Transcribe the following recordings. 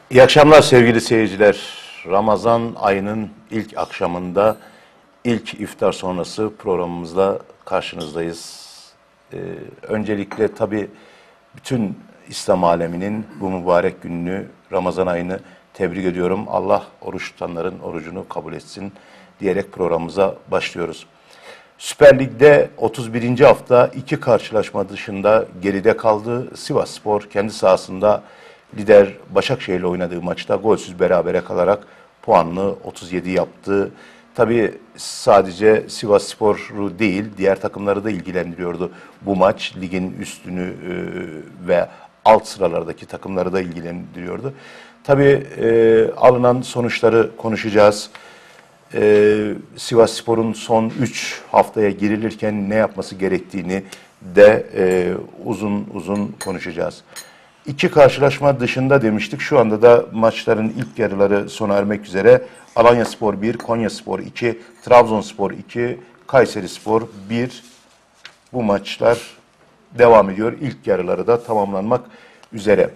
İyi akşamlar sevgili seyirciler. Ramazan ayının ilk akşamında ilk iftar sonrası programımızda karşınızdayız. Öncelikle tabii bütün İslam aleminin bu mübarek gününü, Ramazan ayını tebrik ediyorum. Allah oruç tutanların orucunu kabul etsin diyerek programımıza başlıyoruz. Süper Lig'de 31. hafta iki karşılaşma dışında geride kaldı. Sivasspor kendi sahasında lider Başakşehir'le oynadığı maçta golsüz berabere kalarak puanını 37 yaptı. Tabii sadece Sivasspor'u değil, diğer takımları da ilgilendiriyordu bu maç. Ligin üstünü ve alt sıralardaki takımları da ilgilendiriyordu. Tabii alınan sonuçları konuşacağız. Sivasspor'un son 3 haftaya girilirken ne yapması gerektiğini de uzun uzun konuşacağız. İki karşılaşma dışında demiştik. Şu anda da maçların ilk yarıları sona ermek üzere. Alanyaspor 1, Konyaspor 2, Trabzonspor 2, Kayserispor 1. Bu maçlar devam ediyor. İlk yarıları da tamamlanmak üzere.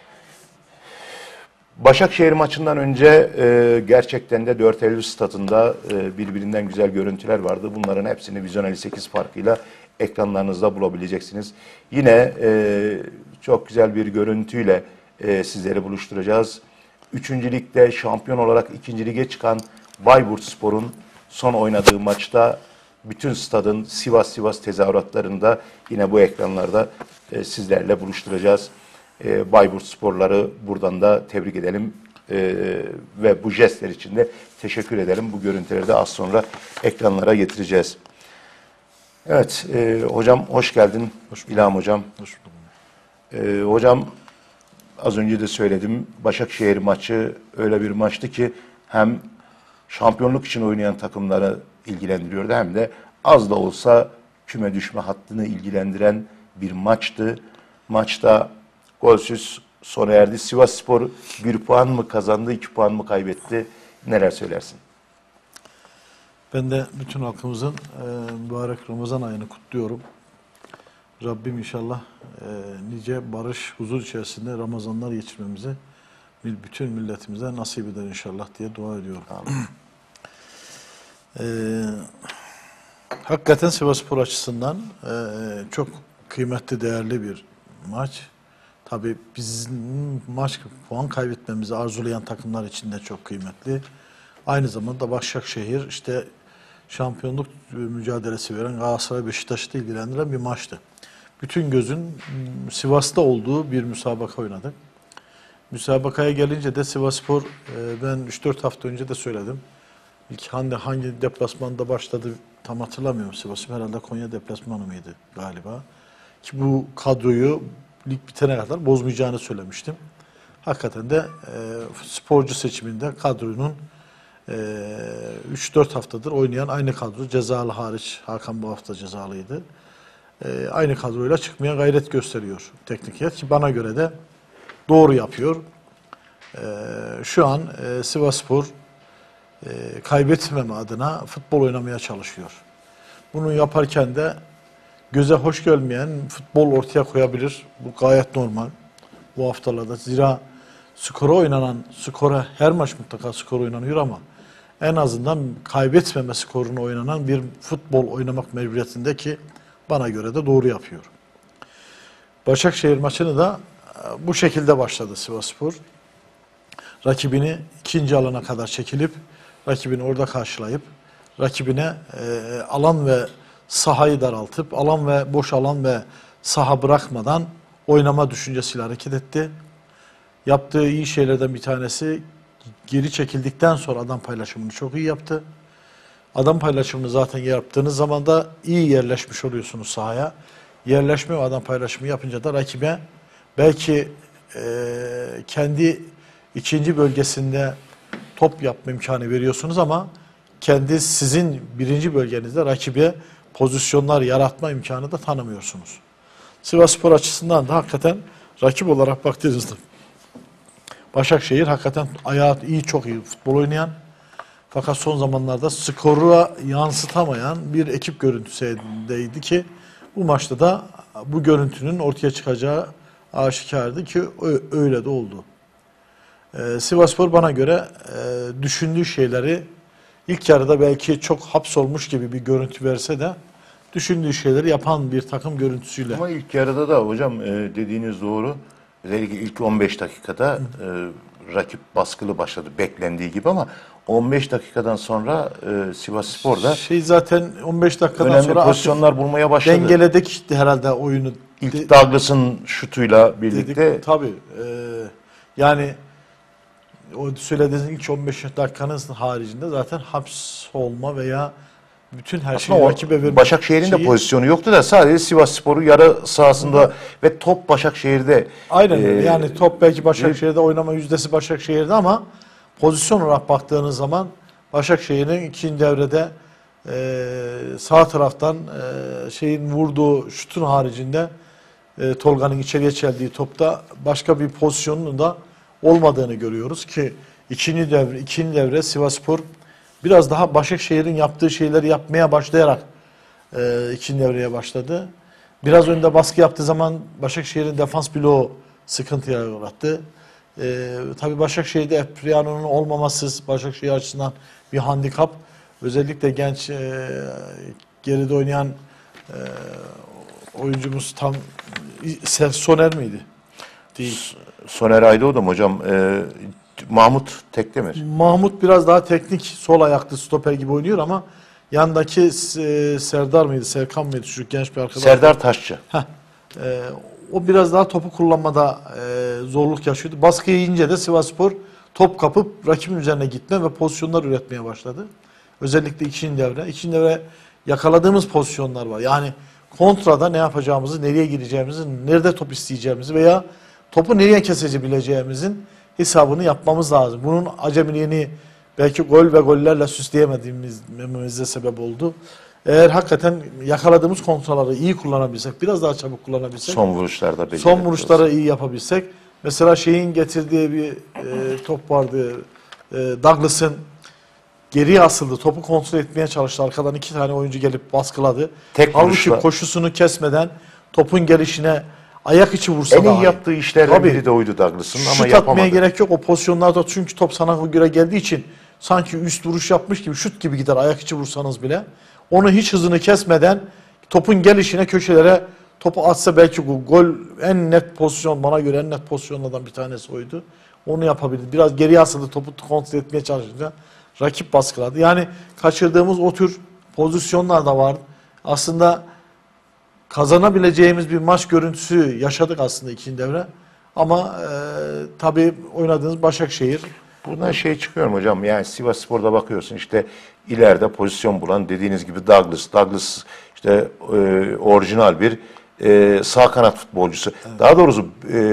Başakşehir maçından önce gerçekten de 4 Eylül stadında birbirinden güzel görüntüler vardı. Bunların hepsini Vizyon 58 farkıyla ekranlarınızda bulabileceksiniz. Yine çok güzel bir görüntüyle sizleri buluşturacağız. 3. Lig'de şampiyon olarak 2. Lig'e çıkan Bayburtspor'un son oynadığı maçta bütün stadın Sivas tezahüratlarında yine bu ekranlarda sizlerle buluşturacağız. Bayburtsporları buradan da tebrik edelim ve bu jestler için de teşekkür edelim. Bu görüntüleri de az sonra ekranlara getireceğiz. Evet, hocam hoş geldin. Hoş bulduk. İlham hocam. Hoş bulduk. Hocam az önce de söyledim. Başakşehir maçı öyle bir maçtı ki hem şampiyonluk için oynayan takımları ilgilendiriyordu hem de az da olsa küme düşme hattını ilgilendiren bir maçtı. Maçta golsüz sona erdi. Sivasspor 1 puan mı kazandı, 2 puan mı kaybetti? Neler söylersin? Ben de bütün halkımızın mübarek Ramazan ayını kutluyorum. Rabbim inşallah nice barış, huzur içerisinde Ramazanlar geçirmemizi bütün milletimize nasip eder inşallah diye dua ediyorum. Hakikaten Sivasspor açısından çok kıymetli, değerli bir maç. Tabii bizim maç puan kaybetmemizi arzulayan takımlar için de çok kıymetli. Aynı zamanda Başakşehir işte şampiyonluk mücadelesi veren Galatasaray Beşiktaş'ı ilgilendiren bir maçtı. Bütün gözün Sivas'ta olduğu bir müsabaka oynadık. Müsabakaya gelince de Sivasspor ben 3-4 hafta önce de söyledim. İlk hangi deplasmanda başladı tam hatırlamıyorum Sivasspor. Herhalde Konya deplasmanı mıydı galiba. Ki bu kadroyu lig bitene kadar bozmayacağını söylemiştim. Hakikaten de sporcu seçiminde kadronun 3-4 haftadır oynayan aynı kadro, cezalı hariç, Hakan bu hafta cezalıydı. Aynı kadroyla çıkmaya gayret gösteriyor teknik heyet ki bana göre de doğru yapıyor. Şu an Sivasspor kaybetmeme adına futbol oynamaya çalışıyor. Bunu yaparken de göze hoş gelmeyen futbol ortaya koyabilir. Bu gayet normal bu haftalarda. Zira skora her maç mutlaka skor oynanıyor ama en azından kaybetmeme skoruna oynanan bir futbol oynamak mecburiyetinde ki bana göre de doğru yapıyor. Başakşehir maçını da bu şekilde başladı Sivasspor. Rakibini ikinci alana kadar çekilip, rakibini orada karşılayıp, rakibine alan ve sahayı daraltıp, boş alan ve saha bırakmadan oynama düşüncesiyle hareket etti. Yaptığı iyi şeylerden bir tanesi geri çekildikten sonra adam paylaşımını çok iyi yaptı. Adam paylaşımını zaten yaptığınız zaman da iyi yerleşmiş oluyorsunuz sahaya. Yerleşme ve adam paylaşımı yapınca da rakibe belki kendi ikinci bölgesinde top yapma imkanı veriyorsunuz ama sizin birinci bölgenizde rakibe pozisyonlar yaratma imkanı da tanımıyorsunuz. Sivasspor açısından da hakikaten rakip olarak baktığınızda Başakşehir hakikaten çok iyi futbol oynayan fakat son zamanlarda skora yansıtamayan bir ekip görüntüsündeydi ki bu maçta da bu görüntünün ortaya çıkacağı aşikardı ki öyle de oldu. Sivasspor bana göre düşündüğü şeyleri ilk yarıda belki çok hapsolmuş gibi bir görüntü verse de düşündüğü şeyleri yapan bir takım görüntüsüyle. Ama ilk yarıda da hocam dediğiniz doğru. Özellikle ilk 15 dakikada rakip baskılı başladı beklendiği gibi ama 15 dakikadan sonra Sivasspor'da Zaten 15 dakikadan önemli sonra pozisyonlar bulmaya başladı. dengeledik herhalde oyunu. İlk Douglas'ın şutuyla birlikte Dedik, tabii. Yani o söylediğiniz ilk 15 dakikanın haricinde zaten hapsolma veya bütün her şeyi aslında rakibe verme Başakşehir'in de şeyi- pozisyonu yoktu da sadece Sivasspor'u yarı sahasında ve top Başakşehir'de. Aynen öyle. e, Yani top belki Başakşehir'de oynama yüzdesi Başakşehir'de ama pozisyon olarak baktığınız zaman Başakşehir'in ikinci devrede sağ taraftan şeyin vurduğu şutun haricinde Tolga'nın içeriye çeldiği topta başka bir pozisyonunun da olmadığını görüyoruz ki ikinci devre Sivasspor biraz daha Başakşehir'in yaptığı şeyleri yapmaya başlayarak ikinci devreye başladı. Biraz önde baskı yaptığı zaman Başakşehir'in defans bloğu sıkıntıya uğrattı. Tabii Başakşehir'de Epriano'nun olmaması Başakşehir açısından bir handikap. Özellikle genç geride oynayan oyuncumuz tam Soner miydi? Değil. Soner Aydoğdu hocam. Mahmut Tekdemir. Mahmut biraz daha teknik sol ayaklı stoper gibi oynuyor ama yandaki Serdar mıydı, Serkan mıydı çocuk genç bir arkadaş. Serdar Taşçı. O biraz daha topu kullanmada zorluk yaşıyordu. Baskı yiyince de Sivasspor top kapıp rakibin üzerine gitme ve pozisyonlar üretmeye başladı. Özellikle ikinci devre. İkinci devre yakaladığımız pozisyonlar var. Yani kontrada ne yapacağımızı, nereye gireceğimizi, nerede top isteyeceğimizi veya topu nereye kesebileceğimizin hesabını yapmamız lazım. Bunun acemiliğini belki gol ve gollerle süsleyemediğimize sebep oldu. Eğer hakikaten yakaladığımız kontraları iyi kullanabilsek, biraz daha çabuk kullanabilsek, Son vuruşlarda belli. son vuruşları iyi yapabilsek. Mesela şeyin getirdiği bir top vardı. Douglas'ın geriye asıldı. Topu kontrol etmeye çalıştı. Arkadan 2 tane oyuncu gelip baskıladı. Tek Halbuki vuruşla. koşusunu kesmeden topun gelişine ayak içi vursa En iyi daha iyi. yaptığı işlerden Tabii. biri de oydu Douglas'ın ama Şut yapamadı. atmaya gerek yok o pozisyonlarda çünkü top sana göre geldiği için sanki üst vuruş yapmış gibi şut gibi gider ayak içi vursanız bile. Onu hiç hızını kesmeden topun gelişine köşelere topu atsa belki gol en net pozisyon bana göre en net pozisyonlardan bir tanesi oydu. Onu yapabildi. Biraz geriye asıldı topu kontrol etmeye çalışınca rakip baskıladı. Yani kaçırdığımız o tür pozisyonlar da vardı. Aslında kazanabileceğimiz bir maç görüntüsü yaşadık aslında ikinci devre. Ama tabii oynadığınız Başakşehir. Buradan şey çıkıyor mu hocam? Yani Sivasspor'da bakıyorsun işte ileride pozisyon bulan dediğiniz gibi Douglas. Douglas işte orijinal bir sağ kanat futbolcusu. Evet. Daha doğrusu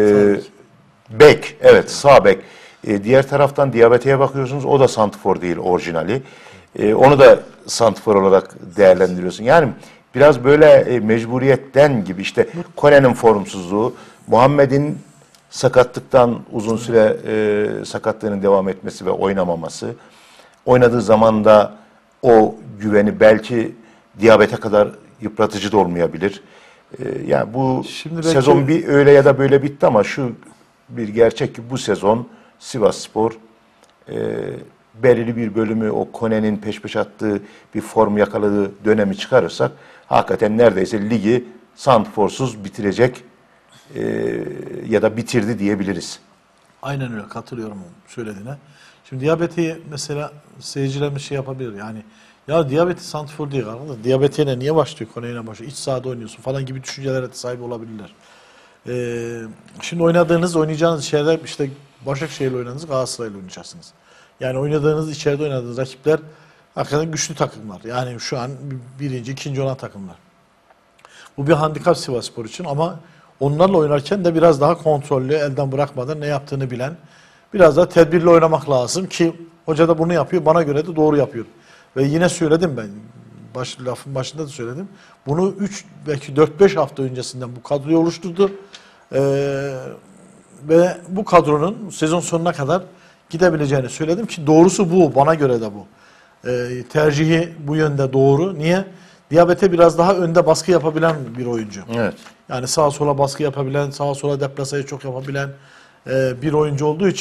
bek. Evet sağ bek. Diğer taraftan Diabete'ye bakıyorsunuz. O da santrfor değil orijinali. Onu da santrfor olarak değerlendiriyorsun. Yani biraz böyle mecburiyetten gibi işte Kone'nin formsuzluğu, Muhammed'in sakatlıktan uzun süre sakatlığının devam etmesi ve oynamaması. Oynadığı zaman da o güveni belki Diyabete kadar yıpratıcı da olmayabilir. Yani bu Şimdi belki sezon bir öyle ya da böyle bitti ama şu bir gerçek ki bu sezon Sivasspor belirli bir bölümü o Kone'nin peş peşe attığı bir form yakaladığı dönemi çıkarırsak hakikaten neredeyse ligi santrforsuz bitirecek ya da bitirdi diyebiliriz. Aynen öyle katılıyorum söylediğine. Şimdi Diabete'yi mesela seyircilerimiz şey yapabilir yani ya Diabete santrfor değil arkadaşlar. Diabete'yle niye başlıyor Kone'yle başlıyor? İç sahada oynuyorsun falan gibi düşüncelere de sahip olabilirler. Şimdi oynayacağınız şeyler işte Başakşehir'le oynadınız, Galatasaray'la oynayacaksınız. Yani içeride oynadığınız rakipler hakikaten güçlü takımlar. Yani şu an birinci, ikinci olan takımlar. Bu bir handikap Sivasspor için ama onlarla oynarken de biraz daha kontrollü, elden bırakmadan ne yaptığını bilen, biraz daha tedbirli oynamak lazım ki hoca da bunu yapıyor, bana göre de doğru yapıyor. Ve yine söyledim ben, lafın başında da söyledim. Bunu belki 4-5 hafta öncesinden bu kadroyu oluşturdu. Ve bu kadronun sezon sonuna kadar gidebileceğini söyledim ki doğrusu bu, bana göre de bu. Tercihi bu yönde doğru. Niye? Diabete biraz daha önde baskı yapabilen bir oyuncu. Evet. Yani sağa sola baskı yapabilen, sağa sola deplasayı çok yapabilen bir oyuncu olduğu için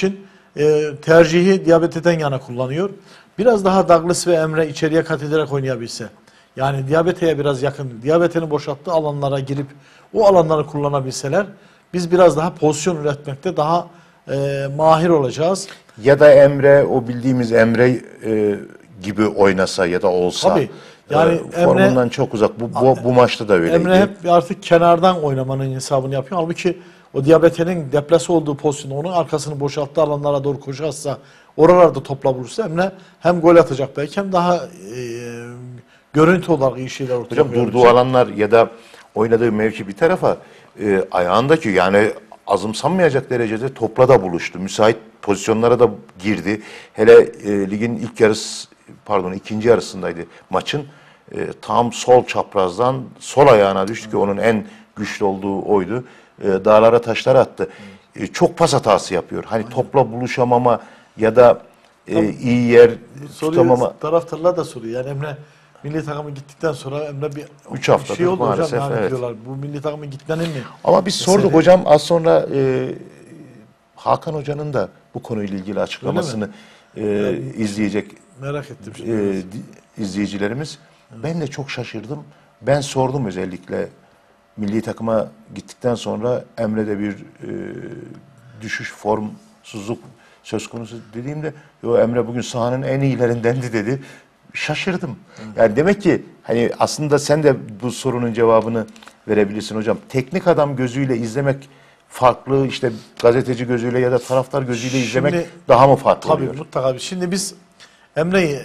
tercihi Diabete'den yana kullanıyor. Biraz daha Douglas ve Emre içeriye kat ederek oynayabilse. Yani Diabete'ye biraz yakın, Diabete'nin boşalttığı alanlara girip o alanları kullanabilseler biz biraz daha pozisyon üretmekte daha mahir olacağız. Ya da Emre, o bildiğimiz Emre gibi oynasa ya da olsa. Tabii. Yani formundan çok uzak. Bu maçta da öyleydi. Emre hep artık kenardan oynamanın hesabını yapıyor. Halbuki o Diabete'nin deplase olduğu pozisyonda onun arkasını boşalttığı alanlara doğru koşarsa, oralarda topla bulursa Emre hem gol atacak belki hem daha görüntü olarak iyi şeyler ortaya Hocam durduğu alanlar ya da oynadığı mevki bir tarafa ayağındaki yani azımsanmayacak derecede topla da buluştu. Müsait pozisyonlara da girdi. Hele ligin ikinci yarısındaydı maçın. Tam sol çaprazdan sol ayağına düştü ki onun en güçlü olduğu oydu. Dağlara taşlara attı. Çok pas hatası yapıyor. Hani topla buluşamama ya da iyi yer tutamama. Taraftarlar da soruyor. Yani Emre milli takımı gittikten sonra Emre bir 3 haftadır şey oldu maalesef. hocam. Yani Evet. diyorlar, bu milli takımın gitmenin mi? Ama biz sorduk hocam az sonra Hakan Hoca'nın da bu konuyla ilgili açıklamasını izleyecek Merak ettim şimdi. izleyicilerimiz. Ben de çok şaşırdım. Ben sordum özellikle milli takıma gittikten sonra Emre'de bir düşüş, formsuzluk söz konusu dediğimde yo Emre bugün sahanın en iyilerindendi dedi. Şaşırdım. Yani demek ki hani aslında sen de bu sorunun cevabını verebilirsin hocam. Teknik adam gözüyle izlemek farklı, işte gazeteci gözüyle ya da taraftar gözüyle izlemek daha mı farklı oluyor? Tabii mutlaka. Şimdi biz Emre'yi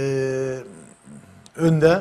önde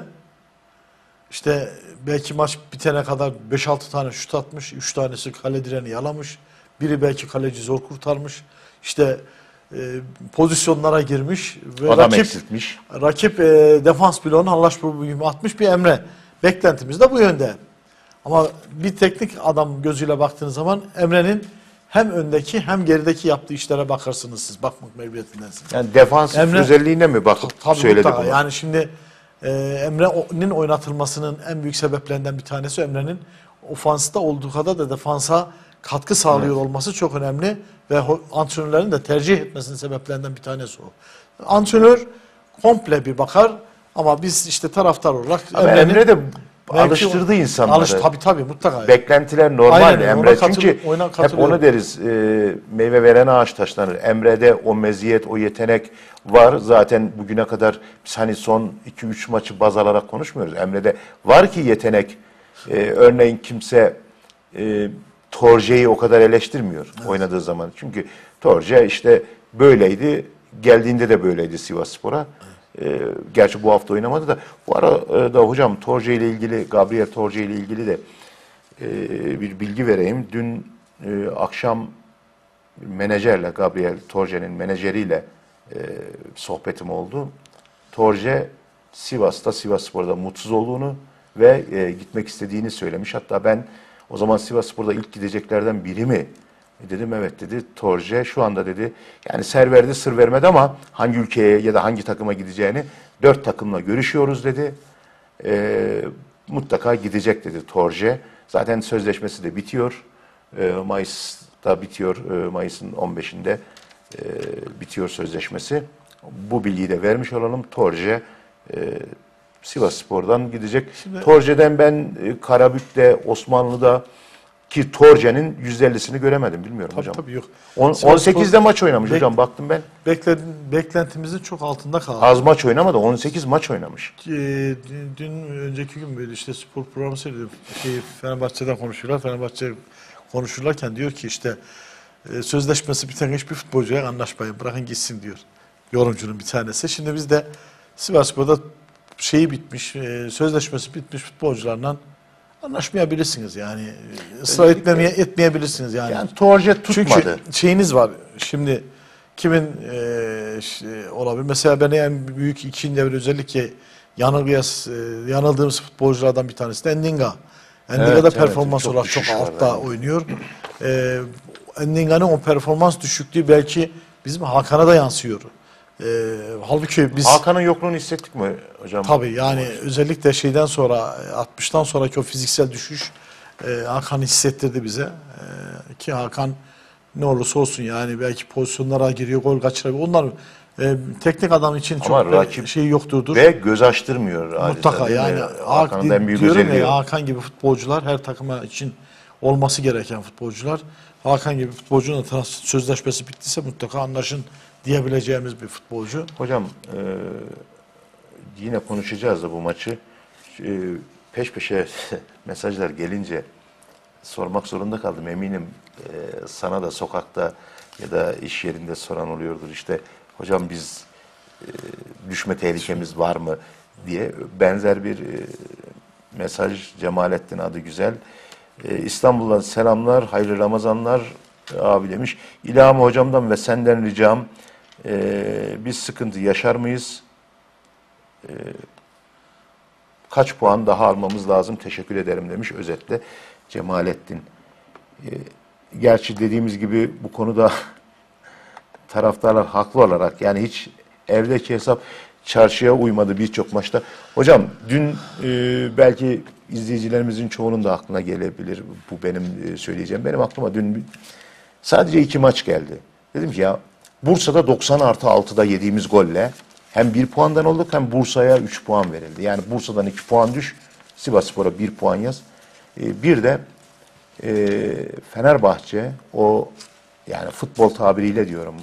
işte belki maç bitene kadar 5-6 tane şut atmış, 3 tanesi kale direğini yalamış, biri belki kaleci zor kurtarmış. İşte pozisyonlara girmiş ve Adam eksiltmiş. Rakip defans bloğunu hallaç atmış bir Emre. Beklentimiz de bu yönde. Ama bir teknik adam gözüyle baktığınız zaman Emre'nin hem öndeki hem gerideki yaptığı işlere bakarsınız siz. Bakmak mecburiyetindensiniz. Yani defansif özelliğine mi bakıp söyledi mutlaka. bunu? Yani şimdi Emre'nin oynatılmasının en büyük sebeplerinden bir tanesi Emre'nin ofansta olduğu kadar da defansa katkı sağlıyor olması çok önemli ve antrenörlerin de tercih etmesinin sebeplerinden bir tanesi o. Antrenör komple bir bakar ama biz işte taraftar olarak Emre de alıştırdı insanları. Tabii mutlaka. Beklentiler normal Aynen, Emre. Çünkü hep onu deriz. Meyve veren ağaç taşlanır. Emre'de o meziyet, o yetenek var. Zaten bugüne kadar biz hani son 2-3 maçı baz alarak konuşmuyoruz. Emre'de var ki yetenek. Örneğin kimse Torje'yi o kadar eleştirmiyor oynadığı zaman. Çünkü Torje işte böyleydi. Geldiğinde de böyleydi Sivasspor'a. Gerçi bu hafta oynamadı da. Bu arada hocam Torje ile ilgili, Gabriel Torje ile ilgili de bir bilgi vereyim. Dün akşam menajerle, Gabriel Torje'nin menajeriyle sohbetim oldu. Torje Sivas'ta, Sivasspor'da mutsuz olduğunu ve gitmek istediğini söylemiş. Hatta ben o zaman Sivasspor'da ilk gideceklerden biri mi? Dedim evet dedi. Torje şu anda dedi yani ser verdi sır vermedi ama hangi ülkeye ya da hangi takıma gideceğini 4 takımla görüşüyoruz dedi. Mutlaka gidecek dedi Torje. Zaten sözleşmesi de bitiyor. Mayıs'ta bitiyor. Mayıs'ın 15'inde bitiyor sözleşmesi. Bu bilgiyi de vermiş olalım. Torje Sivasspor'dan gidecek. Torje'den ben Karabük'te, Osmanlı'da ki Torje'nin %50'sini göremedim. Bilmiyorum hocam. Tabii yok. 18'de maç oynamış hocam. Baktım ben. Beklentimizin çok altında kaldı. Az maç oynamadı. 18 maç oynamış. Dün önceki gün böyle işte spor programı seyrediyorum. Fenerbahçe'den konuşuyorlar. Fenerbahçe konuşurlarken diyor ki işte sözleşmesi biten hiçbir futbolcuya anlaşmayın. Bırakın gitsin diyor. Yorumcunun bir tanesi. Şimdi biz de Sivasspor'da bitmiş, sözleşmesi bitmiş futbolcularla anlaşmayabilirsiniz yani. Israr etmeyebilirsiniz yani. Yani Torje tutmadı. Çünkü şeyiniz var. Şimdi kimin olabilir? Mesela beni en büyük ikinci devre özellikle yanıldığımız futbolculardan bir tanesi de Endinga. Endinga'da performans olarak çok altta oynuyor. Endinga'nın o performans düşüklüğü belki bizim Hakan'a da yansıyor. Halbuki biz Hakan'ın yokluğunu hissettik mi hocam? Tabii yani özellikle şeyden sonra 60'tan sonraki o fiziksel düşüş Hakan hissettirdi bize. Ki Hakan ne olursa olsun yani belki pozisyonlara giriyor, gol kaçırabiliyor. Onlar teknik adam için Ama çok rakip şey yoktur. ve göz açtırmıyor adeta, Mutlaka değil mi? yani Hakan'ın en büyük diyorum özelliği ya, o. Hakan gibi futbolcular her takıma için olması gereken futbolcular. Hakan gibi futbolcunun da sözleşmesi bittiyse mutlaka anlaşın diyebileceğimiz bir futbolcu. Hocam yine konuşacağız da bu maçı. Peş peşe mesajlar gelince sormak zorunda kaldım. Eminim sana da sokakta ya da iş yerinde soran oluyordur. İşte hocam biz düşme tehlikemiz var mı diye benzer bir mesaj. Cemalettin adı güzel. İstanbul'dan selamlar, hayırlı Ramazanlar abi demiş. İlhami hocamdan ve senden ricam, biz sıkıntı yaşar mıyız? Kaç puan daha almamız lazım? Teşekkür ederim demiş özetle Cemalettin. Gerçi dediğimiz gibi bu konuda taraftarlar haklı olarak yani hiç evdeki hesap çarşıya uymadı birçok maçta. Hocam dün belki izleyicilerimizin çoğunun da aklına gelebilir bu benim söyleyeceğim. Benim aklıma dün sadece 2 maç geldi. Dedim ki ya Bursa'da 90+6'da yediğimiz golle hem 1 puandan olduk hem Bursa'ya 3 puan verildi. Yani Bursa'dan 2 puan düş, Sivasspor'a 1 puan yaz. Bir de Fenerbahçe o yani futbol tabiriyle diyorum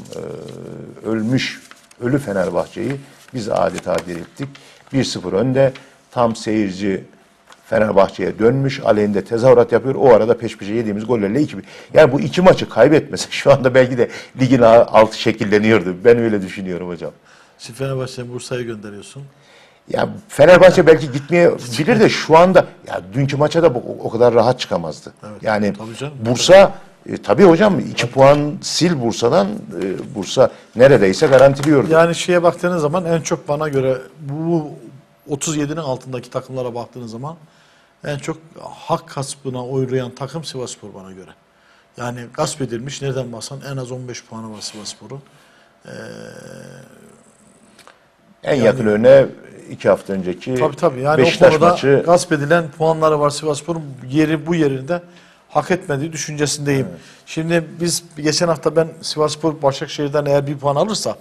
ölü Fenerbahçe'yi biz adeta dirilttik. 1-0 önde, tam seyirci Fenerbahçe'ye dönmüş, aleyhinde tezahürat yapıyor. O arada peş peşe yediğimiz gollerle 2-1. Yani bu 2 maçı kaybetmese şu anda belki de ligin altı şekilleniyordu. Ben öyle düşünüyorum hocam. Şimdi Fenerbahçe'den Bursa'ya gönderiyorsun. Ya Fenerbahçe belki gitmeyebilir de şu anda ya dünkü maça da o kadar rahat çıkamazdı. Evet, Yani tabii canım. Bursa tabii hocam 2 puan sil Bursa'dan, Bursa neredeyse garantiliyordu. Yani şeye baktığınız zaman en çok bana göre bu 37'nin altındaki takımlara baktığınız zaman en çok hak gaspına uğrayan takım Sivasspor bana göre. Yani gasp edilmiş, nereden baksan en az 15 puanı var Sivasspor'un. En yakın örneğe 2 hafta önceki Tabii yani Beşiktaş o konuda maçı. gasp edilen puanları var Sivasspor'un, bu yerinde hak etmediği düşüncesindeyim. Evet. Şimdi biz geçen hafta ben Sivasspor Başakşehir'den eğer 1 puan alırsa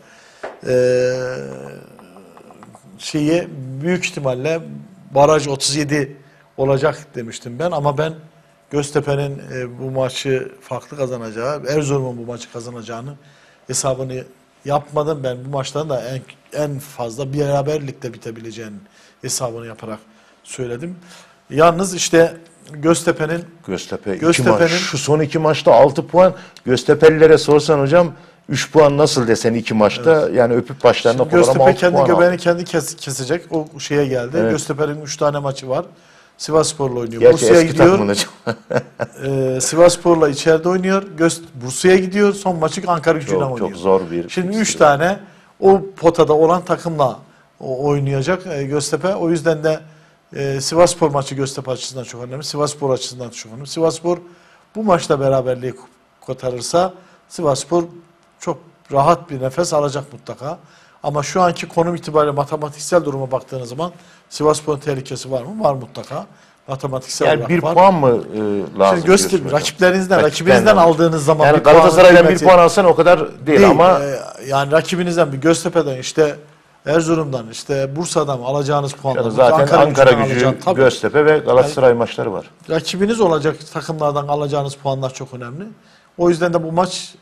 büyük ihtimalle baraj 37 olacak demiştim ben, ama ben Göztepe'nin bu maçı farklı kazanacağı, Erzurum'un bu maçı kazanacağını hesabını yapmadım. Ben bu maçların da en fazla bir beraberlikle bitebileceğinin hesabını yaparak söyledim. Yalnız işte Göztepe iki maç, şu son 2 maçta 6 puan. Göztepe'lilere sorsan hocam 3 puan nasıl desen 2 maçta, evet. Yani öpüp başlarına koyar ama 6 puan Göztepe kendi göbeğini kendi kesecek. O şeye geldi. Evet. Göztepe'nin 3 tane maçı var. Sivasspor'la oynuyor. Gerçi Bursa'ya gidiyor. Sivasspor'la içeride oynuyor. Bursa'ya gidiyor. Son maçı Ankara-Gücü'yle oynuyor. Çok zor bir. Şimdi 3 tane o potada olan takımla oynayacak Göztepe. O yüzden de Sivasspor maçı Göztepe açısından çok önemli. Sivasspor açısından çok önemli. Sivasspor bu maçta beraberliği kotarırsa Sivasspor çok rahat bir nefes alacak mutlaka. Ama şu anki konum itibariyle matematiksel duruma baktığınız zaman Sivasspor'un tehlikesi var mı? Var mutlaka. Matematiksel yani olarak bir var. puan mı lazım? Şimdi rakibinizden aldığınız zaman yani Galatasaray'dan 1 puan alsan o kadar değil ama yani rakibinizden bir Göztepe'den, işte Erzurum'dan, işte Bursa'dan alacağınız puanlar. Zaten Ankara-Gücü, Göztepe ve Galatasaray maçları var. Rakibiniz olacak takımlardan alacağınız puanlar çok önemli. O yüzden de bu maç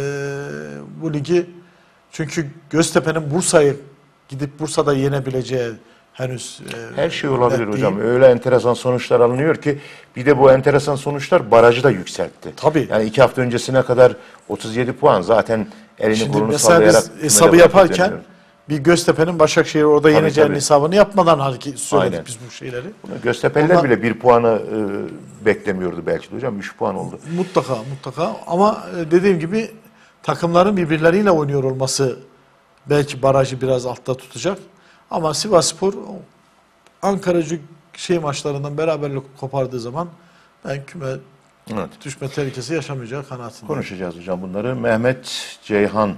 bu ligi, çünkü Göztepe'nin Bursa'yı gidip Bursa'da yenebileceği henüz her şey olabilir hocam. Öyle enteresan sonuçlar alınıyor ki, bir de bu enteresan sonuçlar barajı da yükseltti. Tabii. Yani 2 hafta öncesine kadar 37 puan zaten elini kolunu sallayarak. Şimdi mesela biz hesabı yaparken bir Göztepe'nin Başakşehir'i orada yeneceğinin hesabını yapmadan söyledik biz bu şeyleri. Göztepe'liler bile 1 puanı beklemiyordu belki de hocam. 3 puan oldu. Mutlaka ama dediğim gibi takımların birbirleriyle oynuyor olması belki barajı biraz altta tutacak. Ama Sivasspor Ankara'cı maçlarından beraberlik kopardığı zaman ben düşme tehlikesi yaşamayacağı kanaatindeyim. Konuşacağız hocam bunları. Mehmet Ceyhan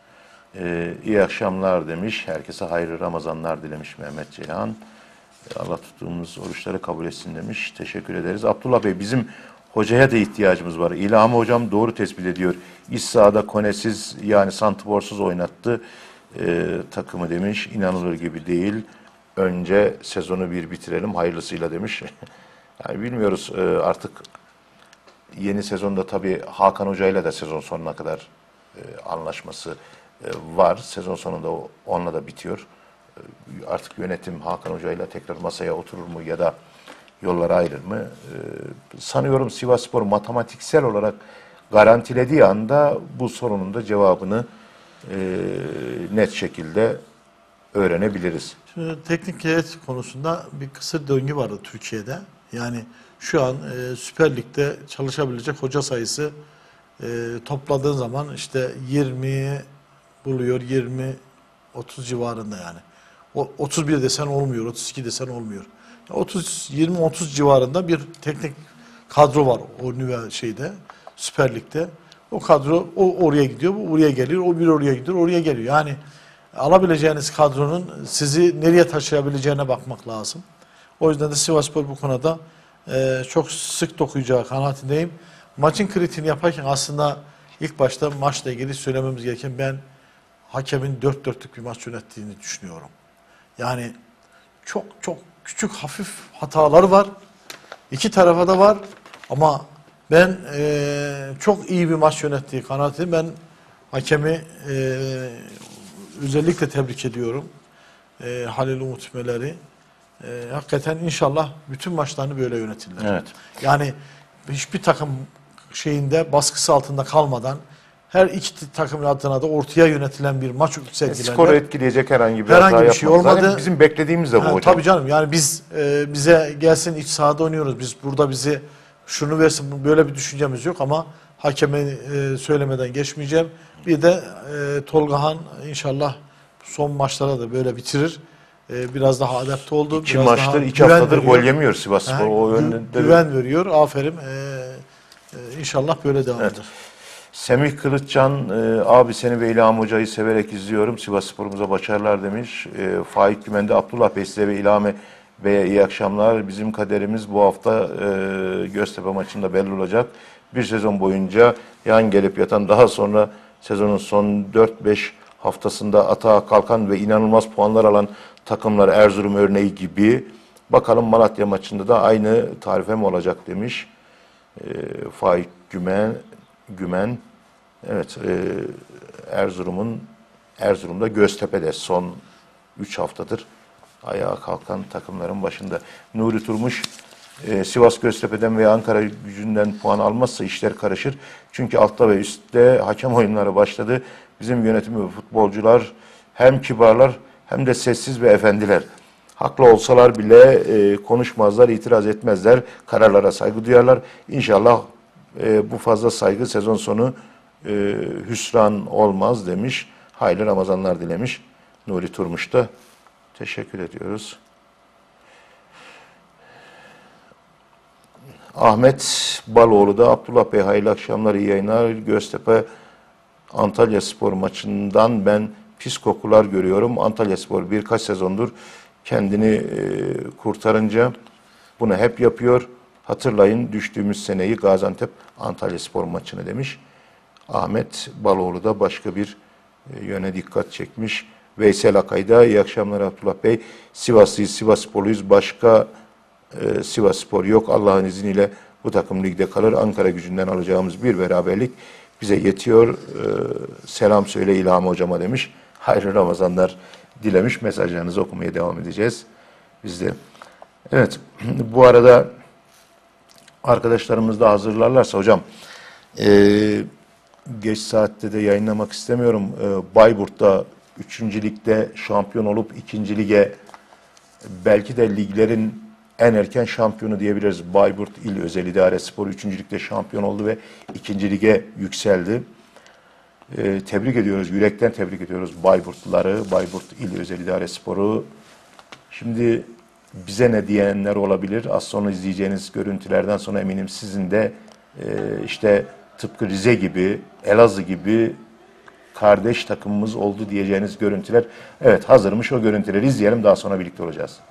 iyi akşamlar demiş. Herkese hayırlı Ramazanlar dilemiş Mehmet Ceyhan. Allah tuttuğumuz oruçları kabul etsin demiş. Teşekkür ederiz. Abdullah Bey, bizim Hocaya da ihtiyacımız var. İlhami hocam doğru tespit ediyor. İç sahada Konesiz yani santiforsuz oynattı takımı demiş. İnanılır gibi değil. Önce sezonu bir bitirelim hayırlısıyla demiş. Yani bilmiyoruz artık yeni sezonda tabii Hakan hocayla da sezon sonuna kadar anlaşması var. Sezon sonunda onunla da bitiyor. Artık yönetim Hakan hocayla tekrar masaya oturur mu ya da yollara ayrılır mı? Sanıyorum Sivasspor matematiksel olarak garantilediği anda bu sorunun da cevabını net şekilde öğrenebiliriz. Şimdi teknik heyet konusunda bir kısır döngü vardı Türkiye'de. Yani şu an Süper Lig'de çalışabilecek hoca sayısı topladığın zaman işte 20'yi buluyor, 20-30 civarında yani. O 31 desen olmuyor, 32 desen olmuyor. 20-30 civarında bir teknik kadro var o şeyde, Süper Lig'de. O kadro oraya gidiyor, bu oraya geliyor, o bir oraya gidiyor, oraya geliyor. Yani alabileceğiniz kadronun sizi nereye taşıyabileceğine bakmak lazım. O yüzden de Sivasspor bu konuda çok sık dokuyacağı kanaatindeyim. Maçın kritiğini yaparken aslında ilk başta maçla ilgili söylememiz gereken ben hakemin 4-4'lük bir maç yönettiğini düşünüyorum. Yani çok küçük hafif hatalar var. İki tarafa da var ama ben çok iyi bir maç yönettiği kanaatindeyim. Ben hakemi özellikle tebrik ediyorum. Halil Umut Meler'i. Hakikaten inşallah bütün maçlarını böyle yönetirler. Evet. Yani hiçbir takım şeyinde baskısı altında kalmadan her iki takımın adına da ortaya yönetilen bir maç sergilerler. Skoru etkileyecek herhangi bir hata bir şey yapmadı. olmadı. Zaten bizim beklediğimiz de bu hocam. Tabii canım yani biz bize gelsin iç sahada oynuyoruz. Biz burada bizi şunu versin böyle bir düşüncemiz yok ama hakeme söylemeden geçmeyeceğim. Bir de Tolgahan inşallah son maçlara da böyle bitirir. Biraz daha adapte oldu. İki biraz maçtır, daha 2 haftadır gol yemiyor Sivasspor. O yönde güven veriyor. Aferin. İnşallah böyle devam eder. Semih Kılıçcan, abi seni ve İlham Hoca'yı severek izliyorum. Sivasspor'umuza başarılar demiş. Faik Gümen'de Abdullah Bey size ve İlham Bey'e iyi akşamlar. Bizim kaderimiz bu hafta Göztepe maçında belli olacak. Bir sezon boyunca yan gelip yatan daha sonra sezonun son 4-5 haftasında atağa kalkan ve inanılmaz puanlar alan takımlar Erzurum örneği gibi. Bakalım Malatya maçında da aynı tarife mi olacak demiş. Faik Gümen. Evet, Erzurum'da Göztepe'de son 3 haftadır ayağa kalkan takımların başında. Nuri Turmuş, Sivas Göztepe'den veya Ankara Gücü'nden puan almazsa işler karışır. Çünkü altta ve üstte hakem oyunları başladı. Bizim yönetim ve futbolcular hem kibarlar hem de sessiz ve efendiler. Haklı olsalar bile konuşmazlar, itiraz etmezler, kararlara saygı duyarlar. İnşallah bu fazla saygı sezon sonu hüsran olmaz demiş. Hayırlı Ramazanlar dilemiş Nuri Turmuş da. Teşekkür ediyoruz. Ahmet Baloğlu da Abdullah Bey hayırlı akşamlar, iyi yayınlar. Göztepe Antalyaspor maçından ben pis kokular görüyorum. Antalyaspor birkaç sezondur kendini kurtarınca bunu hep yapıyor. Hatırlayın düştüğümüz seneyi Gaziantep Antalyaspor maçını demiş. Ahmet Baloğlu da başka bir yöne dikkat çekmiş. Veysel Akay'da iyi akşamlar Abdullah Bey. Sivaslıyız, Sivassporluyuz. Başka Sivasspor yok. Allah'ın izniyle bu takım ligde kalır. Ankara Gücü'nden alacağımız bir beraberlik bize yetiyor. Selam söyle İlham Hocama demiş. Hayırlı Ramazanlar dilemiş. Mesajlarınızı okumaya devam edeceğiz. Biz de. Evet. Bu arada arkadaşlarımız da hazırlarlarsa hocam geç saatte de yayınlamak istemiyorum. Bayburt'ta 3. ligde şampiyon olup 2. lige belki de liglerin en erken şampiyonu diyebiliriz. Bayburt İl Özel İdare Sporu 3. ligde şampiyon oldu ve 2. lige yükseldi. Tebrik ediyoruz, yürekten tebrik ediyoruz Bayburtluları, Bayburt İl Özel İdare Sporu. Şimdi bize ne diyenler olabilir? Az sonra izleyeceğiniz görüntülerden sonra eminim sizin de işte tıpkı Rize gibi, Elazığ gibi kardeş takımımız oldu diyeceğiniz görüntüler. Evet, hazırmış, o görüntüleri izleyelim, daha sonra birlikte olacağız.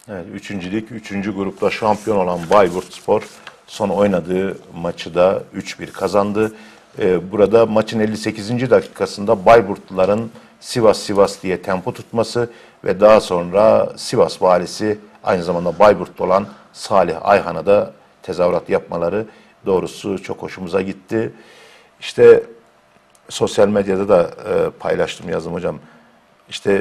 Evet, üçüncülük, üçüncü grupta şampiyon olan Bayburtspor son oynadığı maçı da 3-1 kazandı. Burada maçın 58. dakikasında Bayburtluların Sivas diye tempo tutması ve daha sonra Sivas valisi aynı zamanda Bayburtlu olan Salih Ayhan'a da tezahürat yapmaları doğrusu çok hoşumuza gitti. İşte sosyal medyada da paylaştım, yazdım hocam. İşte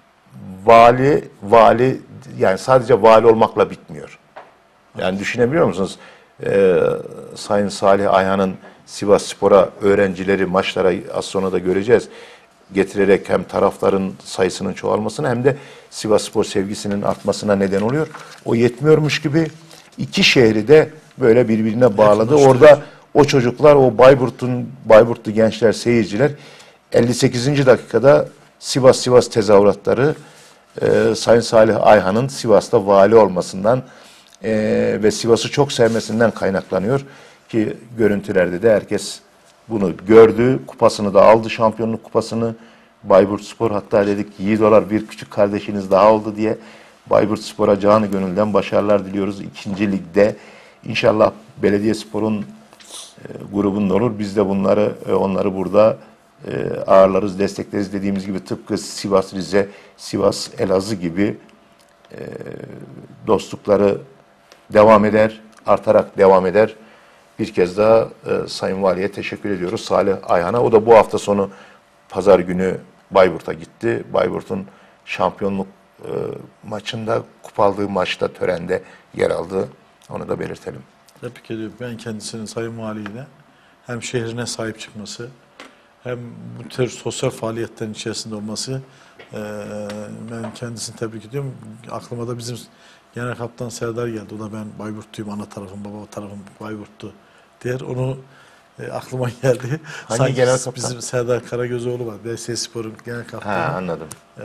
vali yani sadece vali olmakla bitmiyor. Yani düşünebiliyor musunuz? Sayın Salih Ayhan'ın Sivasspor'a öğrencileri maçlara az sonra da göreceğiz, getirerek hem taraftarın sayısının çoğalmasına hem de Sivasspor sevgisinin artmasına neden oluyor. O yetmiyormuş gibi iki şehri de böyle birbirine bağladı. Orada o çocuklar, o Bayburtlu gençler, seyirciler 58. dakikada Sivas tezahüratları Sayın Salih Ayhan'ın Sivas'ta vali olmasından ve Sivas'ı çok sevmesinden kaynaklanıyor ki görüntülerde de herkes bunu gördü. Kupasını da aldı, şampiyonluk kupasını. Bayburtspor, hatta dedik yiğidolar bir küçük kardeşiniz daha oldu diye Bayburtspor'a canı gönülden başarılar diliyoruz. 2. Lig'de İnşallah Belediyespor'un grubunda olur. Biz de onları burada ağırlarız, destekleriz. Dediğimiz gibi tıpkı Sivas Rize, Sivas Elazığ gibi dostlukları devam eder, artarak devam eder. Bir kez daha Sayın Vali'ye teşekkür ediyoruz. Salih Ayhan'a. O da bu hafta sonu pazar günü Bayburt'a gitti. Bayburt'un şampiyonluk maçında, kupa aldığı maçta, törende yer aldı. Onu da belirtelim. Tebrik ediyorum. Ben kendisinin, Sayın Vali'yle hem şehrine sahip çıkması hem bu tür sosyal faaliyetlerin içerisinde olması, ben kendisini tebrik ediyorum. Aklıma da bizim Genel Kaptan Serdar geldi. O da ben Bayburtluyum, ana tarafım, baba tarafım Bayburtlu der. Onu aklıma geldi. Hangi sanki genel kaptan? bizim Serdar Karagözoğlu var. BSSpor'un genel kaptanı. Ha, anladım.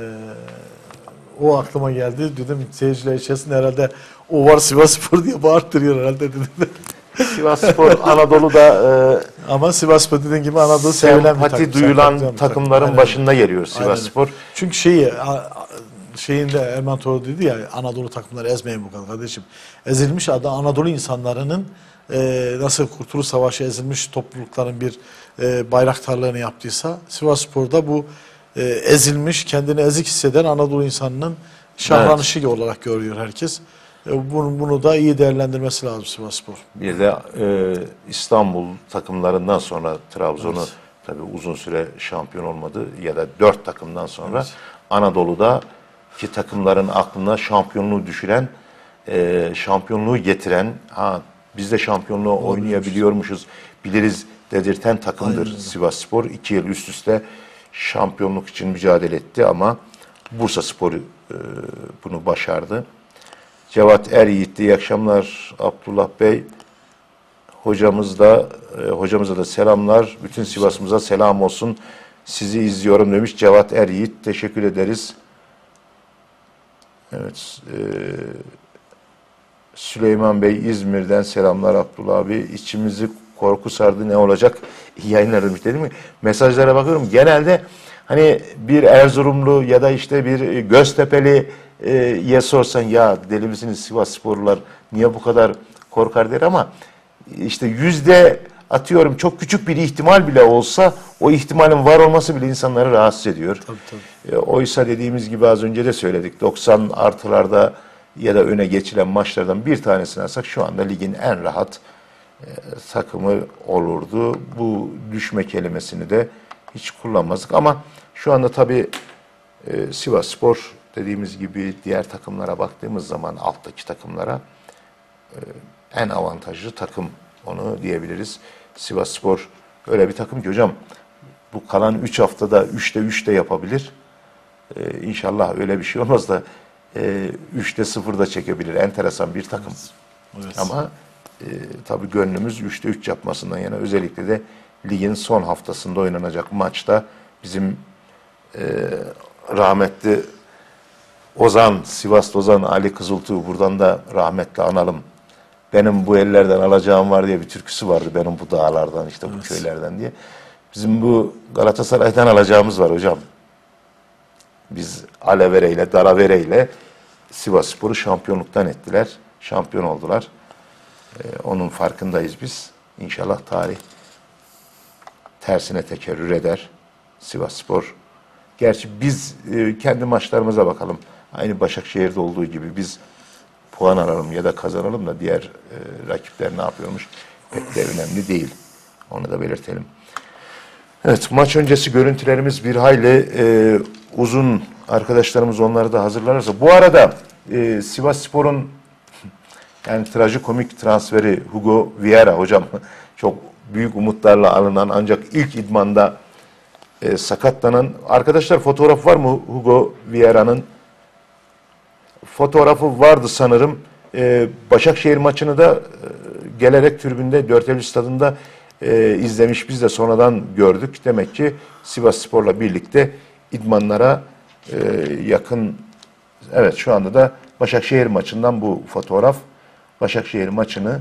O aklıma geldi. Dedim seyirciler içerisinde herhalde o var Sivasspor diye bağırttırıyor herhalde dedim. Sivasspor Anadolu'da ama Sivasspor dediğin gibi Anadolu sevilen bir takım. sempati duyulan takımların Aynen. başında geliyor Sivasspor. Çünkü şeyinde Erman Toro dedi ya, Anadolu takımları ezmeyin bu kadar kardeşim. Ezilmiş Anadolu insanlarının nasıl Kurtuluş Savaşı ezilmiş toplulukların bir bayraktarlığını yaptıysa, Sivasspor'da bu ezilmiş, kendini ezik hisseden Anadolu insanının şahlanışı olarak görüyor herkes. Bunu da iyi değerlendirmesi lazım Sivasspor. Bir de İstanbul takımlarından sonra Trabzon'u tabii uzun süre şampiyon olmadı ya da 4 takımdan sonra Anadolu'daki takımların aklına şampiyonluğu düşüren, şampiyonluğu getiren, biz de şampiyonluğu oynayabiliyormuşuz, biliriz dedirten takımdır Sivasspor. 2 yıl üst üste şampiyonluk için mücadele etti ama Bursaspor bunu başardı. Cevat Yiğit, iyi akşamlar Abdullah Bey. Hocamıza da selamlar. Bütün Sivas'ımıza selam olsun. Sizi izliyorum demiş Cevat Yiğit. Teşekkür ederiz. Evet. Süleyman Bey İzmir'den selamlar Abdullah abi. İçimizi korku sardı, ne olacak? İyi yayınlar demiş, değil mi? Mesajlara bakıyorum. Genelde hani bir Erzurumlu ya da işte bir Göztepe'li sorsan, ya deli misiniz Sivassporlular niye bu kadar korkar der, ama işte atıyorum çok küçük bir ihtimal bile olsa o ihtimalin var olması bile insanları rahatsız ediyor. Tabii. Oysa dediğimiz gibi az önce de söyledik, 90 artılarda ya da öne geçilen maçlardan bir tanesini alsak şu anda ligin en rahat takımı olurdu. Bu düşme kelimesini de hiç kullanmazdık ama şu anda tabii Sivasspor dediğimiz gibi diğer takımlara baktığımız zaman, alttaki takımlara en avantajlı takım, onu diyebiliriz. Sivasspor öyle bir takım ki hocam, bu kalan 3 haftada 3'te 3 de yapabilir. İnşallah öyle bir şey olmaz da 3'te 0 da çekebilir. Enteresan bir takım. Evet. Ama tabii gönlümüz 3'te 3 yapmasından yana, özellikle de ligin son haftasında oynanacak maçta bizim rahmetli Sivaslı Ozan Ali Kızıltuğ, buradan da rahmetle analım. Benim bu ellerden alacağım var diye bir türküsü vardı. Benim bu dağlardan, işte bu köylerden diye. Bizim bu Galatasaray'dan alacağımız var hocam. Biz alavereyle, dalavereyle Sivasspor'u şampiyonluktan ettiler. Şampiyon oldular. Onun farkındayız biz. İnşallah tarih tersine tekerrür eder Sivasspor. Gerçi biz kendi maçlarımıza bakalım. Aynı Başakşehir'de olduğu gibi biz puan alalım ya da kazanalım da diğer rakipler ne yapıyormuş pek de önemli değil. Onu da belirtelim. Evet, maç öncesi görüntülerimiz bir hayli uzun. Arkadaşlarımız onları da hazırlarsa. Bu arada Sivasspor'un yani trajikomik transferi Hugo Vieira hocam çok büyük umutlarla alınan ancak ilk idmanda sakatlanan arkadaşlar, fotoğraf var mı Hugo Vieira'nın? Fotoğrafı vardı sanırım. Başakşehir maçını da gelerek tribünde 4 Eylül stadında izlemiş. Biz de sonradan gördük. Demek ki Sivasspor'la birlikte idmanlara yakın. Evet, şu anda da Başakşehir maçından bu fotoğraf. Başakşehir maçını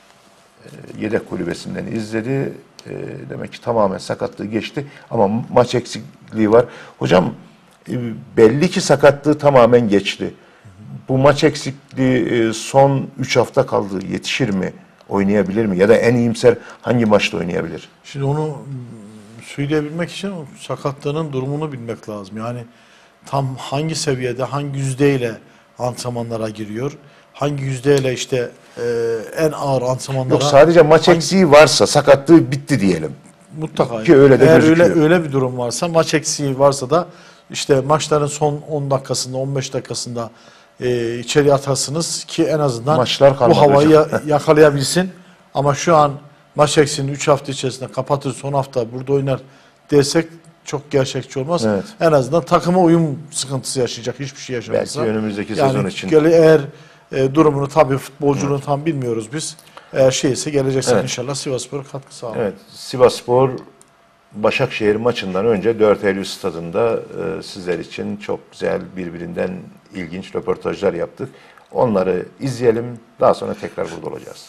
yedek kulübesinden izledi. Demek ki tamamen sakatlığı geçti. Ama maç eksikliği var. Hocam belli ki sakatlığı tamamen geçti. Bu maç eksikliği son 3 hafta kaldı. Yetişir mi? Oynayabilir mi? Ya da en iyimser hangi maçta oynayabilir? Şimdi onu söyleyebilmek için sakatlığının durumunu bilmek lazım. Yani tam hangi seviyede, hangi yüzdeyle antrenmanlara giriyor, hangi yüzdeyle işte en ağır antrenmanlara... Yok, sadece maç eksiği varsa sakatlığı bitti diyelim. Mutlaka. Ki öyle de eğer gözüküyor. öyle bir durum varsa, maç eksiği varsa da işte maçların son 10 dakikasında, 15 dakikasında içeri atarsınız ki en azından Maçlar bu havayı hocam. yakalayabilsin. Ama şu an maç eksiğini 3 hafta içerisinde kapatır, son hafta burada oynar dersek çok gerçekçi olmaz. Evet. En azından takıma uyum sıkıntısı yaşayacak, hiçbir şey yaşamazsa. Belki önümüzdeki yani sezon için. Eğer durumunu, tabii futbolculuğunu tam bilmiyoruz biz. Eğer şeyse gelecekse Evet. inşallah Sivasspor'a katkı sağlar. Evet, Sivasspor Başakşehir maçından önce 4 Eylül stadında sizler için çok güzel, birbirinden ilginç röportajlar yaptık. Onları izleyelim. Daha sonra tekrar burada olacağız.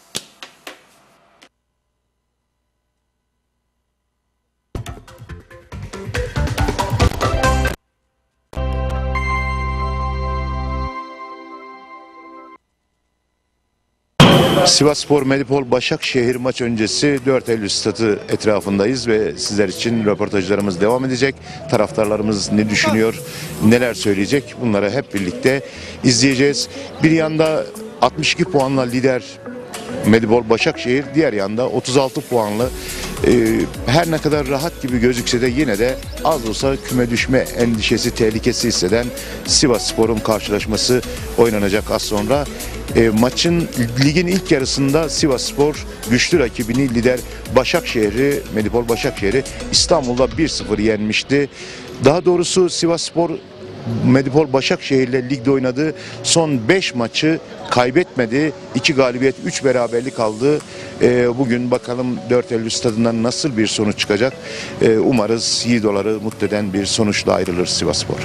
Sivasspor Medipol Başakşehir maç öncesi 4 Eylül stadı etrafındayız ve sizler için röportajlarımız devam edecek. Taraftarlarımız ne düşünüyor, neler söyleyecek, bunları hep birlikte izleyeceğiz. Bir yanda 62 puanla lider Medipol Başakşehir, diğer yanda 36 puanlı. Her ne kadar rahat gibi gözükse de yine de az olsa küme düşme endişesi, tehlikesi hisseden Sivasspor'un karşılaşması oynanacak az sonra. Maçın ligin ilk yarısında Sivasspor güçlü rakibini, lider Başakşehir'i, Medipol Başakşehir'i İstanbul'da 1-0 yenmişti. Daha doğrusu Sivasspor Medipol Başakşehir'le ligde oynadığı son 5 maçı kaybetmedi. 2 galibiyet, 3 beraberlik aldı. Bugün bakalım 4 Eylül stadından nasıl bir sonuç çıkacak. Umarız Yiğidoları mutlu eden bir sonuçla ayrılır Sivasspor.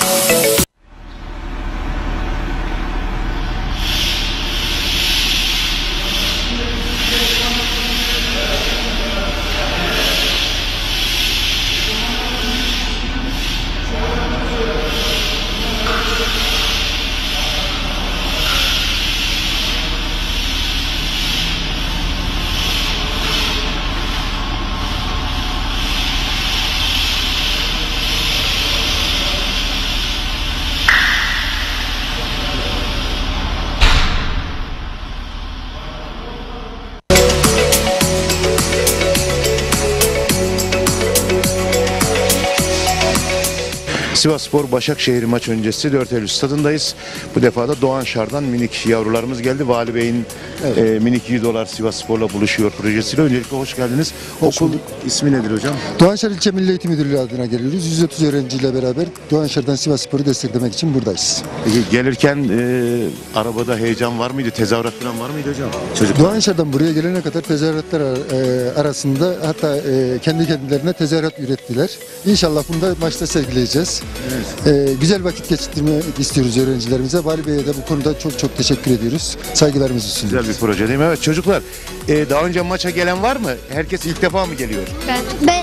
Sivasspor Başakşehir maç öncesi 4 Eylül stadındayız. Bu defa da Doğanşar'dan minik yavrularımız geldi. Vali Bey'in minik Yiğidolar Sivasspor'la buluşuyor projesiyle. Öncelikle hoş geldiniz. Okul ismi nedir hocam? Doğanşehir İlçe Milli Eğitim Müdürlüğü adına geliyoruz. 130 öğrenciyle beraber Doğanşehir'den Sivasspor'u desteklemek için buradayız. Peki gelirken arabada heyecan var mıydı? Tezahürat falan var mıydı hocam? Çocuklar. Doğanşehir'den buraya gelene kadar tezahüratlar arasında hatta kendi kendilerine tezahürat ürettiler. İnşallah bunu da maçta sergileyeceğiz. Evet. Güzel vakit geçirmek istiyoruz öğrencilerimize. Vali Bey'e de bu konuda çok çok teşekkür ediyoruz. Saygılarımızı sunuyoruz. Güzel bir proje değil mi? Evet çocuklar. Daha önce maça gelen var mı? Herkes ilk defa mı geliyor? Ben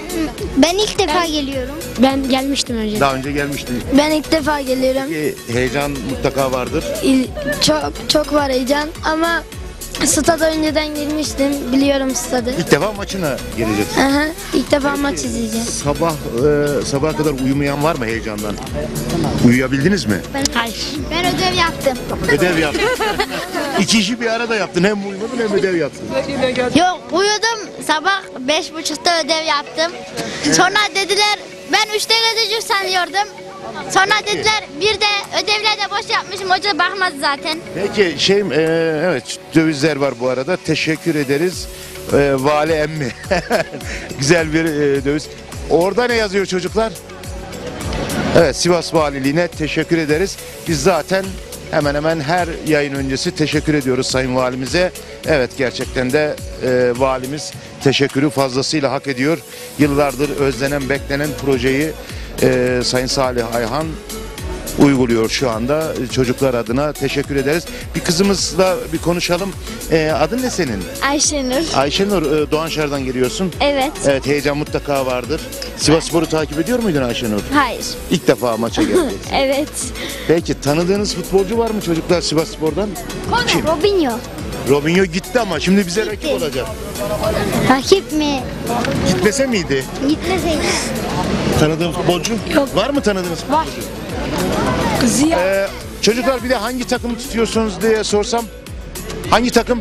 Ben ilk defa geliyorum. Ben gelmiştim önce. Daha önce gelmiştin. Ben ilk defa geliyorum. Heyecan mutlaka vardır. Çok var heyecan ama stada önceden girmiştim. Biliyorum stadı. İlk defa maçına geleceksin. Aha, ilk defa maç izleyeceğim. Sabaha kadar uyumayan var mı heyecandan? Uyuyabildiniz mi? Hayır. Ben ödev yaptım. Ödev yaptın. İki işi bir arada yaptın. Hem uyumadın hem ödev yaptın. Yok uyudum. Sabah 5.30'da ödev yaptım. Sonra dediler ben 3'te gelecek sanıyordum. Sonra dediler bir de ödevleri de boş yapmışım. Hoca bakmadı zaten. Peki evet dövizler var bu arada. Teşekkür ederiz. Vali emmi. Güzel bir döviz. Orada ne yazıyor çocuklar? Evet, Sivas Valiliğine teşekkür ederiz. Biz zaten hemen hemen her yayın öncesi teşekkür ediyoruz Sayın Valimize. Evet, gerçekten de valimiz teşekkürü fazlasıyla hak ediyor. Yıllardır özlenen, beklenen projeyi Sayın Salih Ayhan uyguluyor şu anda. Çocuklar adına teşekkür ederiz. Bir kızımızla bir konuşalım. Adın ne senin? Ayşenur. Ayşenur, Doğanşehir'den geliyorsun. Evet. Evet, heyecan mutlaka vardır. Sivasspor'u takip ediyor muydun Ayşenur? Hayır. İlk defa maça geldin. Evet. Peki tanıdığınız futbolcu var mı çocuklar Sivasspor'dan? Kim? Robinho. Robinho gitti ama şimdi bize rakip olacak. Rakip mi? Gitmese miydi? Gitmeseydi. Tanıdığın futbolcu? Yok. Var mı tanıdığınız futbolcu? Ziya. Çocuklar bir de hangi takımı tutuyorsunuz diye sorsam. Hangi takım?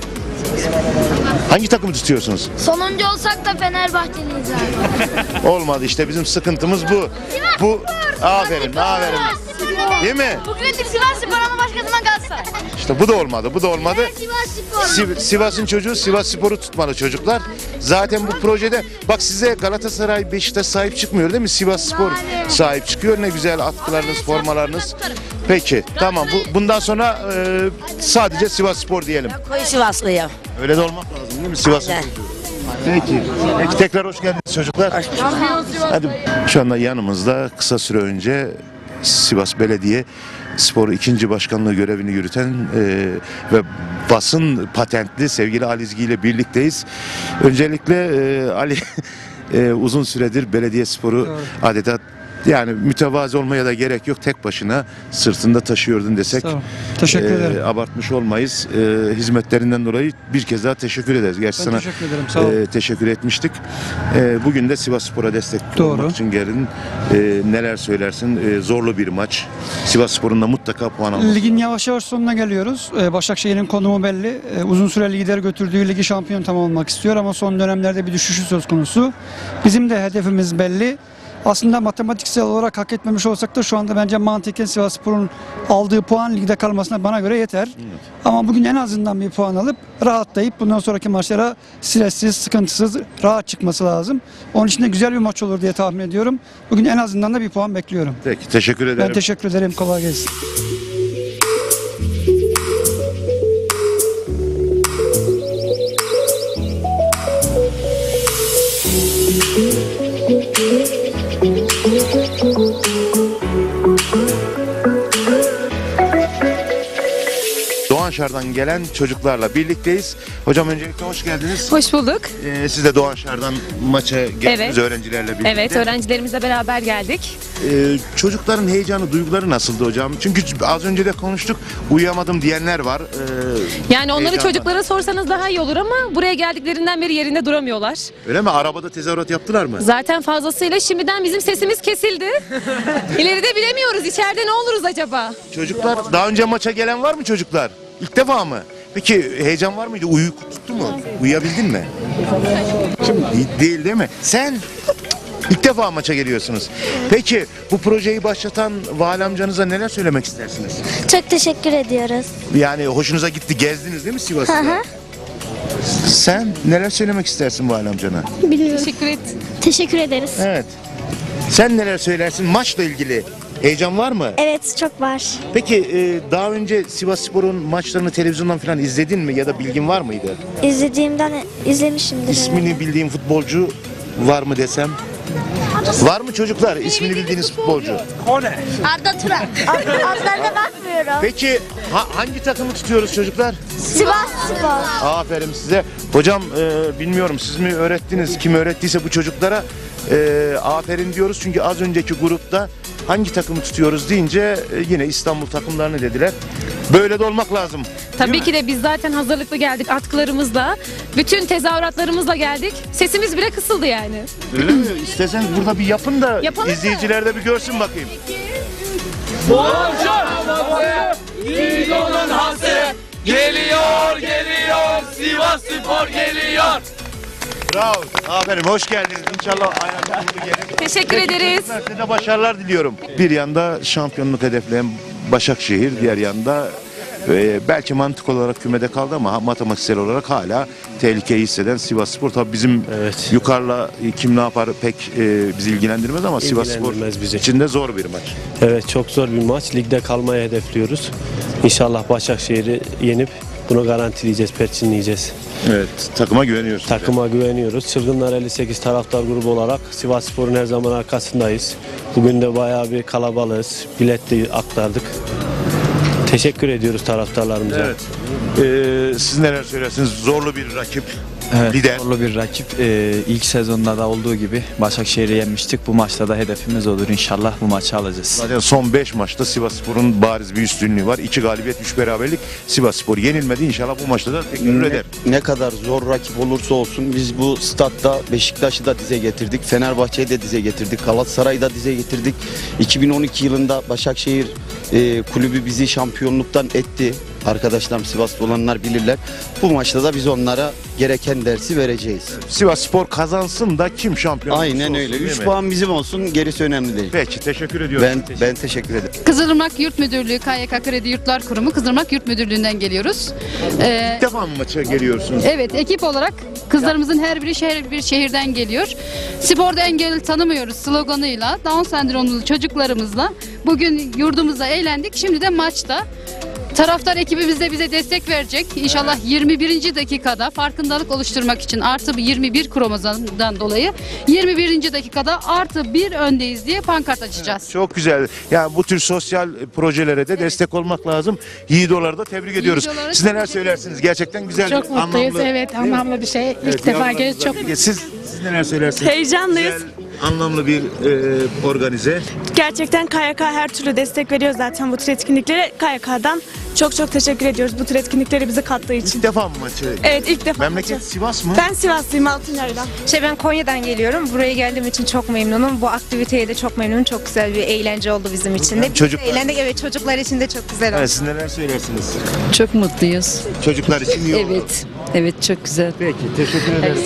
Hangi takımı tutuyorsunuz? Sonuncu olsak da Fenerbahçeliyiz abi. Olmadı işte, bizim sıkıntımız bu. Bu aferin. Değil mi? Bugün Sivasspor ama başkasından kalsa. İşte bu da olmadı. Sivasspor. Sivas'ın çocuğu Sivasspor'u tutmalı çocuklar. Zaten bu projede bak size Galatasaray, Beşiktaş sahip çıkmıyor değil mi? Sivasspor sahip çıkıyor. Ne güzel atkılarınız, formalarınız. Peki tamam, bundan sonra sadece Sivasspor diyelim. Koyu Sivaslıyım. Öyle de olmak lazım değil mi? Sivas'ın Aynen. çocuğu. Peki tekrar hoş geldiniz çocuklar. Hadi şu anda yanımızda kısa süre önce Sivas Belediye Spor 2. Başkanlığı görevini yürüten ve basın patentli sevgili Ali İzgi ile birlikteyiz. Öncelikle Ali uzun süredir belediye sporu adeta, yani mütevazi olmaya da gerek yok, tek başına sırtında taşıyordun desek Teşekkür ederim. abartmış olmayız. Hizmetlerinden dolayı bir kez daha teşekkür ederiz. Gerçi sana teşekkür ederim. Sağ ol. teşekkür etmiştik. Bugün de Sivasspor'a destek olmak için geldin. Neler söylersin? Zorlu bir maç. Sivasspor'un da mutlaka puan alması. Ligin yavaş yavaş sonuna geliyoruz. Başakşehir'in konumu belli. Uzun süre lider götürdüğü ligi şampiyon tamamlamak istiyor ama son dönemlerde bir düşüşü söz konusu. Bizim de hedefimiz belli. Aslında matematiksel olarak hak etmemiş olsak da şu anda bence mantıken Sivasspor'un aldığı puan ligde kalmasına bana göre yeter. Evet. Ama bugün en azından bir puan alıp rahatlayıp bundan sonraki maçlara stressiz, sıkıntısız, rahat çıkması lazım. Onun için de güzel bir maç olur diye tahmin ediyorum. Bugün en azından da bir puan bekliyorum. Peki, teşekkür ederim. Ben teşekkür ederim. Kolay gelsin. Doğanşehir'den gelen çocuklarla birlikteyiz. Hocam öncelikle hoş geldiniz. Hoş bulduk. Siz de Doğanşehir'den maça geldiniz, Evet. öğrencilerle birlikte. Evet, öğrencilerimizle beraber geldik. Çocukların heyecanı, duyguları nasıldı hocam? Çünkü az önce de konuştuk, uyuyamadım diyenler var. Yani onları Heyecandan. çocuklara sorsanız daha iyi olur ama buraya geldiklerinden beri yerinde duramıyorlar. Öyle mi? Arabada tezahürat yaptılar mı? Zaten fazlasıyla şimdiden bizim sesimiz kesildi. İleride bilemiyoruz, içeride ne oluruz acaba? Çocuklar, daha önce maça gelen var mı çocuklar? İlk defa mı? Peki heyecan var mıydı? Uyku tuttu mu? Uyuyabildin mi? Değil mi? Sen ilk defa maça geliyorsunuz. Peki bu projeyi başlatan vali amcanıza neler söylemek istersiniz? Çok teşekkür ediyoruz. Yani hoşunuza gitti, gezdiniz değil mi Sivas'ta? Hı hı. Sen neler söylemek istersin vali amcana? Biliyorum. Teşekkür et. Teşekkür ederiz. Evet. Sen neler söylersin maçla ilgili? Heyecan var mı? Evet çok var. Peki daha önce Sivasspor'un maçlarını televizyondan falan izledin mi ya da bilgin var mıydı? İzlediğimden izlemişimdir. İsmini bildiğin futbolcu var mı desem? Var mı çocuklar ismini bildiğiniz futbolcu? Arda Turan. Adlarına bakmıyorum. Peki hangi takımı tutuyoruz çocuklar? Sivasspor. Aferin size. Hocam bilmiyorum siz mi öğrettiniz, kim öğrettiyse bu çocuklara aferin diyoruz. Çünkü az önceki grupta hangi takımı tutuyoruz deyince yine İstanbul takımlarını dediler. Böyle de olmak lazım. Tabii ki de biz zaten hazırlıklı geldik atkılarımızla. Bütün tezahüratlarımızla geldik. Sesimiz bile kısıldı yani. Öyle mi? İstersen burada bir yapın da Yapalım mı? izleyiciler de bir görsün bakayım. Yiğidonun hası geliyor geliyor Sivasspor geliyor. Bravo. Aferin. Hoş geldiniz. İnşallah aynen bunu gelir. Teşekkür ederiz. Size de başarılar diliyorum. Bir yanda şampiyonluk hedefleyen Başakşehir, diğer yanda belki mantık olarak kümede kaldı ama matematiksel olarak hala tehlikeyi hisseden Sivasspor. Tabii bizim yukarıla kim ne yapar pek bizi ilgilendirmez ama Sivasspor için de zor bir maç. Evet, çok zor bir maç. Ligde kalmayı hedefliyoruz. İnşallah Başakşehir'i yenip bunu garantileyeceğiz, perçinleyeceğiz. Evet, takıma güveniyorsunuz. Takıma güveniyoruz. Çılgınlar 58 taraftar grubu olarak Sivasspor'un her zaman arkasındayız. Bugün de bayağı bir kalabalığız. Bilet de aktardık. Teşekkür ediyoruz taraftarlarımıza. Evet. Siz neler söylersiniz? Zorlu bir rakip. Evet, Lider. zorlu bir rakip. İlk sezonda da olduğu gibi Başakşehir'i yenmiştik. Bu maçta da hedefimiz olur. İnşallah bu maçı alacağız. Zaten son 5 maçta Sivasspor'un bariz bir üstünlüğü var. 2 galibiyet, 3 beraberlik. Sivasspor yenilmedi. İnşallah bu maçta da tekrar eder. Ne kadar zor rakip olursa olsun biz bu statta Beşiktaş'ı da dize getirdik. Fenerbahçe'yi de dize getirdik. Galatasaray'ı da dize getirdik. 2012 yılında Başakşehir kulübü bizi şampiyonluktan etti. Arkadaşlarım Sivaslı olanlar bilirler. Bu maçta da biz onlara gereken dersi vereceğiz. Sivasspor kazansın da kim şampiyon olursa Aynen öyle. olsun, 3 puan bizim olsun, gerisi önemli değil. Peki, teşekkür ediyorum. Ben teşekkür ederim. Kızılırmak Yurt Müdürlüğü, KYK Kredi Yurtlar Kurumu, Kızılırmak Yurt Müdürlüğü'nden geliyoruz. İlk defa mı maça geliyorsunuz? Evet, ekip olarak kızlarımızın her biri bir şehirden geliyor. Sporda engel tanımıyoruz sloganıyla, Down sendromlu çocuklarımızla bugün yurdumuzda eğlendik. Şimdi de maçta. Taraftar ekibimiz de bize destek verecek. İnşallah 21. dakikada farkındalık oluşturmak için artı 21 kromozomdan dolayı 21. dakikada artı 1 öndeyiz diye pankart açacağız. Çok güzel. Yani bu tür sosyal projelere de destek olmak lazım. Yiğidoları da tebrik ediyoruz. Yiğidoları Siz neler söylersiniz? Gerçekten güzel. Çok mutluyuz. anlamlı, Evet, değil mi? anlamlı bir şey. Evet, İlk defa yavrularınız geliyoruz. var. Çok Peki, siz neler söylersiniz? Heyecanlıyız. Güzel, anlamlı bir organize. Gerçekten KYK her türlü destek veriyor zaten bu tür etkinliklere. KYK'dan çok teşekkür ediyoruz bu tür etkinlikleri bize kattığı için. İlk defa mı maçı? Evet, ilk defa. Memleket Sivas mı? Ben Sivaslıyım, Altınyay'dan. Ben Konya'dan geliyorum. Buraya geldiğim için çok memnunum. Bu aktiviteye de çok memnunum. Çok güzel bir eğlence oldu bizim için de. Biz çocuklar- de eğlendik. Evet, çocuklar için de çok güzel oldu. Evet, siz neler söylersiniz? Çok mutluyuz. Çocuklar için iyi oldu. Evet, evet çok güzel. Peki, teşekkür ederiz.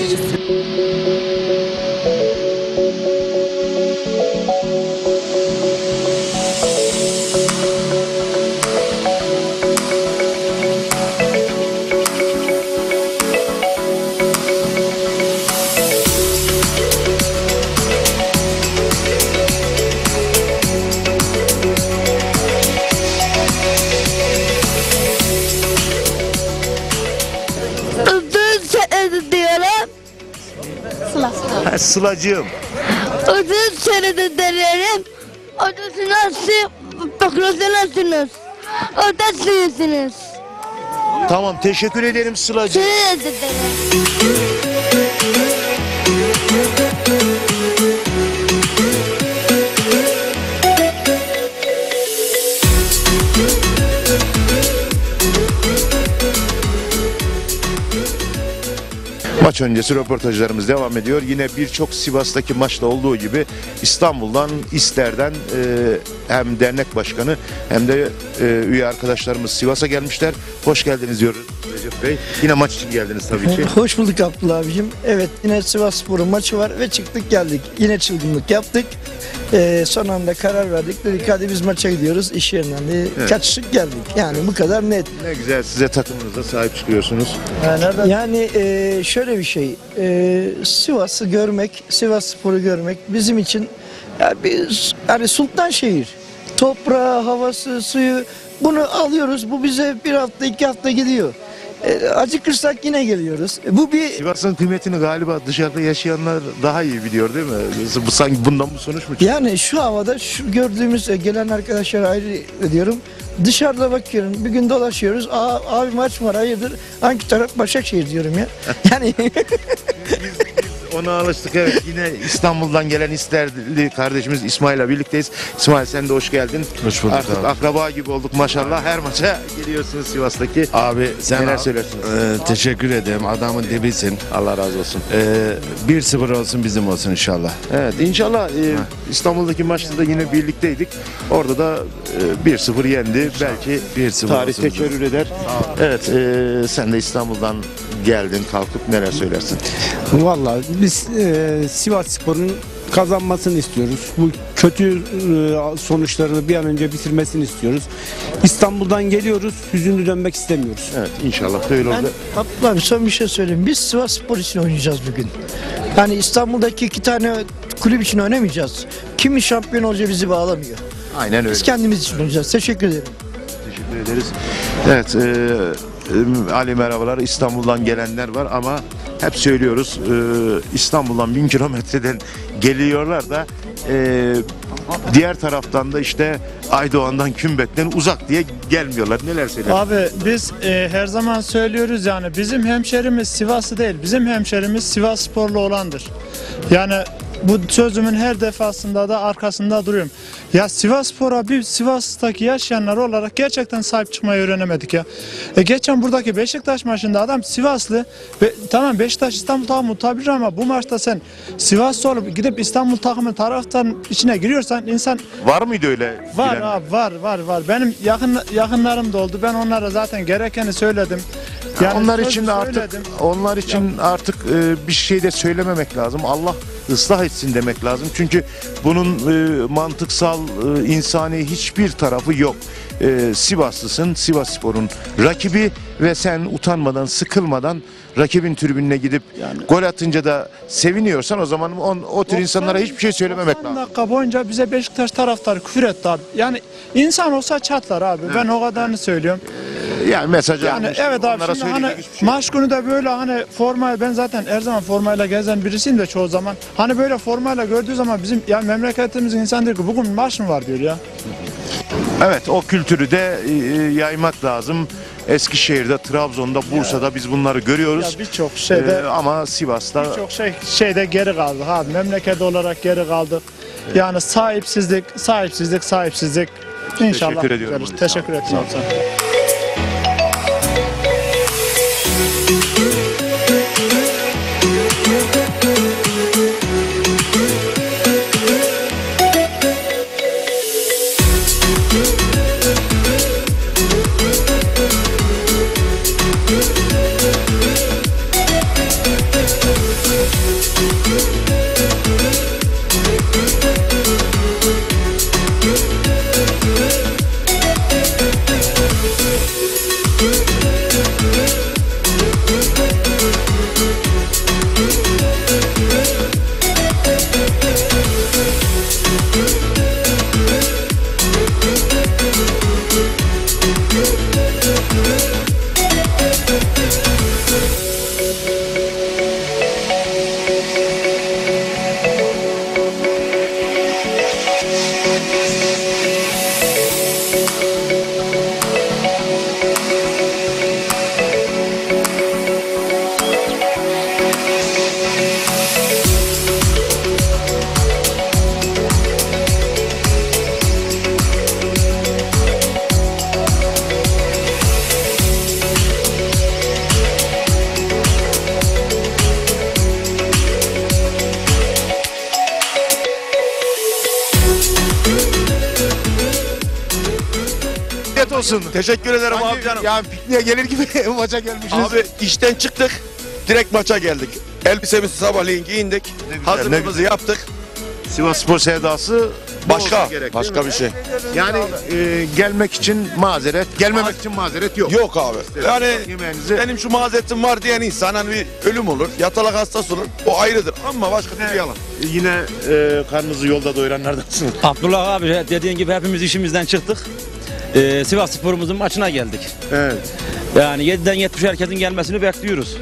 diyorum. Ha, Sıla'cığım. Uzun senedir denerim. Odası nasıl? Bakıyorsunuz. Odasıyısınız. Tamam, teşekkür ederim Sıla'cığım. Maç öncesi röportajlarımız devam ediyor. Yine birçok Sivas'taki maçta olduğu gibi İstanbul'dan, İster'den hem dernek başkanı hem de üye arkadaşlarımız Sivas'a gelmişler. Hoş geldiniz diyoruz Recep Bey. Yine maç için geldiniz tabii ki. Hoş bulduk Abdullah abicim. Evet, yine Sivasspor'un maçı var ve çıktık geldik. Yine çılgınlık yaptık. Son anda karar verdik. Dedik hadi biz maça gidiyoruz. İş yerinden de kaçışık geldik. Yani bu kadar net. Ne güzel, size takımınıza sahip çıkıyorsunuz. Yani şöyle bir şey. Sivas'ı görmek, Sivasspor'u görmek bizim için yani Sultanşehir. Toprağı, havası, suyu bunu alıyoruz. Bu bize bir hafta, 2 hafta gidiyor. Acıkırsak yine geliyoruz. Bu bir Sivas'ın kıymetini galiba dışarıda yaşayanlar daha iyi biliyor değil mi? Bu sanki bundan bu sonuç mu? Yani şu havada şu gördüğümüz gelen arkadaşlara ayrı ediyorum. Dışarıda bakıyorum. Bir gün dolaşıyoruz. Abi maç var hayırdır? Hangi taraf? Başakşehir diyorum ya. Yani ona alıştık, evet. Yine İstanbul'dan gelen İsterli kardeşimiz İsmail'le birlikteyiz. İsmail, sen de hoş geldin. Hoş bulduk Artık abi. akraba gibi olduk maşallah. Her maça geliyorsunuz Sivas'taki. Abi sen neler söylersiniz? teşekkür ederim. Adamın dibisin. Allah razı olsun. 1-0 olsun, bizim olsun inşallah. Evet, inşallah İstanbul'daki maçta da yine birlikteydik. Orada da 1-0 yendi. Belki 1-0 tarih olsun tekerrür eder. Evet, sen de İstanbul'dan geldin, kalkıp neler söylersin? Vallahi biz Sivasspor'un kazanmasını istiyoruz. Bu kötü sonuçlarını bir an önce bitirmesini istiyoruz. İstanbul'dan geliyoruz, hüzünlü dönmek istemiyoruz. Evet, inşallah da öyle olur. Abdullah abi son bir şey söyleyeyim. Biz Sivasspor için oynayacağız bugün. Yani İstanbul'daki 2 tane kulüp için oynamayacağız. Kimin şampiyon olacağı bizi bağlamıyor. Aynen öyle. Biz kendimiz için oynayacağız. Teşekkür ederim. Teşekkür ederiz. Evet, Ali merhabalar. İstanbul'dan gelenler var ama hep söylüyoruz, İstanbul'dan 1000 kilometreden geliyorlar da diğer taraftan da işte Aydoğan'dan, Kümbet'ten uzak diye gelmiyorlar. Neler söylersin? Abi biz her zaman söylüyoruz, yani bizim hemşerimiz Sivaslı değil, bizim hemşerimiz Sivassporlu olandır. Yani bu sözümün her defasında da arkasında duruyorum. Ya Sivasspor'a, bir Sivas'taki yaşayanlar olarak gerçekten sahip çıkmayı öğrenemedik ya. Geçen buradaki Beşiktaş maçında adam Sivaslı. Tamam, Beşiktaş İstanbul takımı tutabilir ama bu maçta sen Sivaslı olup gidip İstanbul takımı taraftarın içine giriyorsan insan... Var mıydı öyle? Var abi, var. Benim yakınlarım da oldu. Ben onlara zaten gerekeni söyledim. Yani onlar için artık bir şey de söylememek lazım. Allah ıslah etsin demek lazım. Çünkü bunun mantıksal, insani hiçbir tarafı yok. Sivaslısın, Sivasspor'un rakibi ve sen utanmadan, sıkılmadan rakibin tribününe gidip gol atınca da seviniyorsan o zaman o tür insanlara hiçbir şey söylememek lazım. 10 dakika boyunca bize Beşiktaş taraftarı küfür etti abi. Yani insan olsa çatlar abi. Evet. Ben o kadarını söylüyorum. Yani mesaj yani almış. Evet abi, şimdi hani maç günü de böyle hani formayı, ben zaten her zaman formayla gezen birisiyim de çoğu zaman. Hani böyle formayla gördüğü zaman bizim ya memleketimizin insan diyor ki bugün maç mı var diyor ya. Evet, o kültürü de yaymak lazım. Eskişehir'de, Trabzon'da, Bursa'da biz bunları görüyoruz. Ya birçok şeyde ama Sivas'ta birçok şeyde geri kaldık abi. Memleket olarak geri kaldık. Evet. Yani sahipsizlik. İnşallah. Teşekkür ediyorum. Teşekkür ederim. olsun. Teşekkür ederim abi canım. Yani pikniğe gelir gibi maça gelmişiz. Abi işten çıktık, direkt maça geldik. Elbisemizi sabahleyin giyindik, hazırlığımızı yaptık. Sivasspor sevdası başka bir şey. Yani gelmek için mazeret, gelmemek için mazeret yok. Yok abi. Yani benim şu mazeretim var diyen insan hani bir ölüm olur, yatalak hastası olur. O ayrıdır ama başka bir yalan. Yine karnınızı yolda doyuranlardansınız. Abdullah abi dediğin gibi hepimiz işimizden çıktık. Sivasspor'umuzun maçına geldik. Evet. Yani 7'den 70 herkesin gelmesini bekliyoruz.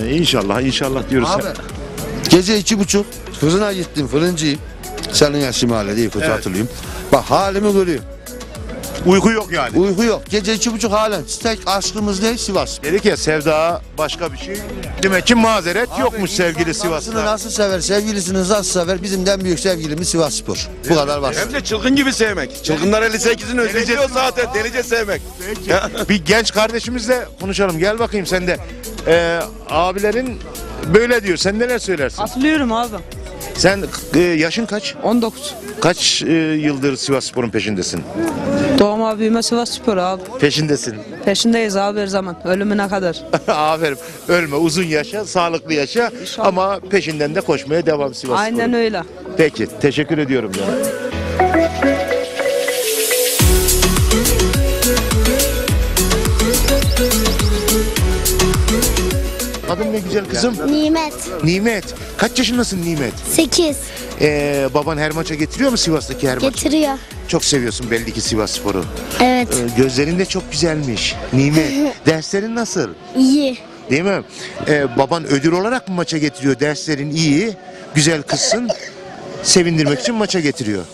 İnşallah diyoruz. Abi, gece 2:30 fırına gittim, fırıncıyım. Senin yaşın mahalle değil, kötü hatırlayayım. Bak halimi görüyor. Uyku yok yani. Uyku yok. Gece 2.30 halen. Tek aşkımız ne? Sivas. Dedik ya sevda başka bir şey. Demek ki mazeret yokmuş sevgili Sivas'ını Sivas'ta. nasıl sever, sevgilisini nasıl sever? Bizim de en büyük sevgilimiz Sivasspor. Bu kadar basit. Hem de çılgın gibi sevmek. Çılgınlar 58'in özlediyor zaten. Delice sevmek. Bir genç kardeşimizle konuşalım. Gel bakayım sen de. Abilerin böyle diyor. Sen neler söylersin? Hatırlıyorum abi. Sen yaşın kaç? 19. Kaç yıldır Sivasspor'un peşindesin? Doğma büyüme Sivasspor abi. Peşindesin. Peşindeyiz abi her zaman. Ölümüne kadar. Aferin. Ölme, uzun yaşa, sağlıklı yaşa ama peşinden de koşmaya devam Sivasspor'un. Aynen öyle. Peki, teşekkür ediyorum ya. Adın ne güzel kızım? Nimet. Nimet. Kaç yaşındasın Nimet? 8. Baban her maça getiriyor mu Sivas'taki her maça? Getiriyor. Çok seviyorsun belli ki Sivasspor'u. Evet. Gözlerin de çok güzelmiş. Nimet. Derslerin nasıl? İyi. Değil mi? Baban ödül olarak mı maça getiriyor? Derslerin iyi, güzel kızsın. Sevindirmek için maça getiriyor.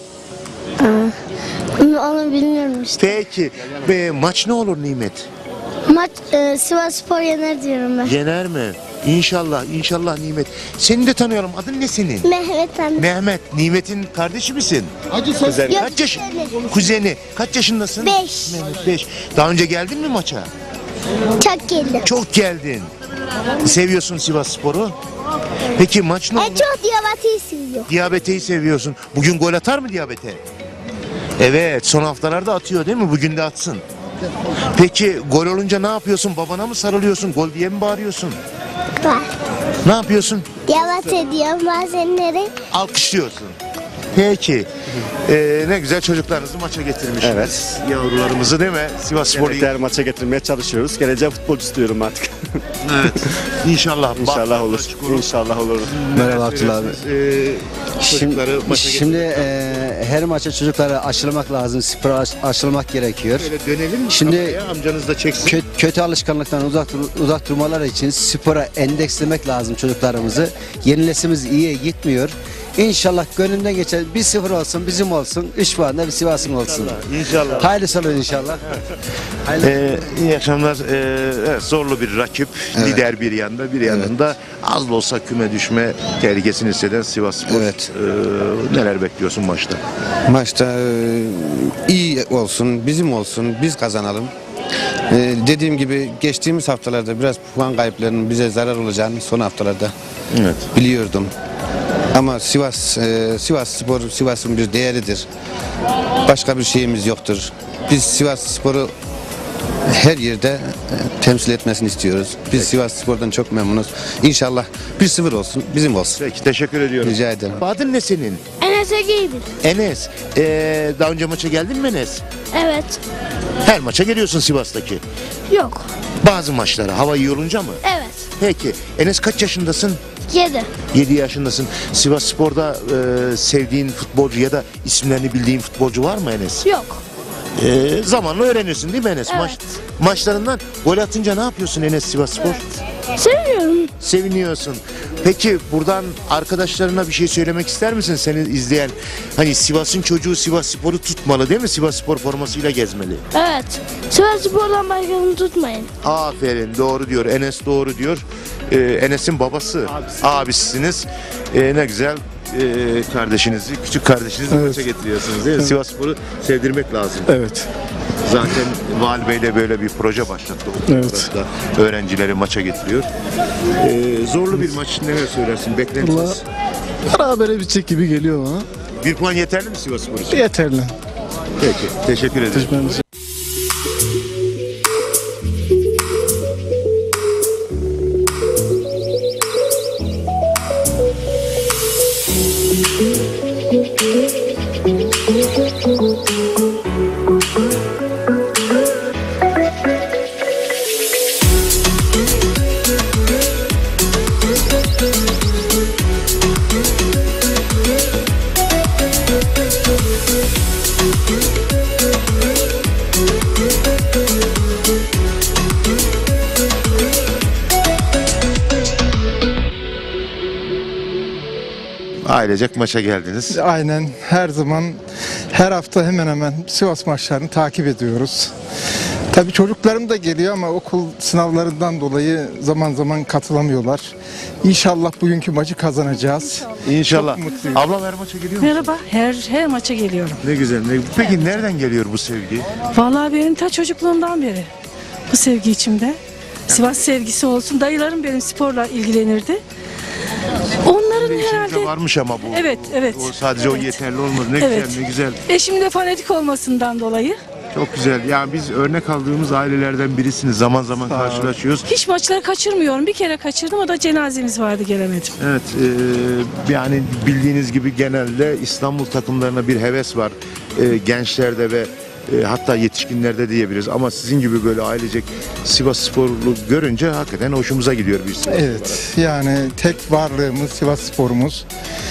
Onu bilmiyorum işte. Peki. Maç ne olur Nimet? Maç Sivasspor yener diyorum ben. Yener mi? İnşallah, inşallah Nimet. Seni de tanıyorum. Adın ne senin? Mehmet amca. Mehmet. Nimet'in kardeşi misin? Güzel. Yok, Kaç yaş? Kuzeni. Kaç yaşındasın? 5. Mehmet 5. Daha önce geldin mi maça? Çok geldim. Çok geldin. Seviyorsun Sivasspor'u. Peki maç ne olur? En çok Diabate'yi seviyorum. Diabete'yi seviyorsun. Bugün gol atar mı Diabete? Evet, son haftalarda atıyor değil mi? Bugün de atsın. Peki gol olunca ne yapıyorsun? Babana mı sarılıyorsun? Gol diye mi bağırıyorsun? Var. Ne yapıyorsun? Diabate diyorum bazenleri. Alkışlıyorsun. Peki. Ne güzel çocuklarınızı maça getirmişsiniz. Evet. Yavrularımızı değil mi? Sivasspor'u. Gerekler maça getirmeye çalışıyoruz. Geleceğe futbolcu istiyorum artık. Evet. İnşallah. İnşallah olur. İnşallah olur. Merhaba Abdullah abi. Çocukları maça Şimdi her maça çocuklara aşılamak lazım, spora aşılamak gerekiyor. Böyle dönelim. Şimdi amcanız da çeksin. Kötü alışkanlıktan uzak durmaları için spora endekslemek lazım çocuklarımızı. Yeni neslimiz iyiye gitmiyor. İnşallah gönlünden geçer. 1-0 olsun, bizim olsun. 3 puan da bir Sivas'ın olsun. İnşallah. Hayırlısı olur inşallah. İyi akşamlar. Evet, zorlu bir rakip. Evet. Lider bir yanda, bir yanında az da olsa küme düşme tehlikesini hisseden Sivasspor. Evet. Neler bekliyorsun maçta? Maçta iyi olsun, bizim olsun, biz kazanalım. Dediğim gibi geçtiğimiz haftalarda biraz puan kayıplarının bize zarar olacağını son haftalarda biliyordum. Ama Sivasspor, Sivas'ın bir değeridir. Başka bir şeyimiz yoktur. Biz Sivasspor'u her yerde temsil etmesini istiyoruz. Biz Sivasspor'dan çok memnunuz. İnşallah 1-0 olsun, bizim olsun. Peki, teşekkür ediyorum. Rica ederim. Adın ne senin? Enes Ege'ydi. Enes. Daha önce maça geldin mi Enes? Evet. Her maça geliyorsun Sivas'taki. Yok. Bazı maçlara hava iyi olunca mı? Evet. Peki. Enes kaç yaşındasın? 7. 7 yaşındasın. Sivasspor'da sevdiğin futbolcu ya da isimlerini bildiğin futbolcu var mı Enes? Yok. Zamanla öğrenirsin değil mi Enes? Evet. Maçlarından gol atınca ne yapıyorsun Enes Sivasspor? Seviyorum. Seviniyorsun. Peki buradan arkadaşlarına bir şey söylemek ister misin? Seni izleyen, hani Sivas'ın çocuğu Sivasspor'u tutmalı değil mi? Sivasspor formasıyla gezmeli. Evet. Sivasspor'dan başkanını tutmayın. Aferin, doğru diyor. Enes doğru diyor. Enes'in babası, abisisiniz. Ne güzel. Kardeşinizi, küçük kardeşinizi maça getiriyorsunuz değil mi? Sivasspor'u sevdirmek lazım. Evet. Zaten Vali Bey de böyle bir proje başlattı. Evet. Öğrencileri maça getiriyor. Zorlu bir maç, neler söylersin? Beklentiniz? Berabere bitecek gibi geliyor bana. Bir puan yeterli mi Sivasspor için? Yeterli. Peki, teşekkür ederim. Ailecek maça geldiniz. Aynen, her zaman Her hafta hemen hemen Sivas maçlarını takip ediyoruz. Tabii çocuklarım da geliyor ama okul sınavlarından dolayı zaman zaman katılamıyorlar. İnşallah bugünkü maçı kazanacağız. İnşallah. Çok mutluyum. Ablam her maça geliyor musun? Merhaba, her maça geliyorum. Ne güzel. Peki nereden geliyor bu sevgi? Vallahi benim ta çocukluğumdan beri bu sevgi içimde. Sivas sevgisi olsun. Dayılarım benim sporla ilgilenirdi. Onların herhalde varmış ama bu. Evet. O sadece o yeterli olmaz. Ne güzel, ne güzel. Eşim de fanatik olmasından dolayı. Çok güzel. Yani biz örnek aldığımız ailelerden birisiniz. Zaman zaman karşılaşıyoruz. Hiç maçları kaçırmıyorum. Bir kere kaçırdım, o da cenazemiz vardı, gelemedim. Evet, yani bildiğiniz gibi genelde İstanbul takımlarına bir heves var. Gençlerde ve hatta yetişkinlerde diyebiliriz. Ama sizin gibi böyle ailecek Sivassporlu görünce hakikaten hoşumuza gidiyor bir Sivas. Evet, yani tek varlığımız Sivasspor'umuz.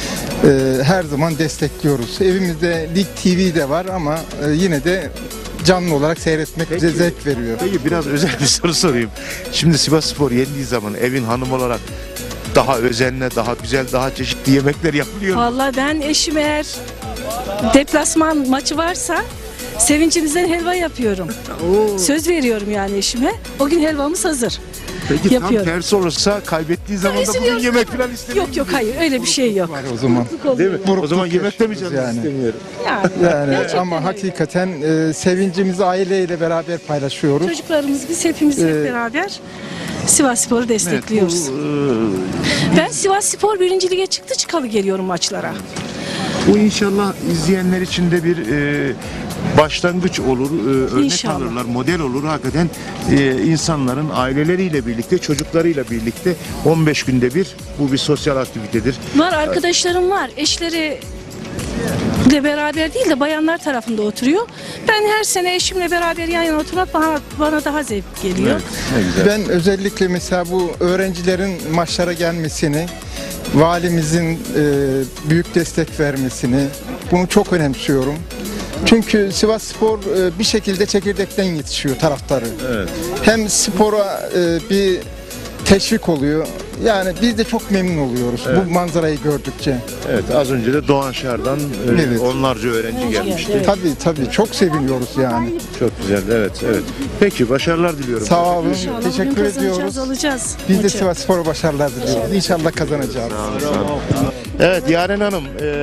Her zaman destekliyoruz. Evimizde Lig TV de var ama yine de canlı olarak seyretmek bize zevk veriyor. Peki biraz özel bir soru sorayım. Şimdi Sivasspor yendiği zaman evin hanım olarak daha özenle, daha güzel, daha çeşitli yemekler yapılıyor mu? Vallahi ben eşim eğer deplasman maçı varsa sevincimizden helva yapıyorum. Söz veriyorum yani eşime. O gün helvamız hazır. Peki yapıyorum. tam tersi olursa kaybettiği zaman da bugün yemek falan istemiyor. Yok hayır, öyle bir şey yok. O zaman. Değil mi? O zaman yemekte mi canınız istemiyor? Yani ama hakikaten sevincimizi aileyle beraber paylaşıyoruz. Çocuklarımız, biz hepimiz hep beraber Sivasspor'u destekliyoruz. Ben Sivasspor 1. Lig'e çıkalı geliyorum maçlara. Bu inşallah izleyenler için de bir başlangıç olur, örnek İnşallah. alırlar, model olur. Hakikaten insanların aileleriyle birlikte, çocuklarıyla birlikte 15 günde bir bu bir sosyal aktivitedir. Var, arkadaşlarım var. Eşleri de beraber değil de bayanlar tarafında oturuyor. Ben her sene eşimle beraber yan yana oturmak bana daha zevk geliyor. Ben özellikle mesela bu öğrencilerin maçlara gelmesini, valimizin büyük destek vermesini, bunu çok önemsiyorum. Çünkü Sivasspor bir şekilde çekirdekten yetişiyor taraftarı. Evet. Hem spora bir teşvik oluyor. Yani biz de çok memnun oluyoruz bu manzarayı gördükçe. Evet, az önce de Doğan Şar'dan onlarca öğrenci gelmişti. Tabii çok seviniyoruz yani. Çok güzel, evet. Peki, başarılar diliyorum. Sağ olun, İnşallah teşekkür bugün kazanacağız, ediyoruz. alacağız. Biz de maçı. Sivasspor'a başarılar diliyoruz. İnşallah kazanacağız. Evet, Yaren Hanım,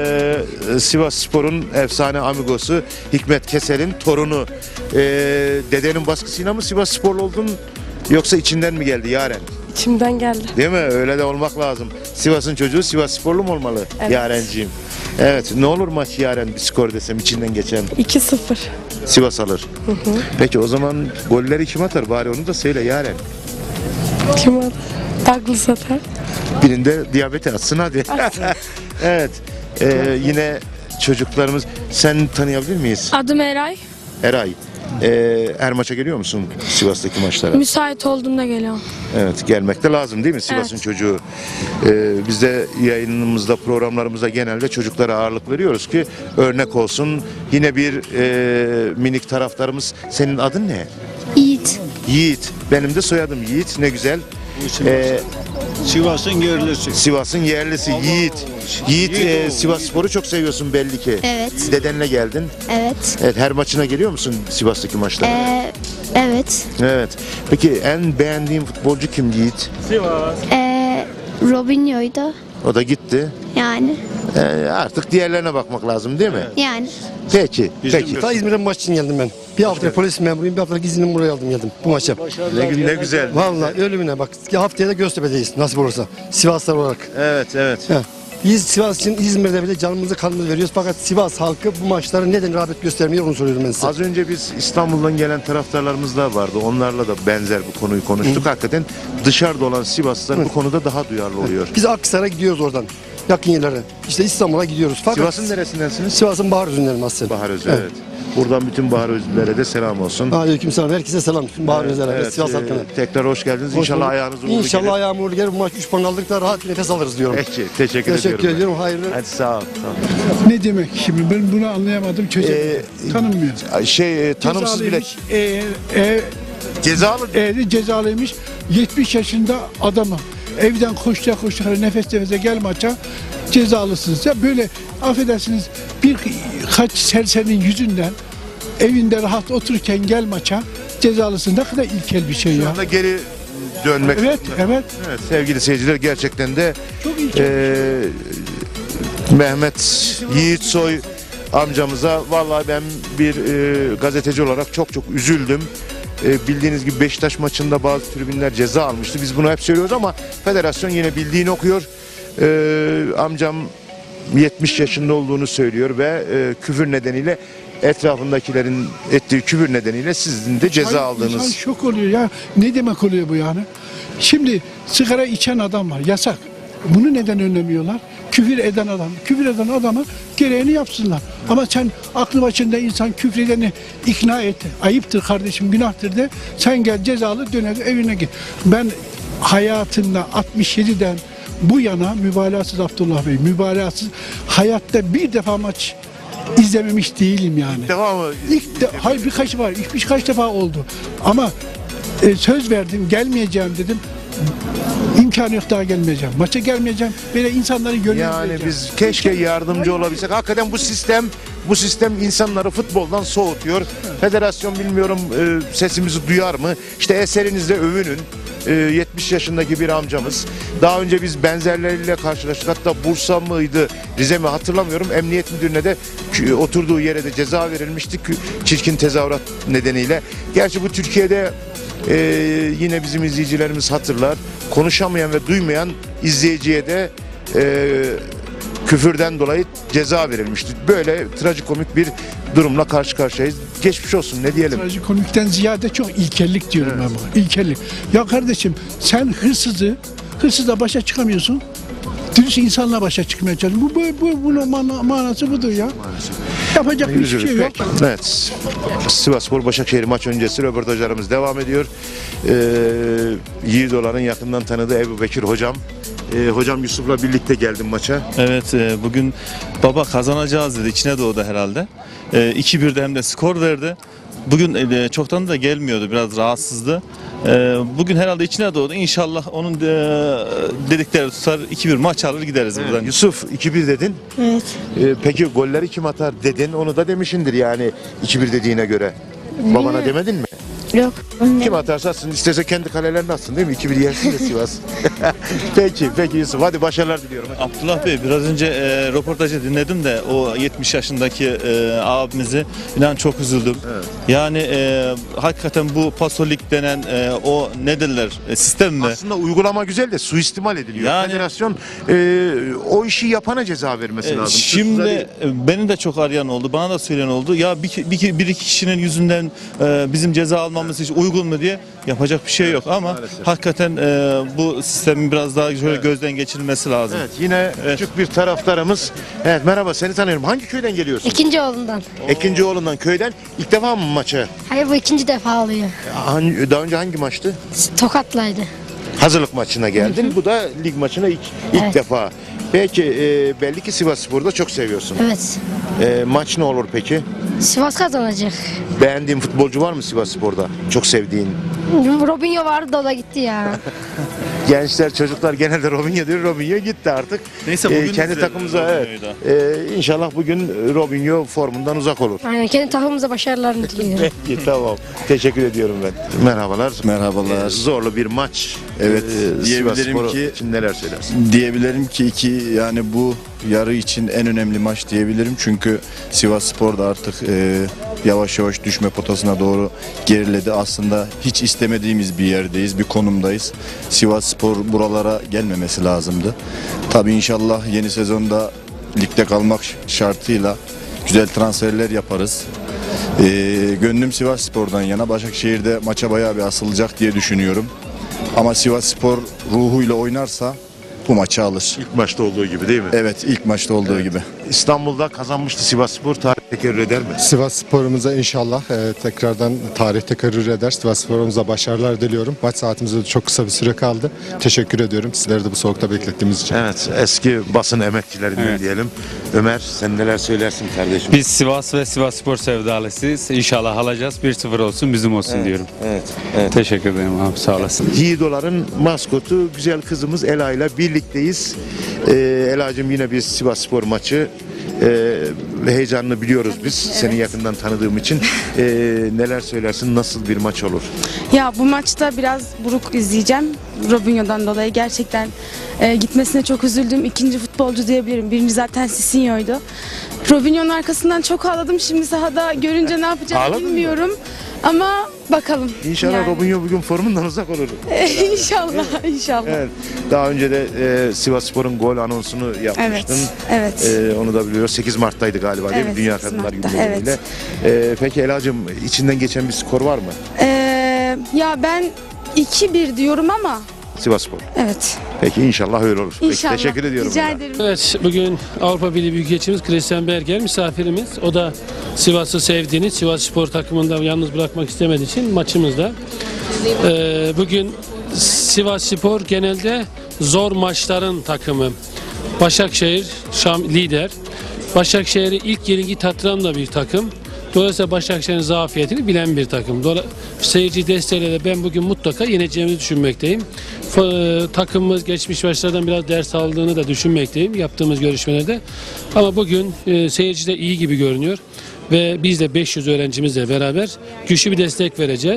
Sivasspor'un efsane amigosu Hikmet Keser'in torunu. Dedenin baskısıyla mı Sivassporlu oldun yoksa içinden mi geldi Yaren? İçimden geldi. Değil mi? Öyle de olmak lazım. Sivas'ın çocuğu Sivassporlu mu olmalı Yarenciğim? Evet, ne olur maç Yaren bir skor desem içinden geçen? 2-0. Sivas alır. Peki o zaman golleri kim atar? Bari onu da söyle Yaren. Kim alır? Douglas atar. Birinde diyabete atsın hadi. Evet. Yine çocuklarımız. Sen tanıyabilir miyiz? Adım Eray. Eray. Her maça geliyor musun Sivas'taki maçlara? Müsait olduğumda geliyorum. Evet, gelmek de lazım değil mi Sivas'ın çocuğu? Biz de yayınımızda, programlarımızda genelde çocuklara ağırlık veriyoruz ki örnek olsun. Yine bir minik taraftarımız. Senin adın ne? Yiğit. Yiğit. Benim de soyadım Yiğit. Ne güzel. Sivas'ın yerlisi. Sivas'ın yerlisi Yiğit. Yiğit, Sivasspor'u çok seviyorsun belli ki. Evet. Dedenle geldin. Evet. Evet, her maçına geliyor musun Sivas'taki maçlara? Evet. Evet. Peki en beğendiğin futbolcu kim Yiğit? Sivas. Robinho'ydu. O da gitti. Yani. Artık diğerlerine bakmak lazım değil mi? Yani. Peki. Ta İzmir'den maç için geldim ben. Bir hafta polis memuruyum, bir haftalık iznimi buraya aldım geldim bu maça. Ne güzel. Vallahi ölümüne bak. Haftaya da Göztepe'deyiz nasip olursa. Sivaslar olarak. Evet. Biz Sivas için İzmir'de bile canımızı kanımızı veriyoruz. Fakat Sivas halkı bu maçlara neden rağbet göstermiyor onu soruyorum ben size. Az önce biz İstanbul'dan gelen taraftarlarımız da vardı. Onlarla da benzer bu konuyu konuştuk. Hakikaten dışarıda olan Sivaslılar bu konuda daha duyarlı oluyor. Biz Aksaray'a gidiyoruz oradan. Yakın yerlere. İşte İstanbul'a gidiyoruz. Fakat Sivas'ın neresindensiniz? Sivas'ın Baharözü'ndenim aslında. Baharözü, evet. Buradan bütün Baharözlülere de selam olsun. Aleykümselam. Herkese selam. Bütün Baharözlülere, Sivas halkına. Tekrar hoş geldiniz. İnşallah ayağınız uğurlu gelir. İnşallah ayağım uğurlu gelir. Bu maç 3 puan aldık da rahat bir nefes alırız diyorum. Peki, teşekkür ediyorum. Hayırlı. Hadi sağ ol. Ne demek şimdi ben bunu anlayamadım tanınmıyor. Tanımsız bile. Cezalıymış. 70 yaşında adamı evden koşta nefes nefese gel maça cezalısınız. Ya böyle affedersiniz birkaç serserinin yüzünden evinde rahat otururken gel maça cezalısın. Ne kadar ilkel bir şey Şu ya. anda geri dönmek. Evet. Evet, sevgili seyirciler, gerçekten de Çok ilkel. Mehmet Yiğitsoy amcamıza vallahi ben bir gazeteci olarak çok üzüldüm. Bildiğiniz gibi Beşiktaş maçında bazı tribünler ceza almıştı. Biz bunu hep söylüyoruz ama federasyon yine bildiğini okuyor. Amcam 70 yaşında olduğunu söylüyor ve küfür nedeniyle, etrafındakilerin ettiği küfür nedeniyle sizin de ceza aldığınız. İnsan şok oluyor ya. Ne demek oluyor bu yani? Şimdi sigara içen adam var. Yasak. Bunu neden önlemiyorlar? Küfür eden adam. Küfür eden adamı gereğini yapsınlar. Ama sen aklı başında insan küfredeni ikna et. Ayıptır kardeşim, günahtır de. Sen gel cezalı döner evine git. Ben hayatımda 67'den bu yana mübalağasız Abdullah Bey, mübalağasız hayatta bir defa maç izlememiş değilim yani. Defa mı? Hayır, birkaç defa oldu. Ama söz verdim, gelmeyeceğim dedim. İmkanı yok, daha gelmeyeceğim. Maça gelmeyeceğim. Böyle insanları yönlendireceğim. Yani biz keşke yardımcı olabilsek. Hakikaten bu sistem insanları futboldan soğutuyor. Federasyon bilmiyorum sesimizi duyar mı? İşte eserinizle övünün. 70 yaşındaki bir amcamız. Daha önce biz benzerleriyle karşılaştık. Hatta Bursa mıydı, Rize mi hatırlamıyorum. Emniyet müdürüne de oturduğu yere de ceza verilmişti. Çirkin tezahürat nedeniyle. Gerçi bu Türkiye'de yine bizim izleyicilerimiz hatırlar. Konuşamayan ve duymayan izleyiciye de küfürden dolayı ceza verilmişti. Böyle trajikomik bir durumla karşı karşıyayız. Geçmiş olsun, ne diyelim. Trajikomikten ziyade çok ilkellik diyorum ben buna. İlkellik. Ya kardeşim, sen hırsızla başa çıkamıyorsun. Dürüst insanla başa çıkmaya çalışıyorsun. Bunun manası budur ya. Yapacak bir şey yok. Evet. Sivasspor Başakşehir maç öncesi röportajlarımız devam ediyor. Yiğidoğlan'ın yakından tanıdığı Ebubekir hocam. Hocam Yusuf'la birlikte geldim maça. Evet, bugün baba kazanacağız dedi, içine doğdu herhalde. 2-1'de hem de skor verdi. Bugün çoktan da gelmiyordu, biraz rahatsızdı. Bugün herhalde içine doğdu. İnşallah onun dedikleri tutar, 2-1 maç alır gideriz buradan. Yusuf 2-1 dedin. Evet. Peki golleri kim atar dedin, onu da demişindir yani 2-1 dediğine göre. Babana demedin mi? Yok. Kim atarsa atsın, isterse kendi kalelerini atsın değil mi? 2-1 yersin de Sivas. Peki Yusuf, hadi başarılar diliyorum. Abdullah Bey, biraz önce röportajı dinledim de o 70 yaşındaki abimizi, inan çok üzüldüm. Evet. Yani hakikaten bu pasolik denen o ne derler, sistem mi? Aslında uygulama güzel de suistimal ediliyor. Yani, federasyon o işi yapana ceza vermesi lazım. Şimdi beni de çok arayan oldu, bana da söyleyen oldu. Ya bir iki kişinin yüzünden bizim ceza almamız hiç uygun mu diye, yapacak bir şey yok ama maalesef. Hakikaten bu sistemin biraz daha şöyle gözden geçirilmesi lazım. Evet, yine küçük bir taraftarımız. Evet, merhaba, seni tanıyorum. Hangi köyden geliyorsun? İkincioğlu'ndan. İkincioğlu'ndan köyden. İlk defa mı maça? Hayır, bu ikinci defa oluyor. Daha önce hangi maçtı? Tokat'laydı. Hazırlık maçına geldin. Bu da lig maçına ilk defa. Peki belli ki Sivasspor'u da çok seviyorsun. Evet. Maç ne olur peki? Sivas kazanacak. Beğendiğin futbolcu var mı Sivasspor'da? Çok sevdiğin? Robinho vardı, o da gitti ya. Gençler, çocuklar genelde Robinho diyor. Robinho gitti artık. Neyse bugün kendi takımımıza inşallah bugün Robinho formundan uzak olur. Aynen, kendi takımımıza başarılarını diliyorum. Peki, tamam. Teşekkür ediyorum ben. Merhabalar. Merhabalar. Zorlu bir maç. Evet. Diyebilirim ki için neler söylersin? Diyebilirim ki yani bu yarı için en önemli maç diyebilirim. Çünkü Sivasspor da artık yavaş yavaş düşme potasına doğru geriledi. Aslında hiç istemediğimiz bir yerdeyiz, bir konumdayız. Sivasspor buralara gelmemesi lazımdı. Tabii inşallah yeni sezonda ligde kalmak şartıyla güzel transferler yaparız. Gönlüm Sivasspor'dan yana. Başakşehir'de maça bayağı bir asılacak diye düşünüyorum. Ama Sivasspor ruhuyla oynarsa bu maçı alır. İlk maçta olduğu gibi değil mi? Evet, ilk maçta olduğu gibi. İstanbul'da kazanmıştı Sivasspor. Tarih tekerrür eder mi? Sivasspor'umuza inşallah tekrardan tarih tekerrür eder. Sivasspor'umuza başarılar diliyorum. Maç saatimize çok kısa bir süre kaldı. Teşekkür ediyorum sizleri de bu soğukta beklettiğimiz için. Evet, eski basın emekçilerinden diyelim. Ömer, sen neler söylersin kardeşim? Biz Sivas ve Sivasspor sevdalısıyız. İnşallah alacağız. 1-0 olsun, bizim olsun diyorum. Evet. Teşekkür ederim abi, sağ olasın. Yiğidoğlan'ın maskotu güzel kızımız Ela ile birlikteyiz. Ela'cığım, yine bir Sivasspor maçı. Heyecanını biliyoruz biz. Seni yakından tanıdığım için. Neler söylersin? Nasıl bir maç olur? Ya bu maçta biraz buruk izleyeceğim. Robinho'dan dolayı gerçekten gitmesine çok üzüldüm. İkinci futbolcu diyebilirim. Birinci zaten Sisinho'ydu. Robinho'nun arkasından çok ağladım. Şimdi sahada görünce ne yapacağımı Ağladın mı? bilmiyorum. Ama bakalım. İnşallah yani. Robinho bugün formundan uzak olur. İnşallah, inşallah. Evet. Daha önce de Sivasspor'un gol anonsunu yapmıştın. Evet. Onu da biliyoruz. 8 Mart'taydı galiba değil mi? Evet, Dünya 8 Kadınlar Mart'ta, Günü nedeniyle. Peki Elacığım, içinden geçen bir skor var mı? Ya ben 2-1 diyorum ama Sivasspor. evet. Peki inşallah öyle olur. İnşallah. Peki, teşekkür ediyorum. Rica ederim. Evet, bugün Avrupa Birliği Büyükelçimiz Christian Berger misafirimiz. O da Sivas'ı sevdiğini, Sivas Spor takımında yalnız bırakmak istemediği için maçımızda. Bugün Sivas Spor genelde zor maçların takımı. Başakşehir lider. Başakşehir'i ilk yenilgi tatıran da bir takım. Dolayısıyla Başakşehir'in zafiyetini bilen bir takım. Seyirci desteğiyle de ben bugün mutlaka yeneceğimizi düşünmekteyim. Takımımız geçmiş maçlardan biraz ders aldığını da düşünmekteyim yaptığımız görüşmelerde. Ama bugün seyirci de iyi gibi görünüyor. Ve biz de 500 öğrencimizle beraber güçlü bir destek vereceğiz.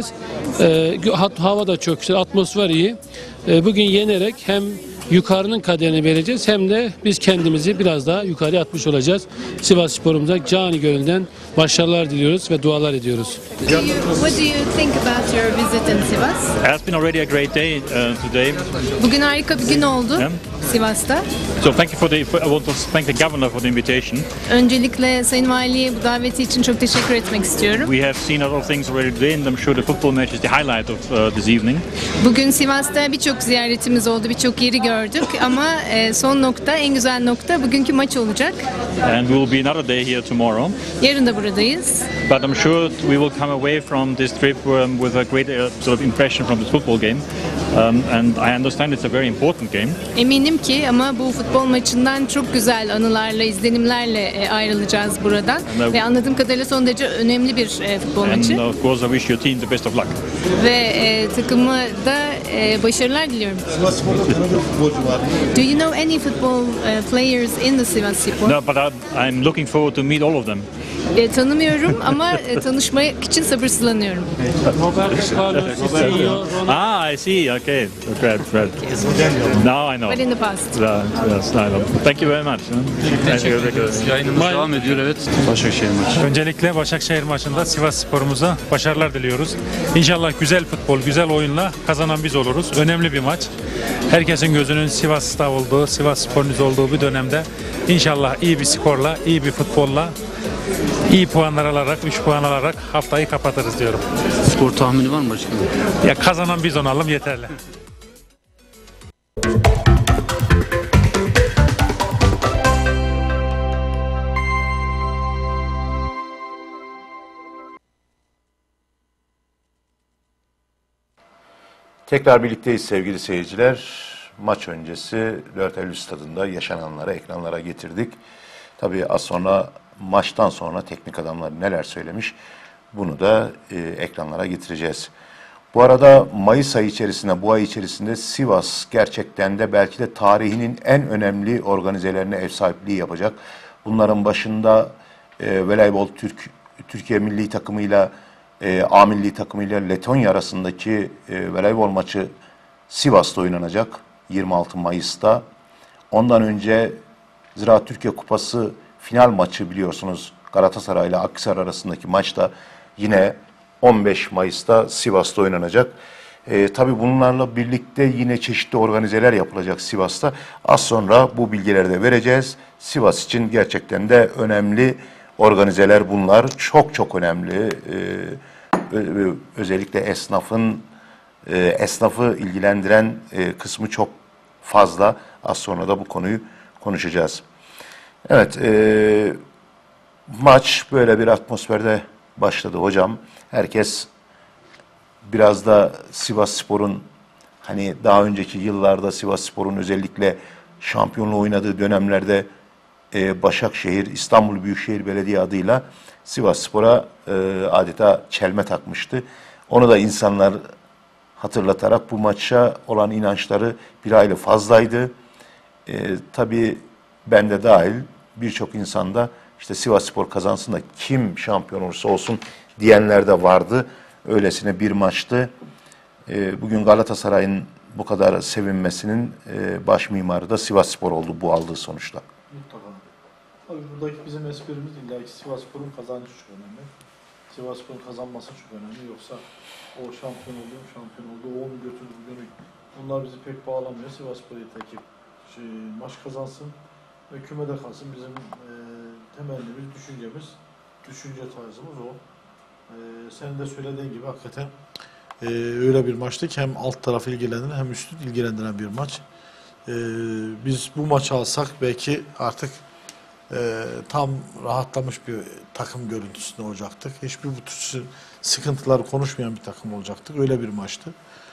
Hava da çok güzel, atmosfer iyi. Bugün yenerek hem yukarının kaderini vereceğiz hem de biz kendimizi biraz daha yukarıya atmış olacağız. Sivas Spor'umuza cani gönülden başarılar diliyoruz ve dualar ediyoruz. What do you think about your visit in Sivas? It has been already a great day today. Bugün harika bir gün oldu Sivas'ta. So thank you I want to thank the governor for the invitation. Öncelikle Sayın Vali'ye bu daveti için çok teşekkür etmek istiyorum. We have seen a lot of things already today and I'm sure the football match is the highlight of this evening. Bugün Sivas'ta birçok ziyaretimiz oldu, birçok yeri gördük ama son nokta, en güzel nokta bugünkü maç olacak. And we will be another day here tomorrow. Yarın da buradayız. But I'm sure we will come away from this trip with a great sort of impression from this football game. And I understand it's a very important game. Eminim ki ama bu futbol maçından çok güzel anılarla, izlenimlerle ayrılacağız buradan. Ve anladığım kadarıyla son derece önemli bir futbol maçı. And of course I wish your team the best of luck. Ve takımı da başarılar diliyorum. Do you know any football players in the Sivas Spor? No, but I'm looking forward to meet all of them. Tanımıyorum ama tanışmak için sabırsızlanıyorum. I see. Okay. Great. Now I know. But in the past. Yes, I know. Thank you very much. Yayınımız devam ediyor, evet. Başakşehir maçı. Öncelikle Başakşehir maçında Sivas Spor'umuza başarılar diliyoruz. İnşallah güzel futbol, güzel oyunla kazanan biz oluruz. Önemli bir maç. Herkesin gözünün Sivas'ta olduğu, Sivas Spor'un olduğu bir dönemde inşallah iyi bir skorla, iyi bir futbolla, iyi puanlar alarak, 3 puan alarak haftayı kapatırız diyorum. Skor tahmini var mı başkanım? Ya kazanan biz olalım yeterli. Tekrar birlikteyiz sevgili seyirciler. Maç öncesi 4 Eylül stadında yaşananları ekranlara getirdik. Tabii az sonra maçtan sonra teknik adamlar neler söylemiş bunu da ekranlara getireceğiz. Bu arada Mayıs ayı içerisinde, bu ay içerisinde Sivas gerçekten de belki de tarihinin en önemli organizelerine ev sahipliği yapacak. Bunların başında voleybol Türkiye milli takımıyla A milli takımıyla Letonya arasındaki voleybol maçı Sivas'ta oynanacak 26 Mayıs'ta. Ondan önce Ziraat Türkiye Kupası final maçı biliyorsunuz Galatasaray ile Akhisar arasındaki maç da yine 15 Mayıs'ta Sivas'ta oynanacak. Tabii bunlarla birlikte yine çeşitli organizeler yapılacak Sivas'ta. Az sonra bu bilgileri de vereceğiz. Sivas için gerçekten de önemli organizeler bunlar. Çok önemli. Özellikle esnafı ilgilendiren kısmı çok fazla. Az sonra da bu konuyu konuşacağız. Evet, maç böyle bir atmosferde başladı hocam. Herkes biraz da Sivasspor'un hani daha önceki yıllarda Sivasspor'un özellikle şampiyonluğu oynadığı dönemlerde Başakşehir, İstanbul Büyükşehir Belediye adıyla Sivasspor'a adeta çelme takmıştı. Onu da insanlar hatırlatarak bu maça olan inançları bir hayli fazlaydı. Tabii ben de dahil birçok insanda işte Sivasspor kazansın da kim şampiyon olursa olsun diyenler de vardı. Öylesine bir maçtı. Bugün Galatasaray'ın bu kadar sevinmesinin baş mimarı da Sivasspor oldu bu aldığı sonuçta. Mutlaka. Tabii buradaki bizim esprimiz illa ki Sivasspor'un kazancı çok önemli. Sivasspor'un kazanması çok önemli. Yoksa o şampiyon oldu, o onu götürdü, bugünü. Bunlar bizi pek bağlamıyor. Sivasspor yeter ki maç kazansın ve kümede kalsın. Bizim temennimiz, düşünce tarzımız o. Senin de söylediğin gibi hakikaten öyle bir maçtı ki hem alt tarafı ilgilendiren hem üstü ilgilendiren bir maç. Biz bu maçı alsak belki artık tam rahatlamış bir takım görüntüsünde olacaktık. Hiçbir bu tür sıkıntıları konuşmayan bir takım olacaktık. Öyle bir maçtı.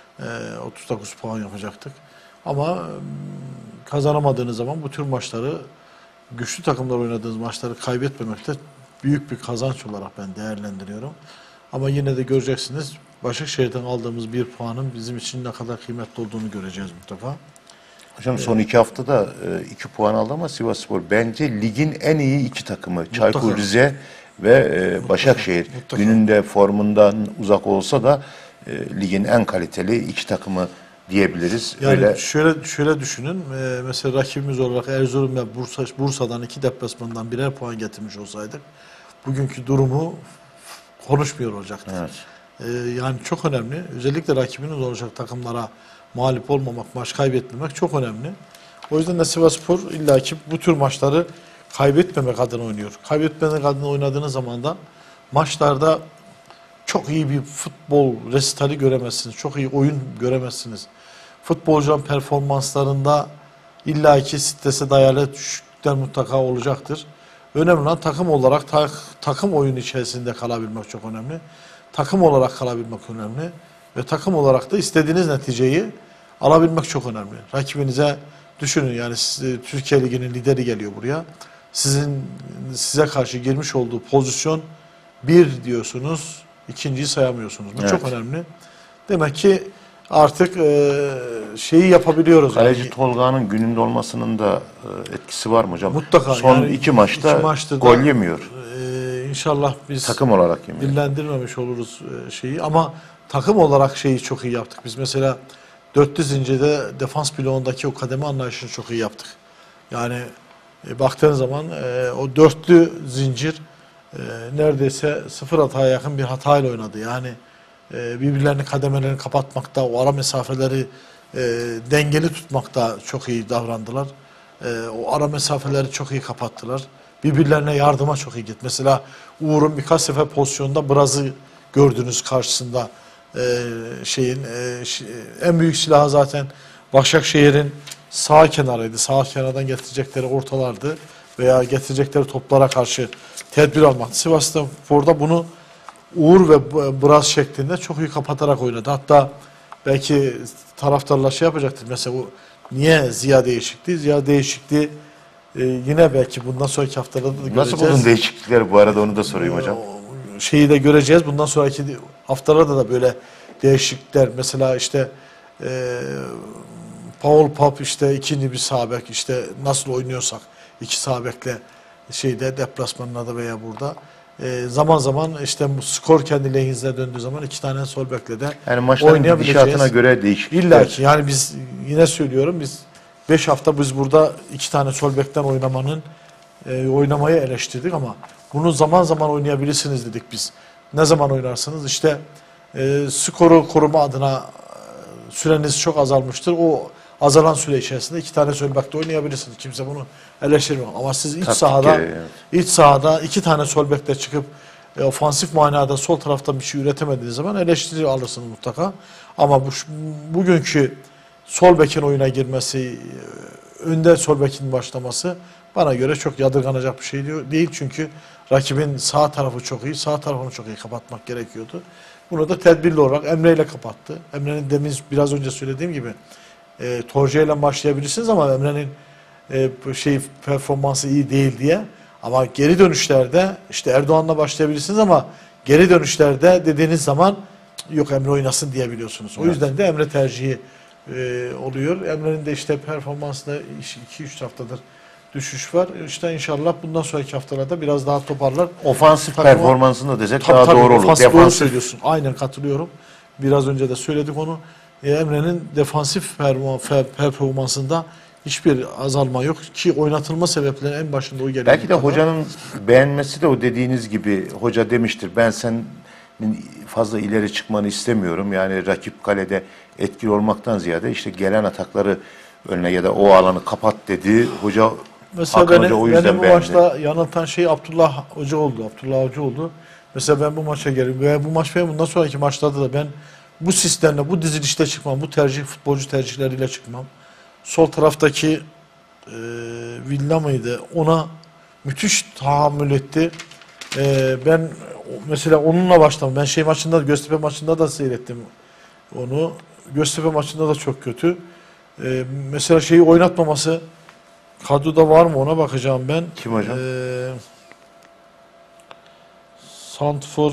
39 puan yapacaktık. Ama kazanamadığınız zaman bu tür maçları, güçlü takımlar oynadığınız maçları kaybetmemekte büyük bir kazanç olarak ben değerlendiriyorum. Ama yine de göreceksiniz Başakşehir'den aldığımız bir puanın bizim için ne kadar kıymetli olduğunu göreceğiz mutlaka. Hocam son 2 haftada 2 puan aldı ama Sivasspor bence ligin en iyi 2 takımı. Çaykur Rize ve Başakşehir. Mutlaka. Gününde formundan uzak olsa da ligin en kaliteli 2 takımı diyebiliriz. Yani öyle şöyle düşünün. Mesela rakibimiz olarak Erzurum ve Bursa'dan 2 deplasmandan birer puan getirmiş olsaydık bugünkü durumu konuşmuyor olacaktık. Evet. Yani çok önemli. Özellikle rakibiniz olacak takımlara mağlup olmamak, maç kaybetmemek çok önemli. O yüzden de Sivasspor illaki bu tür maçları kaybetmemek adına oynuyor. Kaybetmemek adına oynadığınız zaman da maçlarda çok iyi bir futbol resitali göremezsiniz. Çok iyi oyun göremezsiniz. Futbolcuların performanslarında illaki strese dayalı düşüklükler mutlaka olacaktır. Önemli olan takım olarak takım oyunu içerisinde kalabilmek çok önemli. Takım olarak kalabilmek önemli. Ve takım olarak da istediğiniz neticeyi alabilmek çok önemli. Rakibinize düşünün, yani Türkiye Ligi'nin lideri geliyor buraya. Size karşı girmiş olduğu pozisyon 1 diyorsunuz, ikinciyi sayamıyorsunuz. Bu çok önemli. Demek ki artık şeyi yapabiliyoruz. Kaleci yani. Tolga'nın gününde olmasının da etkisi var mı hocam? Mutlaka. Son yani 2 maçta gol yemiyor. İnşallah biz takım olarak yemiyor. Dillendirmemiş oluruz şeyi ama takım olarak şeyi çok iyi yaptık. Biz mesela dörtlü zincirde defans bloğundaki o kademe anlayışını çok iyi yaptık. Yani baktığınız zaman o dörtlü zincir neredeyse 0 hataya yakın bir hatayla oynadı. Yani birbirlerinin kademelerini kapatmakta, o ara mesafeleri dengeli tutmakta çok iyi davrandılar. O ara mesafeleri çok iyi kapattılar. Birbirlerine yardıma çok iyi gitti. Mesela Uğur'un birkaç sefer pozisyonda Braz'ı gördünüz karşısında. En büyük silahı zaten Başakşehir'in sağ kenarıydı. Sağ kenardan getirecekleri ortalardı veya getirecekleri toplara karşı tedbir almak. Sivasspor'da bunu Uğur ve Braz şeklinde çok iyi kapatarak oynadı. Hatta belki taraftarlar şey yapacaktır. Mesela bu niye Ziya değişikliği? Ziya değişikliği yine belki bundan sonraki haftalarda da göreceğiz. Nasıl buldun değişiklikleri bu arada, onu da sorayım hocam. Şeyi de göreceğiz. Bundan sonraki haftalarda da böyle değişiklikler. Mesela işte Paul Pop işte ikinci bir sağ bek, işte nasıl oynuyorsak 2 sağ bekle şeyde deplasmanlarda veya burada zaman zaman işte bu skor kendi lehinize döndüğü zaman 2 tane sol bekle de yani maçların gidişatına göre değişiklikler. İlla ki yani biz yine söylüyorum, biz 5 hafta biz burada 2 tane sol bekten oynamayı eleştirdik ama bunu zaman zaman oynayabilirsiniz dedik biz. Ne zaman oynarsınız? İşte skoru koruma adına süreniz çok azalmıştır. O azalan süre içerisinde 2 tane sol bekte oynayabilirsiniz. Kimse bunu eleştirmiyor. Ama siz iç sahada 2 tane sol bekte çıkıp ofansif manada sol taraftan bir şey üretemediğiniz zaman eleştiri alırsınız mutlaka. Ama bugünkü sol bekin oyuna girmesi, önde sol bekin başlaması bana göre çok yadırganacak bir şey değil. Çünkü rakibin sağ tarafı çok iyi, sağ tarafını çok iyi kapatmak gerekiyordu. Bunu da tedbirli olarak Emre ile kapattı. Emre'nin demin biraz önce söylediğim gibi Torje ile başlayabilirsiniz ama Emre'nin performansı iyi değil diye. Ama geri dönüşlerde işte Erdoğan'la başlayabilirsiniz ama geri dönüşlerde dediğiniz zaman yok Emre oynasın diyebiliyorsunuz. O yüzden de Emre tercihi oluyor. Emre'nin de işte performansı da 2-3 haftadır düşüş var. İşte inşallah bundan sonraki haftalarda biraz daha toparlar. Ofansif performansını desek Tabii, daha tabii, doğru olur. ofansif doğru Defansif söylüyorsun. Aynen katılıyorum. Biraz önce de söyledik onu. Emre'nin defansif performansında hiçbir azalma yok ki oynatılma sebeplerinin en başında o geliyor. Belki de hocanın beğenmesi de o dediğiniz gibi, hoca demiştir ben senin fazla ileri çıkmanı istemiyorum. Yani rakip kalede etkili olmaktan ziyade işte gelen atakları önüne ya da o alanı kapat dedi. Hoca mesela Hakan Hoca o yüzden beni bu beğendi. maçta yanıltan şey Abdullah Hoca oldu. Mesela ben bu maça gelip ve bu maç ve bundan sonraki maçlarda da ben bu sistemle, bu dizilişte çıkmam, bu futbolcu tercihleriyle çıkmam. Sol taraftaki Villa mıydı? Ona müthiş tahammül etti. Ben mesela onunla başladım. Ben maçında, Göztepe maçında da seyrettim onu. Göztepe maçında da çok kötü. Mesela oynatmaması kadroda var mı ona bakacağım ben. Kim hocam? Santfor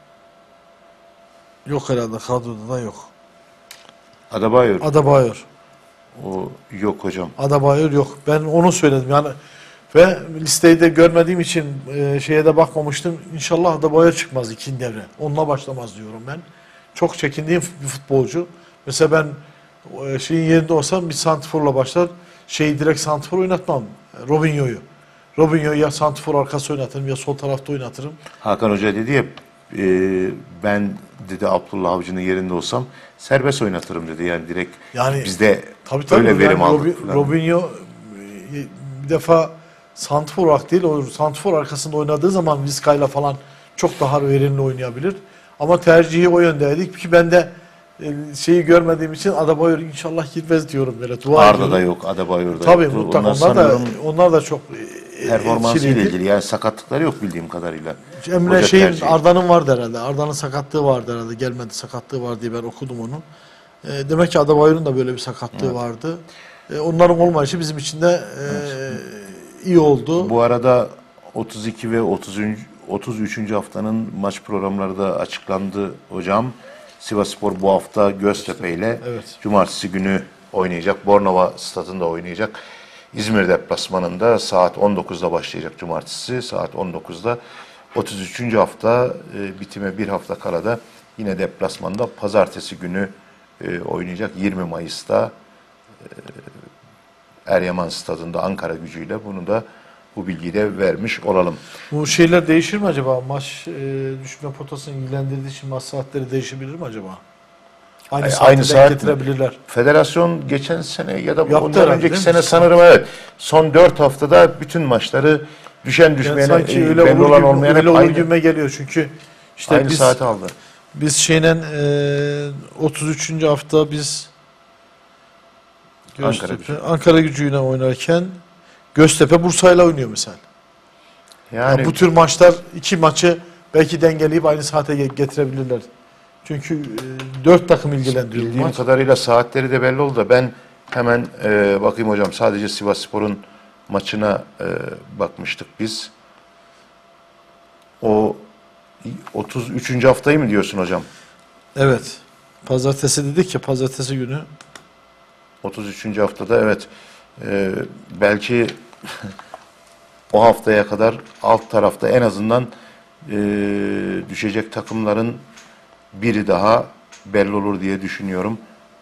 yok herhalde, kadroda da yok. Adebayor. O yok hocam. Adebayor yok. Ben onu söyledim yani ve listeyi de görmediğim için şeye de bakmamıştım. İnşallah Adebayor çıkmaz ikinci devre. Onunla başlamaz diyorum ben. Çok çekindiğim bir futbolcu. Mesela ben yerinde olsam bir santrforla başlar. Direkt santrfor oynatmam. Robinho'yu ya santrfor arkası oynatırım ya sol tarafta oynatırım. Hakan Hoca dedi ya ben dedi Abdullah Avcı'nın yerinde olsam serbest oynatırım dedi. Yani direkt bizde tabii, öyle verim aldık. Robinho bir defa santrfor olarak değil, o santrfor arkasında oynadığı zaman Vizca'yla falan çok daha verimli oynayabilir. Ama tercihi o yöndeydik ki ben de görmediğim için Adebayor inşallah girmez diyorum böyle. Arda da yok, Adebayor da tabii, yoktu. mutlaka onlar da çok performansıyla ilgili yani sakatlıkları yok bildiğim kadarıyla. Emre Arda'nın vardı herhalde. Arda'nın sakatlığı vardı herhalde. Gelmedi, sakatlığı var diye ben okudum onu. Demek ki Adebayor'un da böyle bir sakatlığı vardı. Onların olmayışı bizim için de iyi oldu. Bu arada 32 ve 33. haftanın maç programları da açıklandı hocam. Sivasspor bu hafta Göztepe ile cumartesi günü oynayacak. Bornova stadında oynayacak. İzmir deplasmanında saat 19'da başlayacak cumartesi. Saat 19'da 33. hafta bitime bir hafta kala da yine deplasmanda pazartesi günü oynayacak. 20 Mayıs'ta Eryaman stadında Ankara Gücü'yle bu bilgiyi de vermiş olalım. Bu şeyler değişir mi acaba? Maç düşme potasını ilgilendirdiği için maç saatleri değişebilir mi acaba? Aynı saat getirebilirler. Federasyon geçen sene ya da ondan önceki sene sanırım son 4 haftada bütün maçları düşen düşmeyene sanki öyle belli olan olmayan öyle olur gibime geliyor çünkü işte aynı saati aldı. Biz 33. hafta biz Ankara Gücü'yle oynarken Göztepe Bursa'yla oynuyor mesela. Yani bu tür maçlar 2 maçı belki dengeleyip aynı saate getirebilirler. Çünkü 4 takım ilgilendiriyor. Bildiğim kadarıyla saatleri de belli oldu da ben hemen bakayım hocam, sadece Sivasspor'un maçına bakmıştık biz. O 33. haftayı mı diyorsun hocam? Evet. Pazartesi dedik ya, pazartesi günü. 33. haftada evet. Belki o haftaya kadar alt tarafta en azından düşecek takımların biri daha belli olur diye düşünüyorum.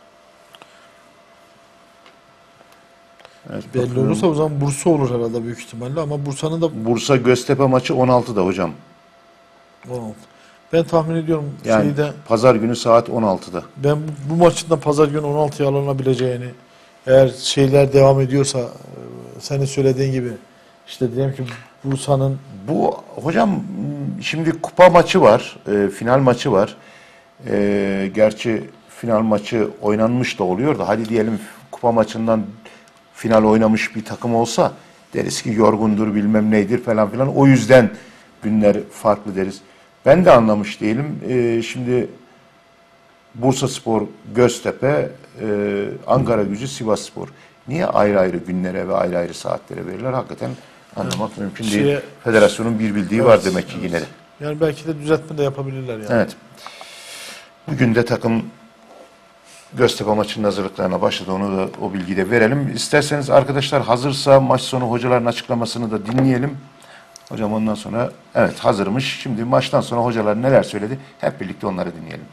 Evet, belli olursa o zaman Bursa olur herhalde büyük ihtimalle, ama Bursa'nın da... Bursa Göztepe maçı 16'da hocam. 16. Ben tahmin ediyorum yani pazar günü saat 16'da. Ben bu maçın da pazar günü 16'ya alınabileceğini, eğer şeyler devam ediyorsa senin söylediğin gibi, işte diyelim ki Bursa'nın... Bu hocam şimdi kupa maçı var, final maçı var. Gerçi final maçı oynanmış da oluyor da, hadi diyelim kupa maçından final oynamış bir takım olsa deriz ki yorgundur bilmem neydir falan filan, o yüzden günler farklı deriz. Ben de anlamış değilim. Şimdi Bursaspor, Göztepe, Ankara Gücü, Sivasspor niye ayrı ayrı günlere ve ayrı ayrı saatlere verirler? Hakikaten anlamak mümkün değil. Federasyonun bir bildiği var demek ki yine de. Yani belki de düzeltme de yapabilirler yani. Evet. Bugün de takım Göztepe maçının hazırlıklarına başladı. Onu da o bilgiyi de verelim. İsterseniz arkadaşlar hazırsa maç sonu hocaların açıklamasını da dinleyelim. Hocam ondan sonra evet hazırmış. Şimdi maçtan sonra hocalar neler söyledi? Hep birlikte onları dinleyelim.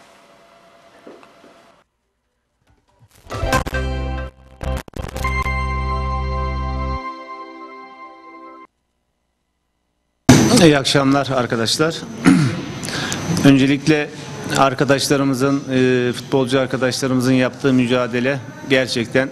İyi akşamlar arkadaşlar. Öncelikle arkadaşlarımızın, futbolcu arkadaşlarımızın yaptığı mücadele gerçekten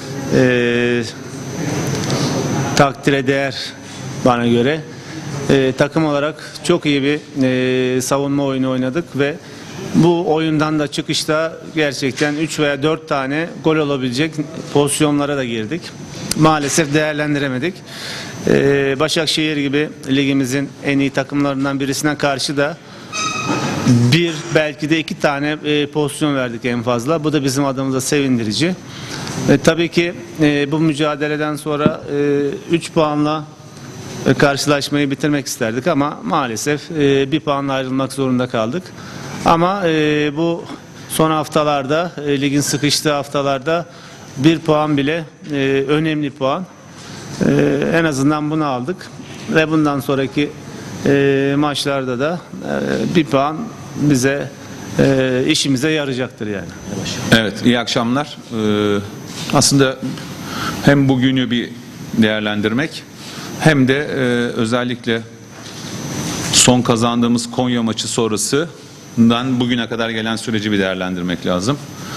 takdire değer bana göre. Takım olarak çok iyi bir savunma oyunu oynadık ve bu oyundan da çıkışta gerçekten 3 veya 4 tane gol olabilecek pozisyonlara da girdik. Maalesef değerlendiremedik. Başakşehir gibi ligimizin en iyi takımlarından birisine karşı da bir belki de 2 tane pozisyon verdik en fazla. Bu da bizim adımıza sevindirici. Tabii ki bu mücadeleden sonra 3 puanla karşılaşmayı bitirmek isterdik ama maalesef 1 puanla ayrılmak zorunda kaldık. Ama bu son haftalarda, ligin sıkıştığı haftalarda 1 puan bile önemli puan. En azından bunu aldık ve bundan sonraki maçlarda da 1 puan bize işimize yarayacaktır yani. Evet, iyi akşamlar. Aslında hem bugünü bir değerlendirmek hem de özellikle son kazandığımız Konya maçı sonrasından bugüne kadar gelen süreci bir değerlendirmek lazım.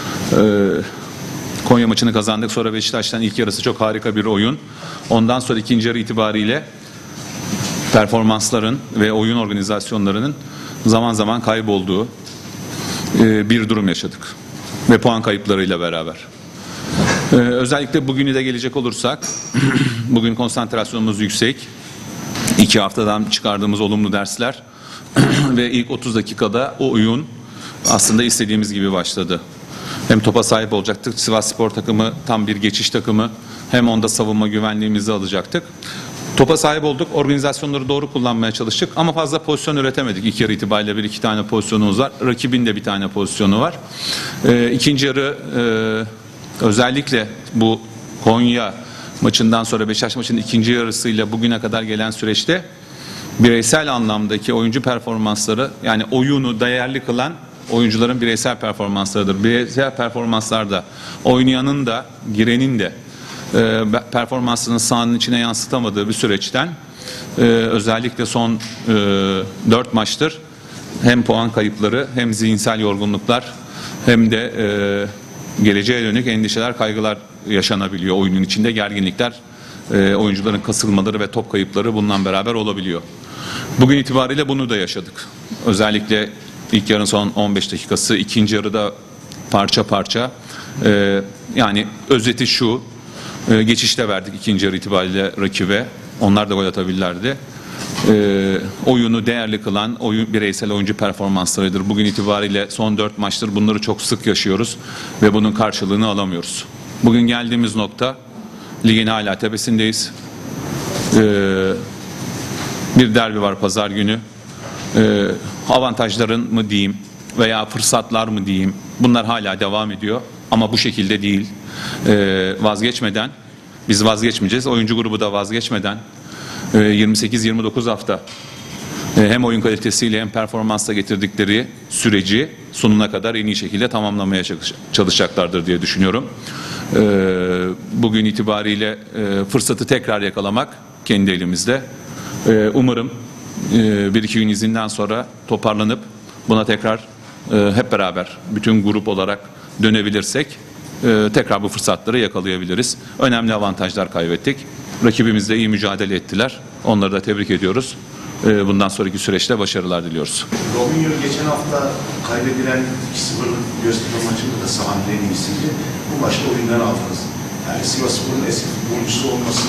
Konya maçını kazandık. Sonra Beşiktaş'tan ilk yarısı çok harika bir oyun. Ondan sonra ikinci yarı itibariyle performansların ve oyun organizasyonlarının zaman zaman kaybolduğu bir durum yaşadık. Ve puan kayıplarıyla beraber. Özellikle bugünü de gelecek olursak bugün konsantrasyonumuz yüksek. 2 haftadan çıkardığımız olumlu dersler ve ilk 30 dakikada o oyun aslında istediğimiz gibi başladı. Hem topa sahip olacaktık. Sivasspor takımı tam bir geçiş takımı. Hem onda savunma güvenliğimizi alacaktık. Topa sahip olduk. Organizasyonları doğru kullanmaya çalıştık. Ama fazla pozisyon üretemedik. İlk yarı itibariyle 1-2 tane pozisyonumuz var. Rakibin de bir tane pozisyonu var. İkinci yarı özellikle bu Konya maçından sonra Beşiktaş maçının ikinci yarısıyla bugüne kadar gelen süreçte bireysel anlamdaki oyuncu performansları, yani oyunu değerli kılan oyuncuların bireysel performanslarıdır. Bireysel performanslarda oynayanın da girenin de performansının sahanın içine yansıtamadığı bir süreçten özellikle son 4 maçtır hem puan kayıpları hem zihinsel yorgunluklar hem de geleceğe dönük endişeler, kaygılar yaşanabiliyor. Oyunun içinde gerginlikler, oyuncuların kasılmaları ve top kayıpları bununla beraber olabiliyor. Bugün itibariyle bunu da yaşadık. Özellikle ilk yarının son 15 dakikası, ikinci yarıda parça parça. Yani özeti şu, geçişte verdik ikinci yarı itibariyle rakibe. Onlar da gol atabilirlerdi. Oyunu değerli kılan bireysel oyuncu performanslarıdır. Bugün itibariyle son 4 maçtır bunları çok sık yaşıyoruz ve bunun karşılığını alamıyoruz. Bugün geldiğimiz nokta, ligin hala tepesindeyiz. Bir derbi var pazar günü. Avantajların mı diyeyim veya fırsatlar mı diyeyim, bunlar hala devam ediyor ama bu şekilde değil. Vazgeçmeden, biz vazgeçmeyeceğiz, oyuncu grubu da vazgeçmeden 28-29 hafta hem oyun kalitesiyle hem performansla getirdikleri süreci sonuna kadar en iyi şekilde tamamlamaya çalışacaklardır diye düşünüyorum. Bugün itibariyle fırsatı tekrar yakalamak kendi elimizde. Umarım 1-2 gün izinden sonra toparlanıp buna tekrar hep beraber bütün grup olarak dönebilirsek tekrar bu fırsatları yakalayabiliriz. Önemli avantajlar kaybettik. Rakibimiz de iyi mücadele ettiler. Onları da tebrik ediyoruz. Bundan sonraki süreçte başarılar diliyoruz. Robinho geçen hafta kaybedilen 2-0'lık Göztepe maçında da sahanın en iyisiydi. Bu maçta oyundan aldınız. Yani Sivasspor'un eski futbolcusu olması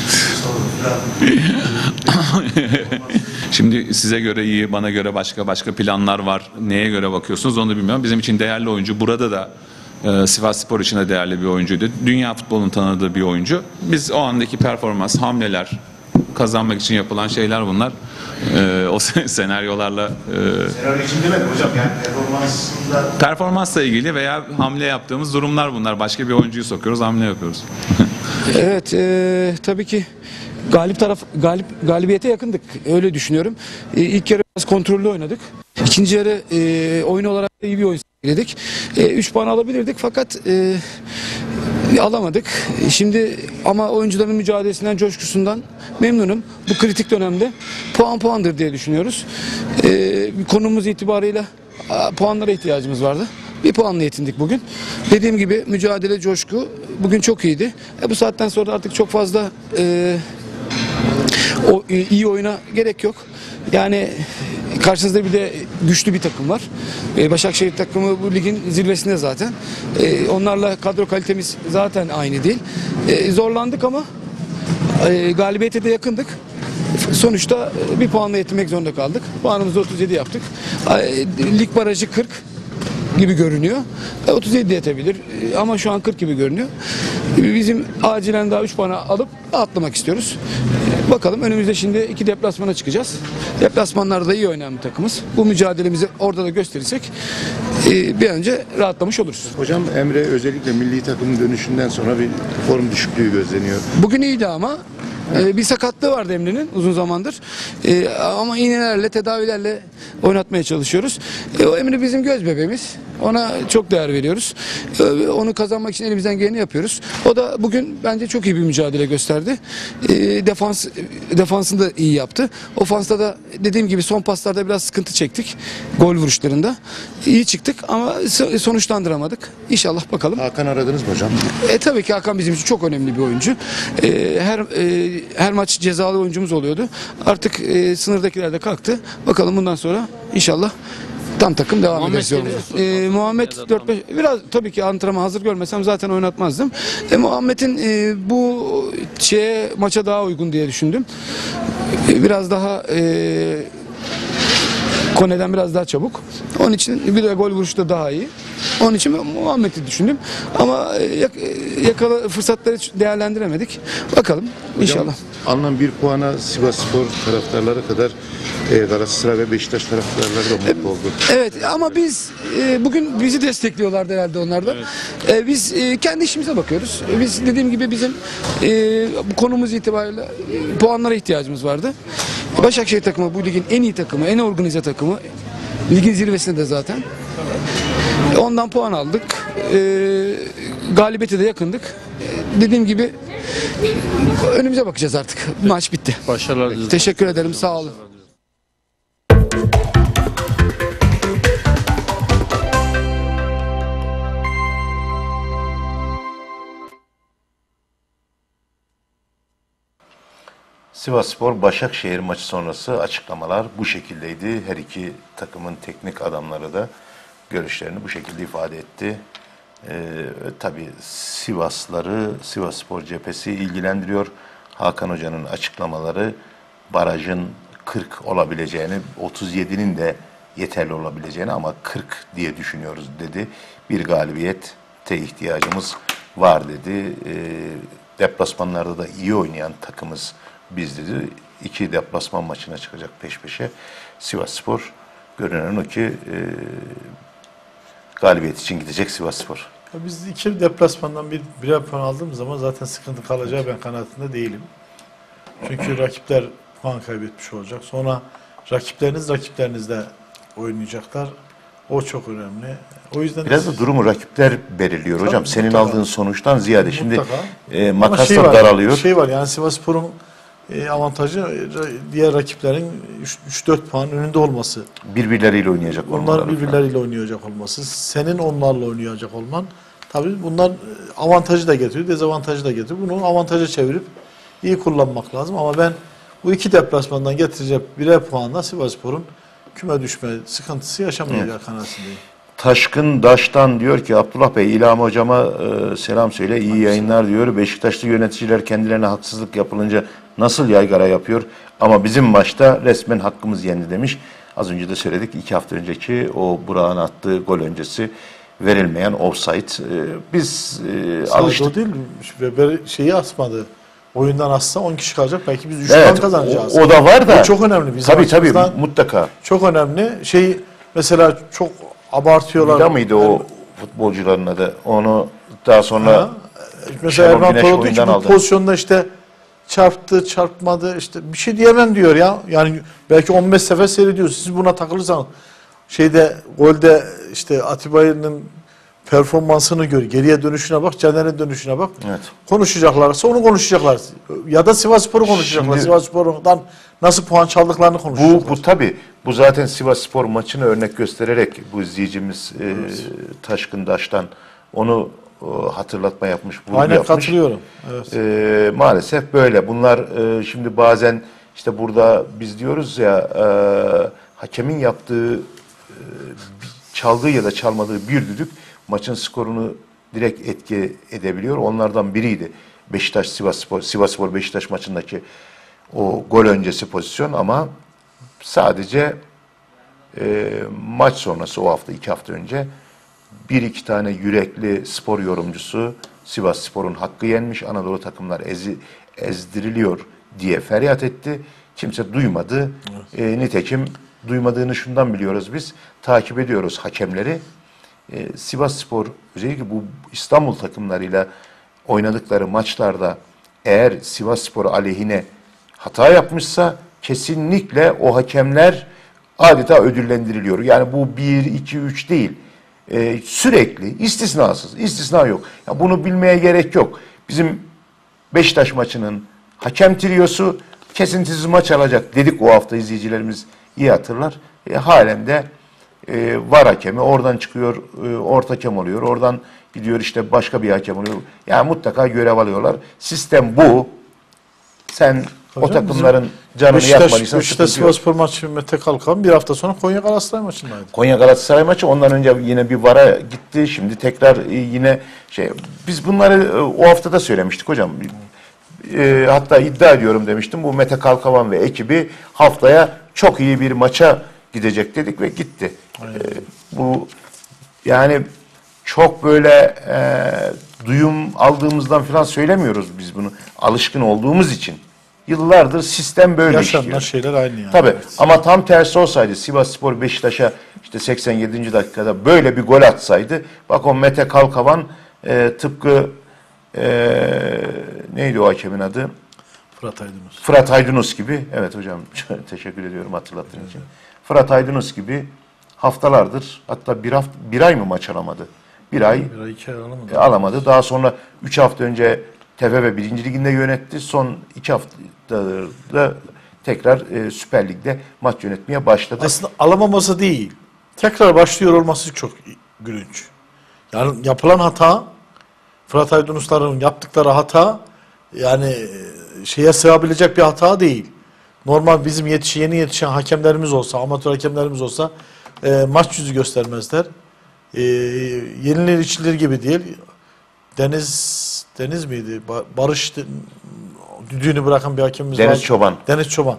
Şimdi size göre iyi, bana göre başka planlar var. Neye göre bakıyorsunuz onu bilmiyorum. Bizim için değerli oyuncu. Burada da Sivasspor için de değerli bir oyuncuydu. Dünya futbolunun tanıdığı bir oyuncu. Biz o andaki performans, hamleler, kazanmak için yapılan şeyler bunlar. O senaryolarla Senaryo için demedim hocam, yani performansla ilgili veya hamle yaptığımız durumlar bunlar. Başka bir oyuncuyu sokuyoruz, hamle yapıyoruz. Evet, tabii ki galibiyete yakındık, öyle düşünüyorum. İlk yarı biraz kontrollü oynadık. İkinci yarı oyun olarak iyi bir oyun sergiledik. 3 puan alabilirdik fakat alamadık. Şimdi ama oyuncuların mücadelesinden, coşkusundan memnunum. Bu kritik dönemde puandır diye düşünüyoruz. Konumuz itibarıyla puanlara ihtiyacımız vardı. Bir puanla yetindik bugün. Dediğim gibi mücadele, coşku bugün çok iyiydi. Bu saatten sonra artık çok fazla iyi oyuna gerek yok. Yani karşınızda bir de güçlü bir takım var. Başakşehir takımı bu ligin zirvesinde zaten. Onlarla kadro kalitemiz zaten aynı değil. Zorlandık ama galibiyete de yakındık. Sonuçta bir puanla yetinmek zorunda kaldık. Puanımızı 37 yaptık. Lig barajı 40 gibi görünüyor. 37 yetebilir ama şu an 40 gibi görünüyor. Bizim acilen daha 3 puan alıp atlamak istiyoruz. Bakalım, önümüzde şimdi 2 deplasmana çıkacağız. Deplasmanlarda iyi oynayan bir takımız. Bu mücadelemizi orada da gösterirsek bir önce rahatlamış oluruz. Hocam, Emre özellikle milli takımın dönüşünden sonra bir form düşüklüğü gözleniyor. Bugün iyiydi ama bir sakatlığı vardı Emre'nin uzun zamandır. Ama iğnelerle, tedavilerle oynatmaya çalışıyoruz. O Emre bizim göz bebeğimiz. Ona çok değer veriyoruz. Onu kazanmak için elimizden geleni yapıyoruz. O da bugün bence çok iyi bir mücadele gösterdi. Defansını da iyi yaptı. Ofansta da dediğim gibi son paslarda biraz sıkıntı çektik. Gol vuruşlarında. İyi çıktık ama sonuçlandıramadık. İnşallah bakalım. Hakan aradınız mı hocam? Tabii ki Hakan bizim için çok önemli bir oyuncu. Her maç cezalı oyuncumuz oluyordu. Artık sınırdakiler de kalktı. Bakalım bundan sonra inşallah tam takım devam ederiz. Muhammed 4-5 biraz tabii ki antrenman hazır görmesem zaten oynatmazdım. Muhammed'in bu maça daha uygun diye düşündüm. Biraz daha Kone'den biraz daha çabuk. Onun için bir de gol vuruşu da daha iyi. Onun için Muhammed'i düşündüm. Ama fırsatları değerlendiremedik. Bakalım inşallah. Hocam, alınan bir puana Sivasspor taraftarları kadar Galatasaray ve Beşiktaş taraftarları da mutlu oldu. Evet ama biz bugün bizi destekliyorlardı herhalde onlar da. Evet. Biz kendi işimize bakıyoruz. Biz dediğim gibi bizim bu konumuz itibariyle puanlara ihtiyacımız vardı. Başakşehir takımı bu ligin en iyi takımı, en organize takımı. Ligin zirvesinde de zaten. Ondan puan aldık. Galibiyete de yakındık. Dediğim gibi önümüze bakacağız artık. Maç bitti. Başarılar diliyorum. Teşekkür ederim. Sağ olun. Sivasspor Başakşehir maçı sonrası açıklamalar bu şekildeydi. Her iki takımın teknik adamları da görüşlerini bu şekilde ifade etti. Tabii Sivasspor cephesi ilgilendiriyor. Hakan Hoca'nın açıklamaları barajın 40 olabileceğini, 37'nin de yeterli olabileceğini ama 40 diye düşünüyoruz dedi. Bir galibiyete ihtiyacımız var dedi. Deplasmanlarda da iyi oynayan takımız biz dedi. 2 deplasman maçına çıkacak peş peşe. Sivasspor görünen o ki galibiyet için gidecek Sivasspor. Biz 2 deplasmandan birer puan aldığımız zaman zaten sıkıntı kalacağı ben kanaatinde değilim. Çünkü rakipler puan kaybetmiş olacak. Sonra rakiplerinizle oynayacaklar. O çok önemli. O yüzden biraz da durumu rakipler belirliyor hocam. Tabii, senin mutlaka. aldığın sonuçtan ziyade şimdi makaslar daralıyor. Var yani Sivasspor'un avantajı diğer rakiplerin 3-4 puan önünde olması. Birbirleriyle oynayacak olmaları. Onlar birbirleriyle oynayacak olması. Senin onlarla oynayacak olman. Tabii bunlar avantajı da getiriyor, dezavantajı da getiriyor. Bunu avantaja çevirip iyi kullanmak lazım. Ama ben bu 2 deplasmandan getirecek birer puanla Sivasspor'un küme düşme sıkıntısı yaşamayacağı kanaatindeyim. Taşkın Daş'tan diyor ki Abdullah Bey, İlham Hocama selam söyle, iyi yayınlar diyor. Beşiktaşlı yöneticiler kendilerine haksızlık yapılınca nasıl yaygara yapıyor? Ama bizim maçta resmen hakkımız yendi demiş. Az önce de söyledik, 2 hafta önceki o Burak'ın attığı gol öncesi verilmeyen offside. Biz alıştık. O değil, şeyi asmadı. oyundan aslında 10 kişi kalacak. Belki biz 3 puan kazanacağız. O da var da. Bu çok önemli. Bizim Tabii mutlaka. Çok önemli. Mesela çok abartıyorlar. Vida mıydı o futbolcuların adı? Onu daha sonra mesela Erman Toroğlu diyor ki bu pozisyonda işte çarptı, çarpmadı, işte bir şey diyemem diyor ya. Yani belki 15 sefer seyrediyor. Siz buna takılırsanız golde işte Atiba'nın performansını gör. Geriye dönüşüne bak, Caner'in dönüşüne bak. Evet. Konuşacaklarsa onu konuşacaklar. Ya da Sivasspor'u konuşacaklar. Sivasspor'dan nasıl puan çaldıklarını konuşacaklar. Bu tabii. Bu zaten Sivasspor maçını örnek göstererek bu izleyicimiz Taşkın Daş'tan onu hatırlatma yapmış. Aynen katılıyorum. Evet. Maalesef böyle. Bunlar şimdi bazen işte burada biz diyoruz ya hakemin yaptığı çaldığı ya da çalmadığı bir düdük maçın skorunu direkt etki edebiliyor. Onlardan biriydi Beşiktaş Sivasspor Beşiktaş maçındaki o gol öncesi pozisyon ama sadece maç sonrası o hafta 2 hafta önce bir iki tane yürekli spor yorumcusu Sivasspor'un hakkı yenmiş, Anadolu takımlar ezdiriliyor diye feryat etti. Kimse duymadı. Nitekim duymadığını şundan biliyoruz biz. Takip ediyoruz hakemleri. Sivasspor özellikle bu İstanbul takımlarıyla oynadıkları maçlarda eğer Sivasspor aleyhine hata yapmışsa kesinlikle o hakemler adeta ödüllendiriliyor. Yani bu 1, 2, 3 değil. Sürekli istisnasız, istisna yok. Ya bunu bilmeye gerek yok. Bizim Beşiktaş maçının hakem triyosu kesintisiz maç alacak dedik o hafta, izleyicilerimiz iyi hatırlar. Halen de VAR hakemi oradan çıkıyor, orta hakem oluyor. Oradan gidiyor işte başka bir hakem oluyor. Yani mutlaka görev alıyorlar. Sistem bu. Sen o takımların canını yakmalıysan Beşiktaş Sivasspor maçı Mete Kalkan bir hafta sonra Konya Galatasaray maçındaydı. Konya Galatasaray maçı ondan önce yine bir VAR'a gitti. Şimdi tekrar yine biz bunları o hafta da söylemiştik hocam. Hatta iddia ediyorum demiştim. Bu Mete Kalkavan ve ekibi haftaya çok iyi bir maça gidecek dedik ve gitti. Bu yani çok böyle duyum aldığımızdan falan söylemiyoruz biz bunu. Alışkın olduğumuz için. Yıllardır sistem böyle işliyor. Yaşanan şeyler aynı yani. Tabii. Evet. Ama tam tersi olsaydı Sivasspor Beşiktaş'a işte 87. dakikada böyle bir gol atsaydı bak o Mete Kalkavan tıpkı neydi o hakemin adı? Fırat Aydınus. Fırat Aydınus gibi. Evet hocam teşekkür ediyorum hatırlattığın için. Fırat Aydınus gibi haftalardır hatta bir ay mı maç alamadı? Bir ay 2 ay alamadı. Alamadı. Daha sonra 3 hafta önce TFF 1. Liginde yönetti. Son 2 haftadır da tekrar Süper Lig'de maç yönetmeye başladı. Aslında alamaması değil. Tekrar başlıyor olması çok gülünç. Yani yapılan hata, Fırat Aydınusların yaptıkları hata yani şeye sığabilecek bir hata değil. Normal bizim yeni yetişen hakemlerimiz olsa, amatör hakemlerimiz olsa maç yüzü göstermezler. Yenilir içilir gibi değil. Deniz miydi? Barış düdüğünü bırakan bir hakemimiz var. Deniz Çoban. Deniz Çoban.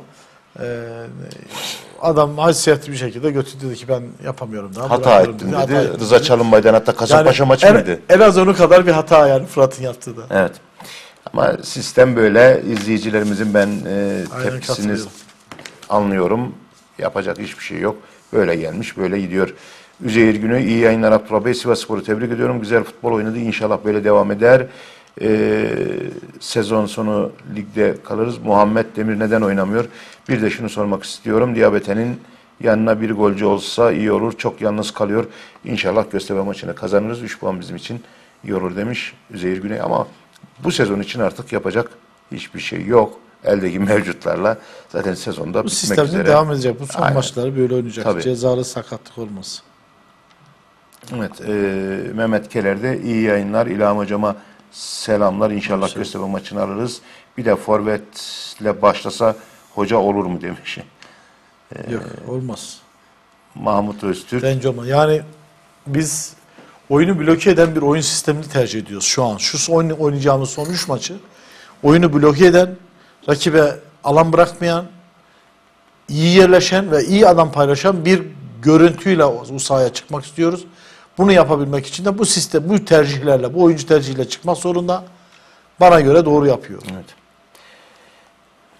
Adam haysiyetli bir şekilde götürdü dedi ki ben yapamıyorum daha. Hata ettim dedi. Rıza Çalınbay'dan hatta Kasımpaşa maçı mıydı? En az onu kadar bir hata yani Fırat'ın yaptığı da. Evet. Ama sistem böyle. İzleyicilerimizin ben tepkisini anlıyorum. Yapacak hiçbir şey yok. Böyle gelmiş, böyle gidiyor. Üzeyir Günü, iyi yayınlar Abdullah Bey. Sivasspor'u tebrik ediyorum. Güzel futbol oynadı. İnşallah böyle devam eder. Sezon sonu ligde kalırız. Muhammed Demir neden oynamıyor? Bir de şunu sormak istiyorum. Diabete'nin yanına bir golcü olsa iyi olur. Çok yalnız kalıyor. İnşallah Göztepe maçını kazanırız. 3 puan bizim için iyi olur demiş Üzeyir Güney. Ama bu sezon için artık yapacak hiçbir şey yok. Eldeki mevcutlarla zaten sezonda bu bitmek üzere. Bu devam edecek. Bu son maçları böyle oynayacak. Tabii. Cezalı sakatlık olmaz. Evet. Mehmet Keler'de iyi yayınlar. İlham Hocama selamlar. İnşallah Göztepe maçını alırız. Bir de forvetle başlasa hoca olur mu demiş. Yok olmaz. Mahmut Öztürk. Bence olmaz. Yani biz oyunu bloke eden bir oyun sistemini tercih ediyoruz şu an. Şu oynayacağımız son 3 maçı oyunu bloke eden, rakibe alan bırakmayan, iyi yerleşen ve iyi adam paylaşan bir görüntüyle o sahaya çıkmak istiyoruz. Bunu yapabilmek için de bu sistem, bu tercihlerle, bu oyuncu tercihiyle çıkmak zorunda. Bana göre doğru yapıyor. Evet.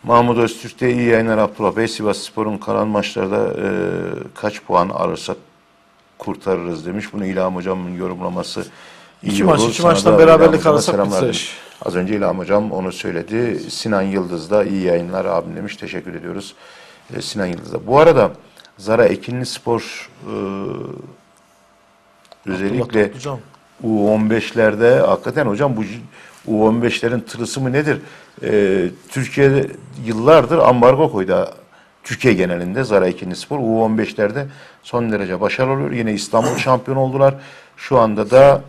Mahmut Öztürk'te iyi yayınlar Abdullah Bey. Sivasspor'un kalan maçlarda kaç puan alırsak kurtarırız demiş. Bunu İlham Hocam'ın yorumlaması iyi İki olur. maç, iki Sana maçtan da beraberlik İlham Hocam'a alırsak selamlar kurtarır. demiş. Az önce İlham Hocam onu söyledi. Sinan Yıldız da iyi yayınlar abim demiş. Teşekkür ediyoruz Sinan Yıldız'a. Bu arada Zara Ekinlispor özellikle U15'lerde hakikaten hocam bu U15'lerin tılsımı nedir? Türkiye yıllardır ambargo koydu. Türkiye genelinde Zara Ekinlispor U15'lerde son derece başarılı oluyor. Yine İstanbul şampiyon oldular. Şu anda da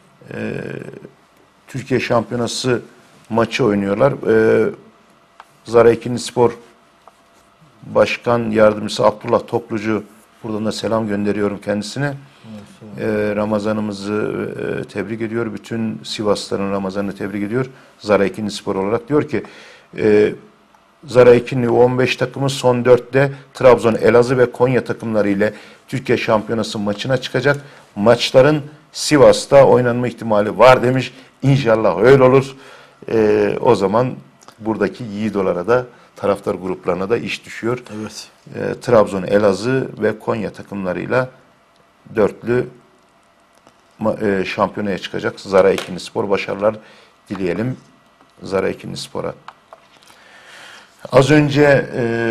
Türkiye şampiyonası maçı oynuyorlar. Zara Ekinlispor Başkan Yardımcısı Abdullah Toplucu, buradan da selam gönderiyorum kendisine. Ramazanımızı tebrik ediyor. Bütün Sivaslıların Ramazanını tebrik ediyor. Zara Ekinlispor olarak diyor ki Zara Ekinli 15 takımı son 4'te Trabzon, Elazığ ve Konya takımları ile Türkiye Şampiyonası maçına çıkacak. Maçların Sivas'ta oynanma ihtimali var demiş. İnşallah öyle olur. O zaman buradaki yiğidolara da taraftar gruplarına da iş düşüyor. Evet. Trabzon, Elazığ ve Konya takımlarıyla dörtlü şampiyonaya çıkacak. Zara Ekinlispor başarılar dileyelim Zara Ekinlispor'a. Az önce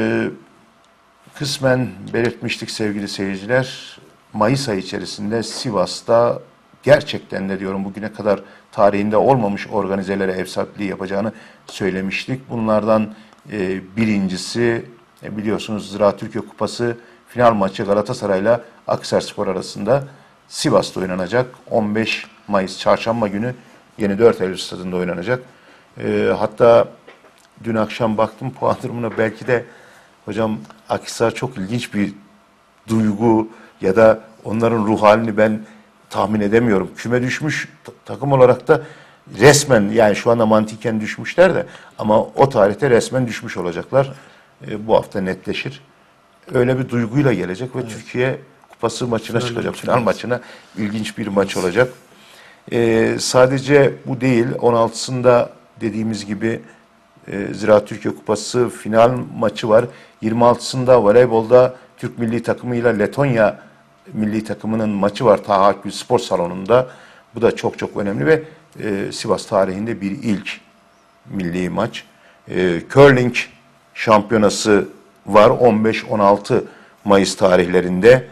kısmen belirtmiştik sevgili seyirciler. Mayıs ayı içerisinde Sivas'ta gerçekten de diyorum bugüne kadar tarihinde olmamış organizelere ev sahipliği yapacağını söylemiştik. Bunlardan birincisi biliyorsunuz Ziraat Türkiye Kupası final maçı Galatasaray'la Akhisarspor arasında Sivas'ta oynanacak. 15 Mayıs Çarşamba günü yeni 4 Eylül stadında oynanacak. Hatta dün akşam baktım puan durumuna, belki de hocam Akhisar çok ilginç bir duygu ya da onların ruh halini ben tahmin edemiyorum. Küme düşmüş takım olarak da resmen, yani şu anda mantiken düşmüşler de ama o tarihte resmen düşmüş olacaklar. Bu hafta netleşir. Öyle bir duyguyla gelecek ve evet, Türkiye Kupası maçına çıkacak. Final maçına ilginç bir maç olacak. Sadece bu değil. 16'sında dediğimiz gibi Ziraat Türkiye Kupası final maçı var. 26'sında voleybolda Türk milli takımıyla Letonya milli takımının maçı var Taha Akgül Spor Salonu'nda. Bu da çok çok önemli ve Sivas tarihinde bir ilk milli maç. Curling şampiyonası var 15-16 Mayıs tarihlerinde.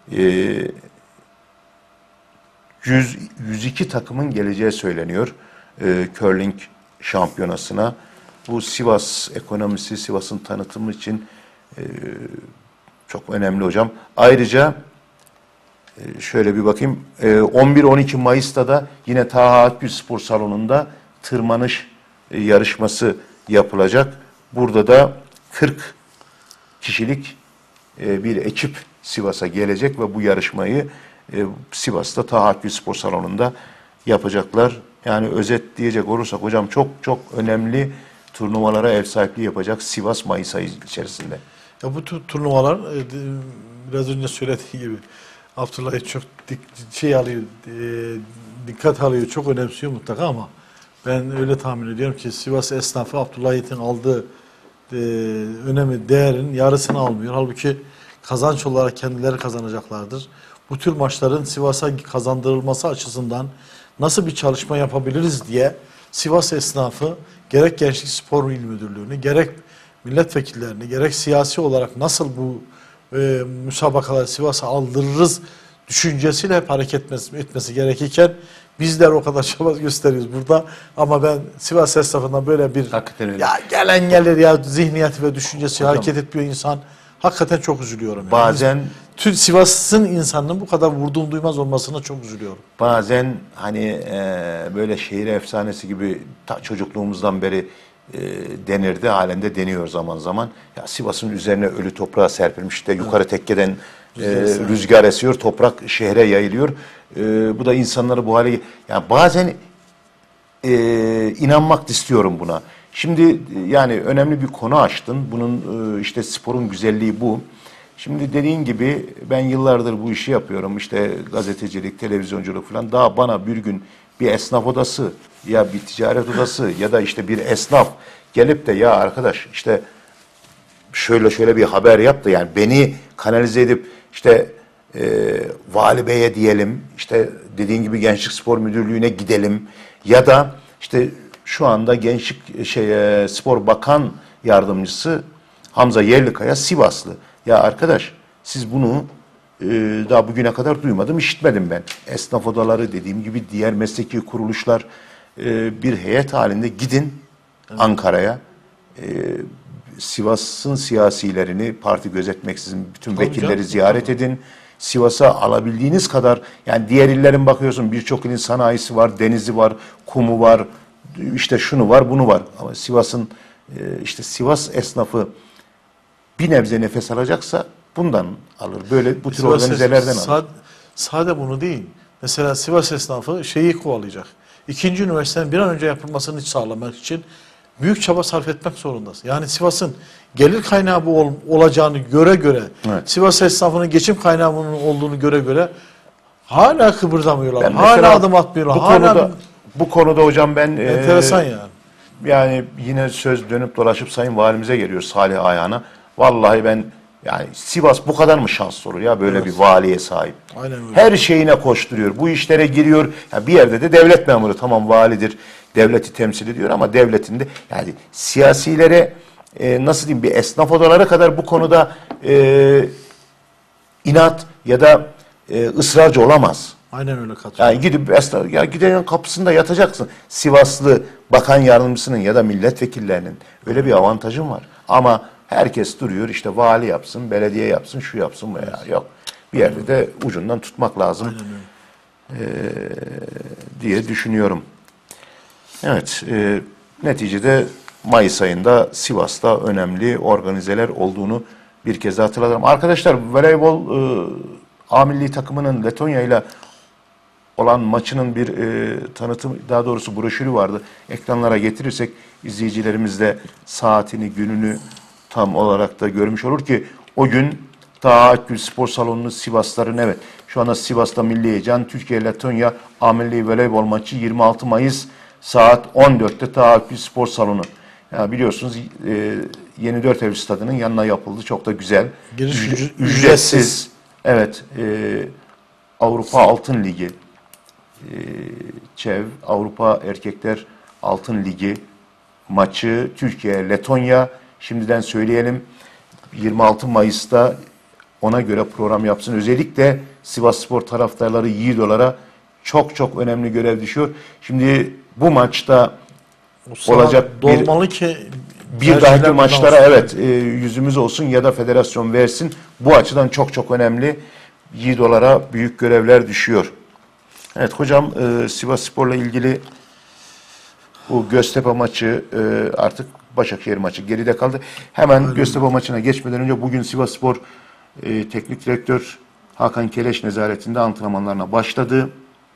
102 takımın geleceği söyleniyor curling şampiyonasına. Bu Sivas ekonomisi, Sivas'ın tanıtımı için çok önemli hocam. Ayrıca şöyle bir bakayım. 11-12 Mayıs'ta da yine Taha Akgül Spor Salonu'nda tırmanış yarışması yapılacak. Burada da 40 kişilik bir ekip Sivas'a gelecek ve bu yarışmayı Sivas'ta Taha Akgül Spor Salonu'nda yapacaklar. Yani özet diyecek olursak hocam çok çok önemli turnuvalara ev sahipliği yapacak Sivas Mayıs ayı içerisinde. Ya bu turnuvalar biraz önce söylediği gibi Abdullah'ı çok dikkat alıyor, çok önemsiyor mutlaka ama ben öyle tahmin ediyorum ki Sivas esnafı Abdullah Yiğit'in aldığı önemi, değerin yarısını almıyor. Halbuki kazanç olarak kendileri kazanacaklardır. Bu tür maçların Sivas'a kazandırılması açısından nasıl bir çalışma yapabiliriz diye Sivas esnafı gerek Gençlik Spor İl Müdürlüğü'nü, gerek milletvekillerini, gerek siyasi olarak nasıl bu müsabakaları Sivas'a aldırırız düşüncesiyle hep hareket etmesi gerekirken bizler o kadar çaba gösteriyoruz burada. Ama ben Sivas esnafından böyle bir ya gelen gelir ya zihniyeti ve düşüncesi hocam, hareket etmiyor insan. Hakikaten çok üzülüyorum. Yani. Bazen tüm Sivas'ın insanının bu kadar vurduğum duymaz olmasına çok üzülüyorum. Bazen hani böyle şehir efsanesi gibi çocukluğumuzdan beri denirdi, halen de deniyor zaman zaman. Ya Sivas'ın üzerine ölü toprağı serpilmiş de yukarı tekkeden rüzgar esiyor, toprak şehre yayılıyor. Bu da insanları bu hale... Yani bazen inanmak istiyorum buna. Şimdi yani önemli bir konu açtın. Bunun işte sporun güzelliği bu. Şimdi dediğin gibi ben yıllardır bu işi yapıyorum. İşte gazetecilik, televizyonculuk falan. Daha bana bir gün bir esnaf odası ya bir ticaret odası ya da işte bir esnaf gelip de ya arkadaş işte şöyle bir haber yaptı, yani beni kanalize edip işte Vali Bey'e diyelim, işte dediğin gibi Gençlik Spor Müdürlüğü'ne gidelim ya da işte şu anda Gençlik Spor Bakan Yardımcısı Hamza Yerlikaya Sivaslı. Ya arkadaş siz bunu daha bugüne kadar duymadım, işitmedim ben. Esnaf odaları, dediğim gibi diğer mesleki kuruluşlar bir heyet halinde gidin Ankara'ya. Sivas'ın siyasilerini parti gözetmeksizin bütün vekilleri ziyaret edin. Sivas'a alabildiğiniz kadar, yani diğer illerin bakıyorsun birçok ilin sanayisi var, denizi var, kumu var, işte şunu var, bunu var. Ama Sivas'ın işte Sivas esnafı bir nebze nefes alacaksa bundan alır. Böyle bu tür organizelerden alır. Sade bunu değil. Mesela Sivas esnafı şeyi kovalayacak. İkinci üniversitenin bir an önce yapılmasını sağlamak için büyük çaba sarf etmek zorundasın. Yani Sivas'ın gelir kaynağı bu olacağını göre, evet. Sivas esnafının geçim kaynağının olduğunu göre hala kıpırdamıyorlar. Hala adım atmıyorlar. Bu konuda hocam ben enteresan yani. Yani yine söz dönüp dolaşıp Sayın Valimize geliyor, Salih Ayhan'a. Vallahi ben yani Sivas bu kadar mı şanslı olur ya böyle bir valiye sahip? Aynen öyle. Her şeyine koşturuyor. Bu işlere giriyor. Ya bir yerde de devlet memuru, tamam validir. Devleti temsil ediyor ama devletin de yani siyasilere nasıl diyeyim, bir esnaf odaları kadar bu konuda inat ya da ısrarcı olamaz. Aynen öyle katılıyorum. Yani gidip ya gidenin kapısında yatacaksın. Sivaslı bakan yardımcısının ya da milletvekillerinin öyle bir avantajın var. Ama herkes duruyor işte vali yapsın, belediye yapsın, şu yapsın veya yok. Bir yerde de ucundan tutmak lazım diye düşünüyorum. Evet, neticede Mayıs ayında Sivas'ta önemli organizeler olduğunu bir kez daha hatırlatalım. Arkadaşlar voleybol A milli takımının Letonya ile olan maçının bir tanıtım, daha doğrusu broşürü vardı. Ekranlara getirirsek izleyicilerimiz de saatini, gününü tam olarak da görmüş olur ki o gün Taha Akgül Spor Salonu'nun Sivasların, evet şu anda Sivas'ta milli heyecan, Türkiye-Letonya A milli voleybol maçı 26 Mayıs saat 14'te Taha Akgül Spor Salonu. Yani biliyorsunuz Yeni 4 Eylül Stadı'nın yanına yapıldı. Çok da güzel. Ücretsiz. Evet. Avrupa Altın Ligi. ÇEV Avrupa Erkekler Altın Ligi maçı Türkiye-Letonya. Şimdiden söyleyelim. 26 Mayıs'ta ona göre program yapsın. Özellikle Sivasspor taraftarları Yiğidolara çok önemli görev düşüyor. Şimdi bu maçta olacak bir dahaki maçlara evet yüzümüz olsun ya da federasyon versin. Bu açıdan çok önemli. Yiğidolara büyük görevler düşüyor. Evet hocam, Sivasspor'la ilgili bu Göztepe maçı artık Başakşehir maçı geride kaldı. Hemen Göztepe maçına geçmeden önce bugün Sivasspor Teknik Direktör Hakan Keleş nezaretinde antrenmanlarına başladı.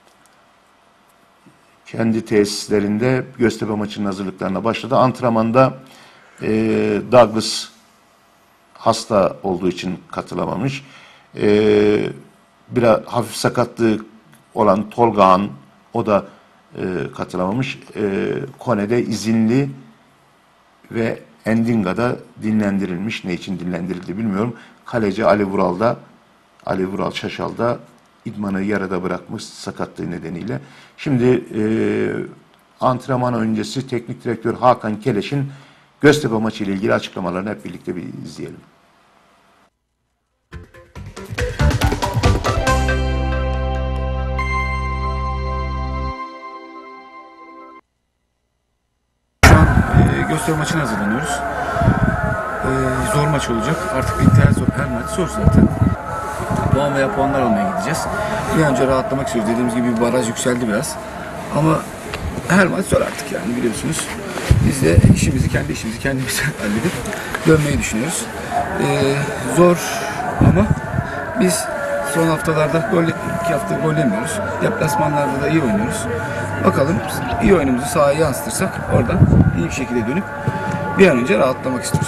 Kendi tesislerinde Göztepe maçının hazırlıklarına başladı. Antrenmanda Douglas hasta olduğu için katılamamış. Biraz hafif sakatlığı olan Tolga Han, o da katılamamış. Kone'de izinli ve Endinga'da dinlendirilmiş. Ne için dinlendirildi bilmiyorum. Kaleci Ali Vural Şaşal'da idmanı yarıda bırakmış sakatlığı nedeniyle. Şimdi antrenman öncesi Teknik Direktör Hakan Keleş'in Göztepe maçı ile ilgili açıklamalarını hep birlikte bir izleyelim. Göztepe maçına hazırlanıyoruz. Zor maç olacak. Artık her maç zor zaten. Puan veya puanlar almaya gideceğiz. Bir an önce rahatlamak istiyoruz. Dediğimiz gibi bir baraj yükseldi biraz. Ama her maç zor artık yani biliyorsunuz. Biz de kendi işimizi kendimiz halledip dönmeyi düşünüyoruz. Zor ama biz son haftalarda 2 hafta gol yemiyoruz. Deplasmanlarda da iyi oynuyoruz. Bakalım iyi oyunumuzu sahaya yansıtırsak oradan iyi bir şekilde dönüp bir an önce rahatlamak istiyoruz.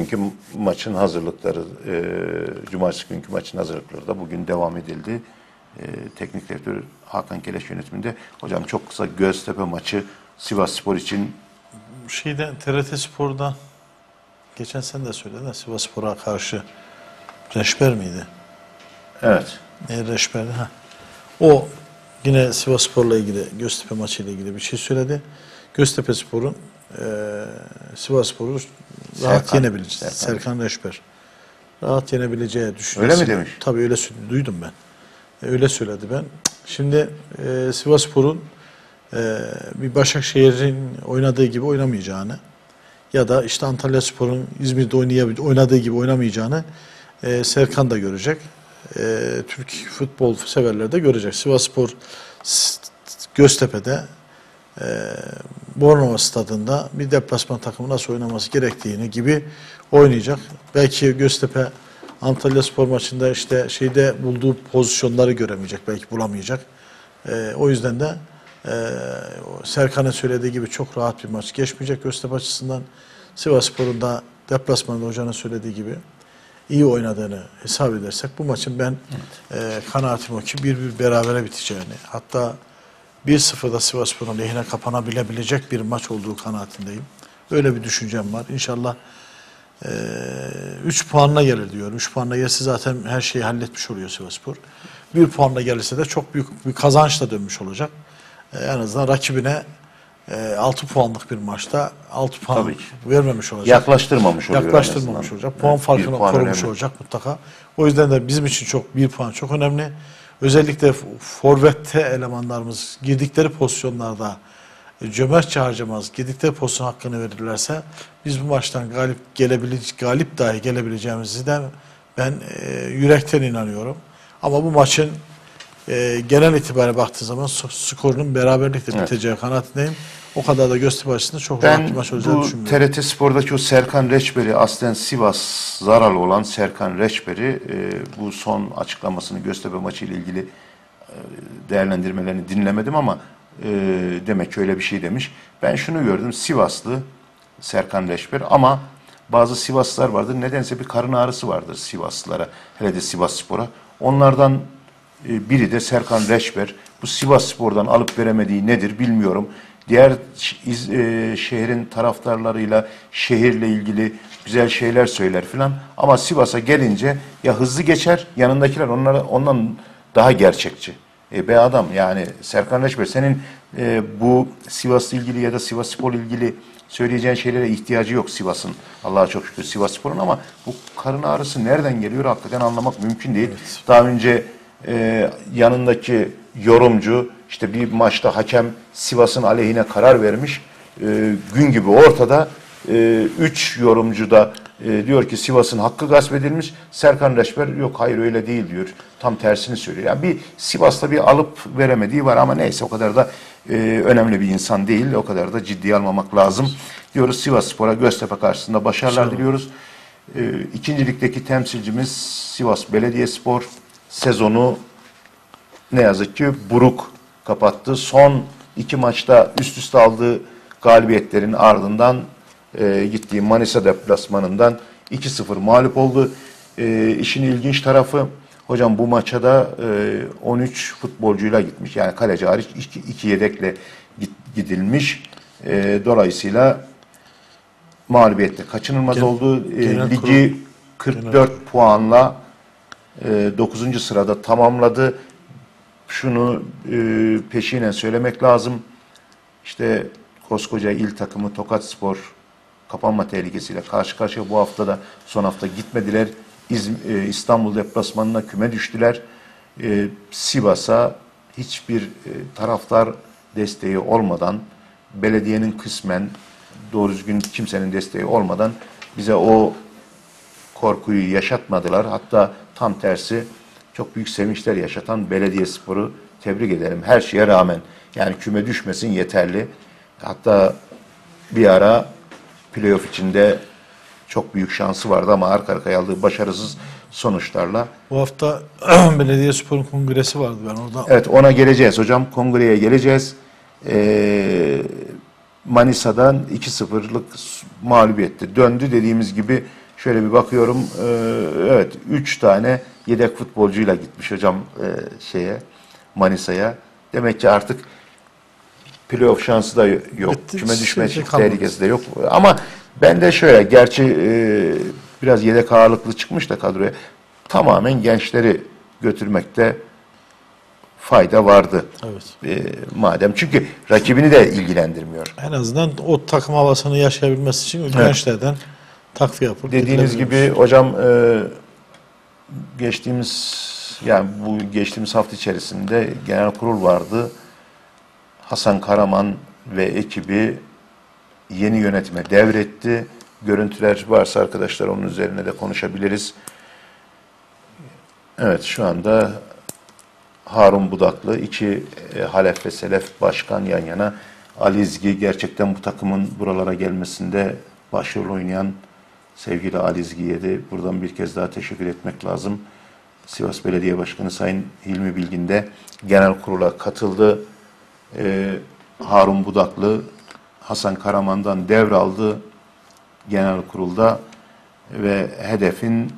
bugünkü maçın hazırlıkları, cumartesi günkü maçın hazırlıkları da bugün devam edildi. Teknik direktör Hakan Keleş yönetiminde. Hocam çok kısa Göztepe maçı Sivasspor için. TRT Spor'da geçen sen de söyledin, Sivasspor'a karşı Reşber miydi? Evet. Reşber'di. O yine Sivasspor'la ilgili, Göztepe maçıyla ilgili bir şey söyledi. Göztepe Spor'un Sivasspor'u rahat yenebileceği. Serkan Reşber. Rahat yenebileceği düşünüyorum. Öyle mi demiş? Tabii öyle duydum ben. Öyle söyledi ben. Şimdi Sivasspor'un bir Başakşehir'in oynadığı gibi oynamayacağını ya da işte Antalyaspor'un İzmir'de oynadığı gibi oynamayacağını Serkan da görecek. Türk futbol severler de görecek. Sivasspor Göztepe'de Bornova stadında bir deplasman takımı nasıl oynaması gerektiğini gibi oynayacak. Belki Göztepe Antalyaspor maçında işte bulduğu pozisyonları göremeyecek, belki bulamayacak. O yüzden de Serkan'ın söylediği gibi çok rahat bir maç geçmeyecek Göztepe açısından. Sivasspor'un da deplasmanda hocanın söylediği gibi iyi oynadığını hesap edersek bu maçın ben kanaatim o ki 1-1 berabere biteceğini, hatta 1-0'da Sivasspor'un lehine kapanabilebilecek bir maç olduğu kanaatindeyim. Öyle bir düşüncem var. İnşallah 3 puanla gelir diyorum. 3 puanla gelirse zaten her şeyi halletmiş oluyor Sivasspor. 1 puanla gelirse de çok büyük bir kazançla dönmüş olacak. En azından rakibine 6 puanlık bir maçta 6 puan vermemiş olacak. Yaklaştırmamış oluyor. Yaklaştırmamış olacak. Puan farkını korumuş olacak mutlaka. O yüzden de bizim için 1 puan çok önemli. Özellikle forvette elemanlarımız girdikleri pozisyonlarda cömertçe harcamaz, girdikleri pozisyon hakkını verirlerse biz bu maçtan galip dahi gelebileceğimizi de ben yürekten inanıyorum. Ama bu maçın genel itibariyle baktığı zaman skorunun beraberlikle biteceği kanaatindeyim. O kadar da Göztepe açısından çok rahat bir maç olacağını düşünmüyorum. TRT Spor'daki o Serkan Reçber'i, aslen Sivas zaralı olan Serkan Reçber'i bu son açıklamasını Göztepe maçı ile ilgili değerlendirmelerini dinlemedim ama demek ki öyle bir şey demiş. Ben şunu gördüm, Sivaslı Serkan Reçber ama bazı Sivaslılar vardır. Nedense bir karın ağrısı vardır Sivaslılara, hele de Sivasspor'a. Onlardan biri de Serkan Reçber. Bu Sivasspor'dan alıp veremediği nedir bilmiyorum. Diğer şehrin taraftarlarıyla, şehirle ilgili güzel şeyler söyler filan. Ama Sivas'a gelince ya hızlı geçer, yanındakiler ondan daha gerçekçi. Be adam, yani Serkan Reçber, senin bu Sivas'la ilgili ya da Sivasspor ilgili söyleyeceğin şeylere ihtiyacı yok Sivas'ın. Allah'a çok şükür Sivasspor'un, ama bu karın ağrısı nereden geliyor hakikaten anlamak mümkün değil. Evet. Daha önce yanındaki yorumcu, işte bir maçta hakem Sivas'ın aleyhine karar vermiş. Gün gibi ortada 3 yorumcu da diyor ki Sivas'ın hakkı gasp edilmiş. Serkan Reçber yok, hayır öyle değil diyor. Tam tersini söylüyor. Yani bir Sivas'ta bir alıp veremediği var ama neyse, o kadar da önemli bir insan değil. O kadar da ciddiye almamak lazım diyoruz. Sivasspor'a Göztepe karşısında başarılar diliyoruz. İkinci ligdeki temsilcimiz Sivas Belediyespor sezonu ne yazık ki buruk kapattı. Son 2 maçta üst üste aldığı galibiyetlerin ardından gittiği Manisa deplasmanından 2-0 mağlup oldu. İşin ilginç tarafı, hocam bu maça da 13 futbolcuyla gitmiş. Yani kaleci hariç 2 yedekle gidilmiş. Dolayısıyla mağlubiyetle kaçınılmaz oldu. Ligi 44 puanla 9. sırada tamamladı. Şunu peşinen söylemek lazım. İşte koskoca il takımı Tokatspor kapanma tehlikesiyle karşı karşıya, bu hafta da son hafta gitmediler. İstanbul deplasmanına küme düştüler. Sivas'a hiçbir taraftar desteği olmadan, belediyenin kısmen doğru düzgün kimsenin desteği olmadan bize o korkuyu yaşatmadılar. Hatta tam tersi çok büyük sevinçler yaşatan Belediyespor'u tebrik ederim. Her şeye rağmen, yani küme düşmesin yeterli. Hatta bir ara playoff içinde çok büyük şansı vardı ama arka arkaya aldığı başarısız sonuçlarla. Bu hafta Belediyespor'un kongresi vardı, ben orada. Evet, ona geleceğiz hocam. Kongreye geleceğiz. Manisa'dan 2-0'lık mağlubiyette döndü. Dediğimiz gibi Şöyle bir bakıyorum. Evet, 3 tane yedek futbolcuyla gitmiş hocam Manisa'ya. Demek ki artık playoff şansı da yok. Bitti, Küme düşme şey kalmadı. tehlikesi de yok. Ama ben de şöyle, gerçi biraz yedek ağırlıklı çıkmış da kadroya, tamamen gençleri götürmekte fayda vardı. Evet. Madem, çünkü rakibini de ilgilendirmiyor. En azından o takım havasını yaşayabilmesi için Evet. gençlerden takviye yapıp Dediğiniz gibi hocam, geçtiğimiz hafta içerisinde genel kurul vardı. Hasan Karaman ve ekibi yeni yönetime devretti. Görüntüler varsa arkadaşlar onun üzerine de konuşabiliriz. Evet, şu anda Harun Budaklı, iki Halef ve Selef başkan yan yana. Ali İzgi, gerçekten bu takımın buralara gelmesinde başrol oynayan sevgili Ali İzgi'ye de buradan bir kez daha teşekkür etmek lazım. Sivas Belediye Başkanı Sayın Hilmi Bilgin de genel kurula katıldı. Harun Budaklı Hasan Karaman'dan devraldı genel kurulda ve hedefin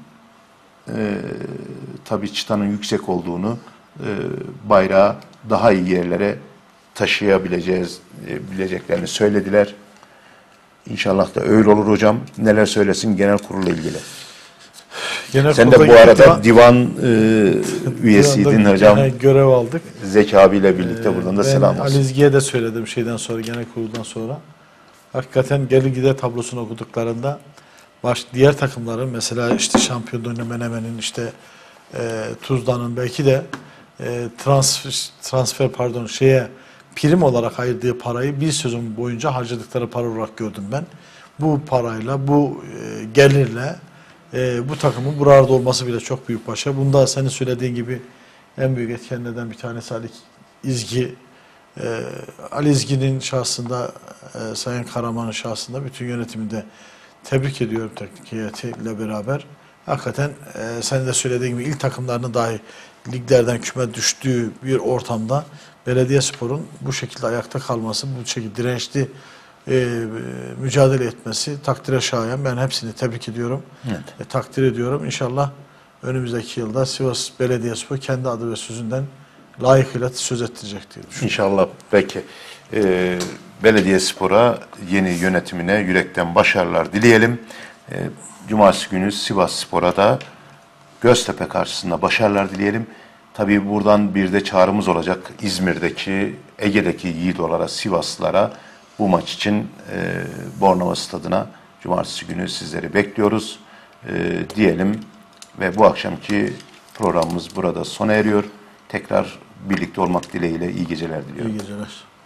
tabii çıtanın yüksek olduğunu, bayrağı daha iyi yerlere taşıyabileceklerini söylediler. İnşallah da öyle olur hocam. Neler söylesin genel kurulla ilgili? Sen de bu arada divan üyesiydin hocam. Görev aldık. Zeki abiyle birlikte buradan da selam olsun. Ali İzgi'ye de söyledim şeyden sonra, genel kuruldan sonra. Hakikaten gelir gider tablosunu okuduklarında diğer takımların, mesela işte şampiyonluğuna Menemen'in, işte Tuzla'nın belki de transfer prim olarak ayırdığı parayı bir sezon boyunca harcadıkları para olarak gördüm ben. Bu parayla, bu gelirle bu takımın burada olması bile çok büyük başarı. Bunda senin söylediğin gibi en büyük etkenlerden bir tanesi Ali İzgi. Ali İzgi'nin şahsında, Sayın Karaman'ın şahsında bütün yönetiminde tebrik ediyorum teknik heyetiyle beraber. Hakikaten senin de söylediğin gibi ilk takımlarının dahi liglerden küme düştüğü bir ortamda Belediyespor'un bu şekilde ayakta kalması, bu şekilde dirençli mücadele etmesi takdire şayan. Ben hepsini tebrik ediyorum. Evet. Takdir ediyorum. İnşallah önümüzdeki yılda Sivas Belediyespor kendi adı ve sözünden layıkıyla söz ettirecek diye düşünüyorum. İnşallah. Peki. Belediyespor'a, yeni yönetimine yürekten başarılar dileyelim. Cumartesi günü Sivasspor'a da Göztepe karşısında başarılar dileyelim. Tabii buradan bir de çağrımız olacak İzmir'deki, Ege'deki yiğidolara, Sivaslılara bu maç için Bornova Stadı'na Cumartesi günü sizleri bekliyoruz diyelim ve bu akşamki programımız burada sona eriyor. Tekrar birlikte olmak dileğiyle iyi geceler diliyorum. İyi geceler.